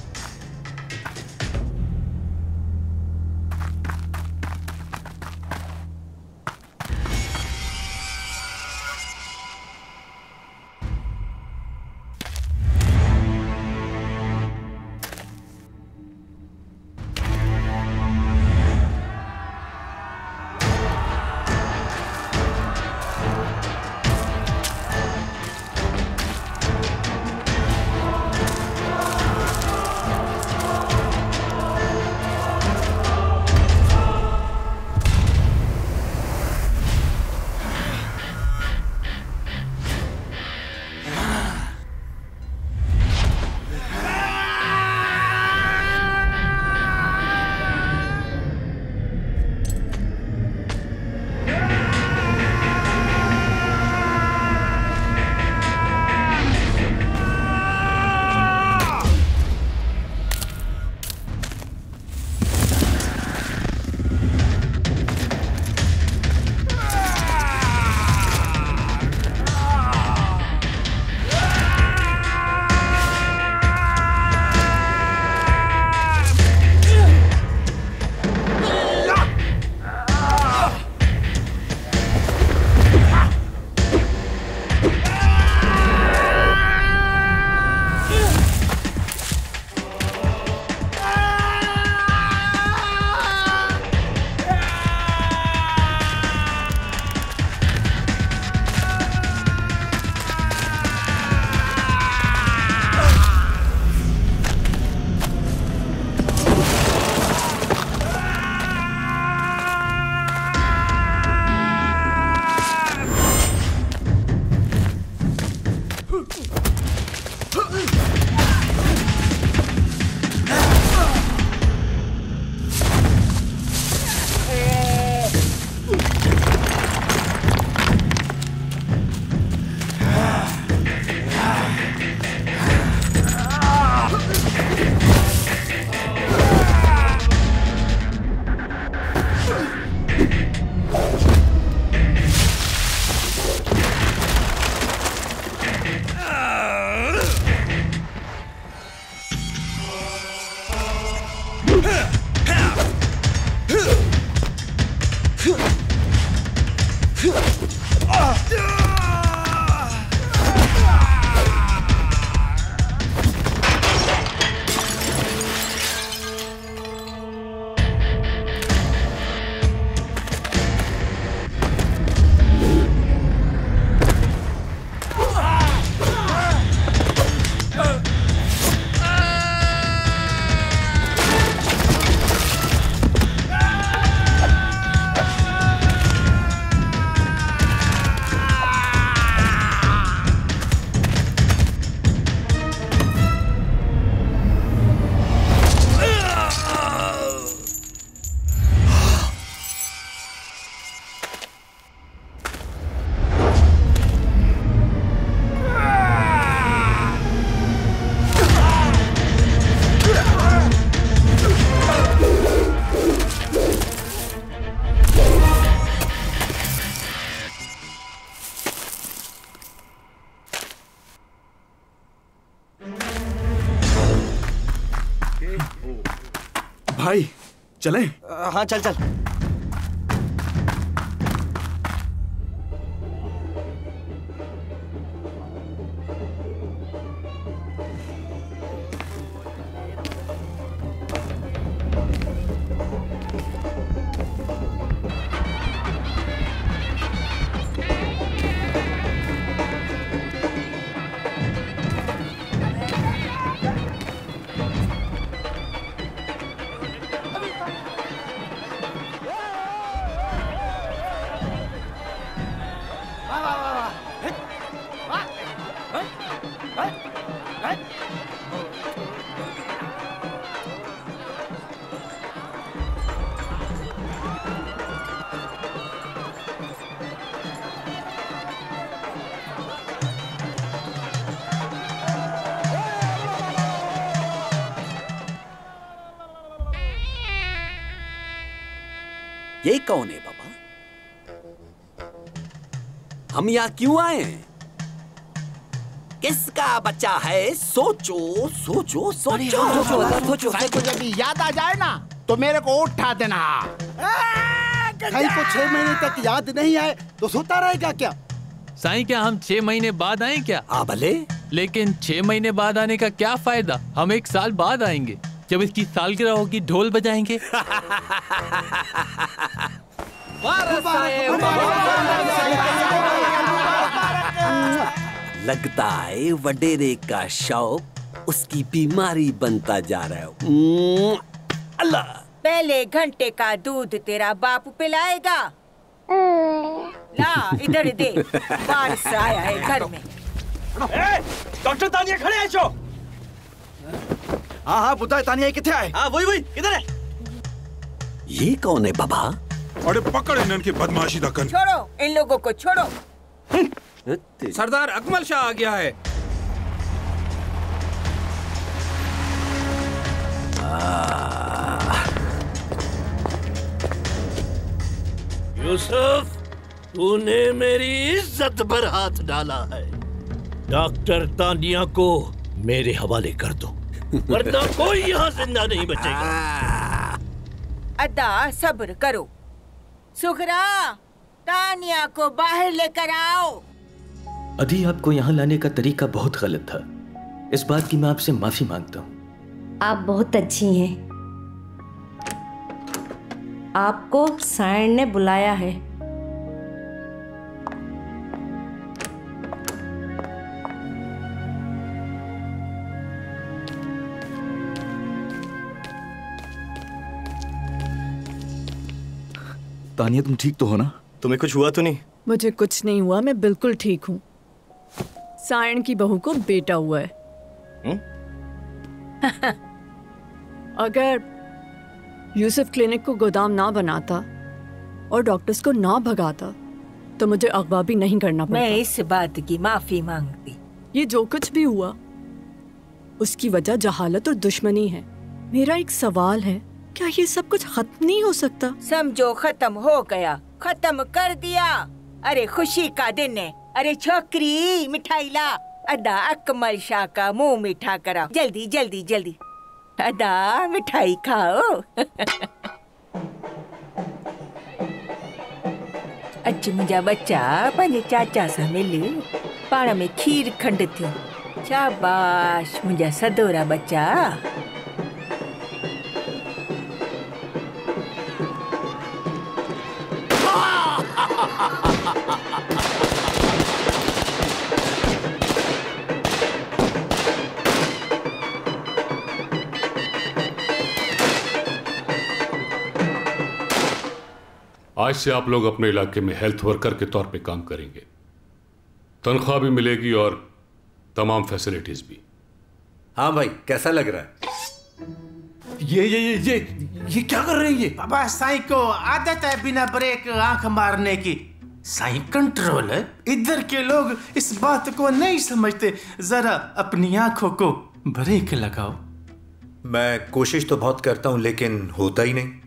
भाई चलें? हाँ चल चल। ये कौन है बाबा? हम यहाँ क्यों आए हैं? किसका बच्चा है? सोचो सोचो सोचो सोचो। साईं को जब याद आ जाए ना तो मेरे को उठा देना। साईं को छह महीने तक याद नहीं आए तो सोता रहेगा क्या? साईं क्या हम छह महीने बाद आए क्या? हाँ भले। लेकिन छह महीने बाद आने का क्या फायदा? हम एक साल बाद आएंगे, जब इसकी सालगिरह होगी ढोल बजाएंगे। लगता है वडेरे का शौक उसकी बीमारी बनता जा रहा है। अल्लाह, पहले घंटे का दूध तेरा बाप पिलाएगा। ला इधर दे, बारिश आया है घर में। डॉक्टर तानिया खड़े हैं जो। हाँ हाँ बुता तानिया किथे आए? हाँ वही वही इधर है। ये कौन है बाबा? अरे पकड़ इनकी बदमाशी दकन। छोड़ो इन लोगों को छोड़ो। सरदार अकमल शाह आ गया है। यूसुफ, तूने मेरी इज्जत पर हाथ डाला है। डॉक्टर तानिया को मेरे हवाले कर दो, वरना कोई यहाँ जिंदा नहीं बचेगा। अदा सब्र करो। सुखरा, तानिया को बाहर लेकर आओ। अधी, आपको यहाँ लाने का तरीका बहुत गलत था। इस बात की मैं आपसे माफी मांगता हूँ। आप बहुत अच्छी हैं। आपको सायण ने बुलाया है। तानिया तुम ठीक तो हो ना? तुम्हें कुछ हुआ तो नहीं? मुझे कुछ नहीं हुआ, मैं बिल्कुल ठीक हूँ। सायण की बहू को बेटा हुआ है। अगर यूसुफ क्लिनिक को गोदाम ना बनाता और डॉक्टर्स को ना भगाता तो मुझे अगवा भी नहीं करना पड़ता। मैं इस बात की माफी मांगती। ये जो कुछ भी हुआ उसकी वजह जहालत और दुश्मनी है। मेरा एक सवाल है, क्या ये सब कुछ खत्म नहीं हो सकता? समझो खत्म हो गया, खत्म कर दिया। अरे खुशी का दिन है। अरे छोकरी मिठाई ला। अदा अकमल शाह का मुंह मीठा करा। जल्दी जल्दी जल्दी। अदा मिठाई खाओ। अच मुझा बच्चा पंहिंजे चाचा सां मिल। पाण में खीर खंड थियो। शाबाश मुझा सदोरा बच्चा। आज से आप लोग अपने इलाके में हेल्थ वर्कर के तौर पे काम करेंगे। तनख्वाह भी मिलेगी और तमाम फैसिलिटीज भी। हाँ भाई, कैसा लग रहा है? ये ये ये ये ये क्या कर रहे हैं ये? बाबा साईं को आदत है बिना ब्रेक आंख मारने की। साईं कंट्रोल है। इधर के लोग इस बात को नहीं समझते। जरा अपनी आंखों को ब्रेक लगाओ। मैं कोशिश तो बहुत करता हूं लेकिन होता ही नहीं।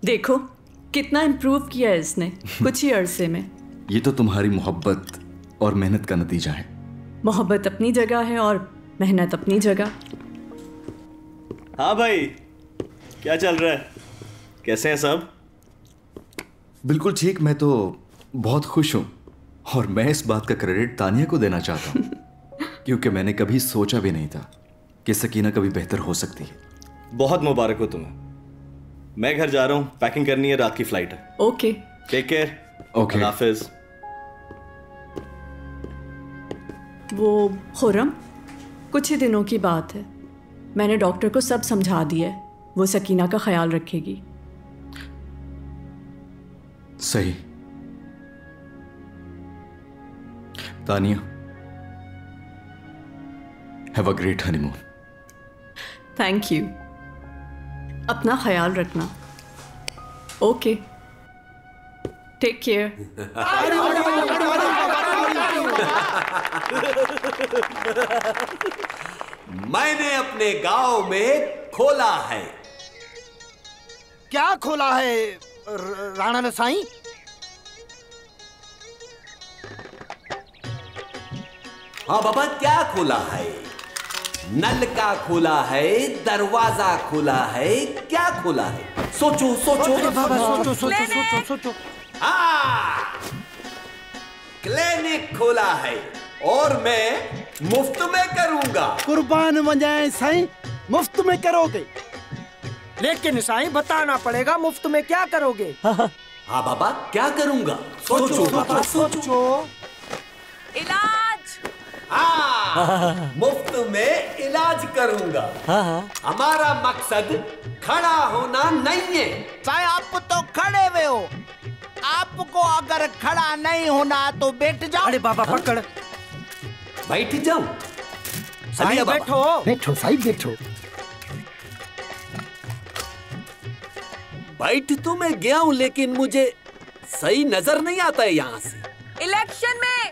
देखो कितना इम्प्रूव किया है इसने कुछ ही अरसे में। ये तो तुम्हारी मोहब्बत और मेहनत का नतीजा है। मोहब्बत अपनी जगह है और मेहनत अपनी जगह। हाँ भाई, क्या चल रहा है? कैसे हैं सब? बिल्कुल ठीक। मैं तो बहुत खुश हूं और मैं इस बात का क्रेडिट तानिया को देना चाहता हूं क्योंकि मैंने कभी सोचा भी नहीं था कि सकीना कभी बेहतर हो सकती है। बहुत मुबारक हो तुम्हें। मैं घर जा रहा हूं, पैकिंग करनी है, रात की फ्लाइट है। Okay, take care. ओके, अल्लाह हाफिज। वो खुर्रम, कुछ ही दिनों की बात है, मैंने डॉक्टर को सब समझा दिया है, वो सकीना का ख्याल रखेगी। सही। Tania, have a great honeymoon. Thank you. अपना ख्याल रखना। Okay, take care. मैंने अपने गांव में खोला है। क्या खोला है र- राणा नसाई? हाँ बाबा, क्या खोला है? नल का खोला है, दरवाजा खोला है, क्या खोला है? सोचो सोचो बाबा, सोचो सोचो सोचो सोचो। हाँ, क्लिनिक खोला है और मैं मुफ्त में करूंगा। कुर्बान बन जाए साईं, मुफ्त में करोगे? लेकिन साईं बताना पड़ेगा मुफ्त में क्या करोगे? हाँ बाबा, क्या करूंगा? सोचो बाबा, सोचो। इलाज। हाँ, मुफ्त में इलाज करूंगा। हमारा मकसद खड़ा होना नहीं है। साईं, आप तो खड़े हुए हो। आपको अगर खड़ा नहीं होना तो बैठ जाओ। अरे बाबा पकड़। बैठ जाऊं? साईं बैठो। बैठो साईं, बैठो। बैठ तो मैं गया हूं, लेकिन मुझे सही नजर नहीं आता है यहाँ से। इलेक्शन में।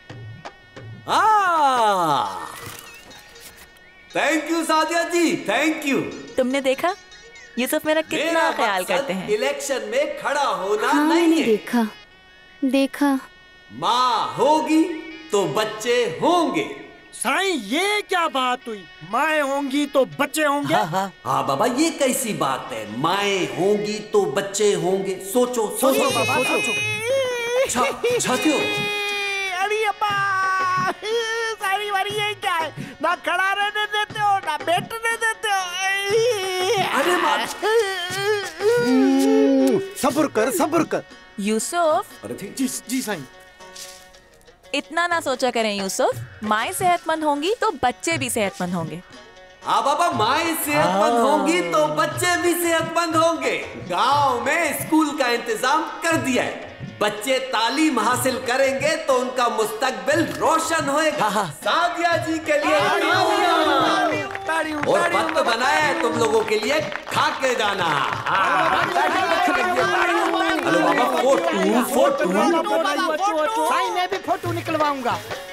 Thank you Sadia ji, thank you. तुमने देखा यूसुफ मेरा कितना ख्याल करते हैं। इलेक्शन में खड़ा होना हाँ, नहीं मैंने है। देखा देखा। माँ होगी तो बच्चे होंगे। साईं, ये क्या बात हुई? माएँ होंगी तो बच्चे होंगे? हाँ, हाँ। हाँ बाबा, ये कैसी बात है? माएँ होंगी तो बच्चे होंगे। सोचो सोचो बाबा, सोचो। छातियों। अरे अब्बा, सारी बारी ये क्या है? ना खड़ा रहने देते हो ना बैठने देते हो। अरे सब्र कर, सब्र कर। यूसुफ। अरे ठीक। जी जी साईं। इतना ना सोचा करें यूसुफ, माएँ सेहतमंद होंगी तो बच्चे भी सेहतमंद होंगे। हाँ बाबा, माएँ सेहतमंद होंगी तो बच्चे भी सेहतमंद होंगे। गांव में स्कूल का इंतजाम कर दिया है। बच्चे तालीम हासिल करेंगे तो उनका मुस्तकबिल रोशन होएगा। सादिया जी के लिए और पत्त बनाया है तुम लोगों के लिए, खा के जाना। हेलो बाबा, फोटो फोटो। साईं, मैं भी फोटो निकलवाऊंगा।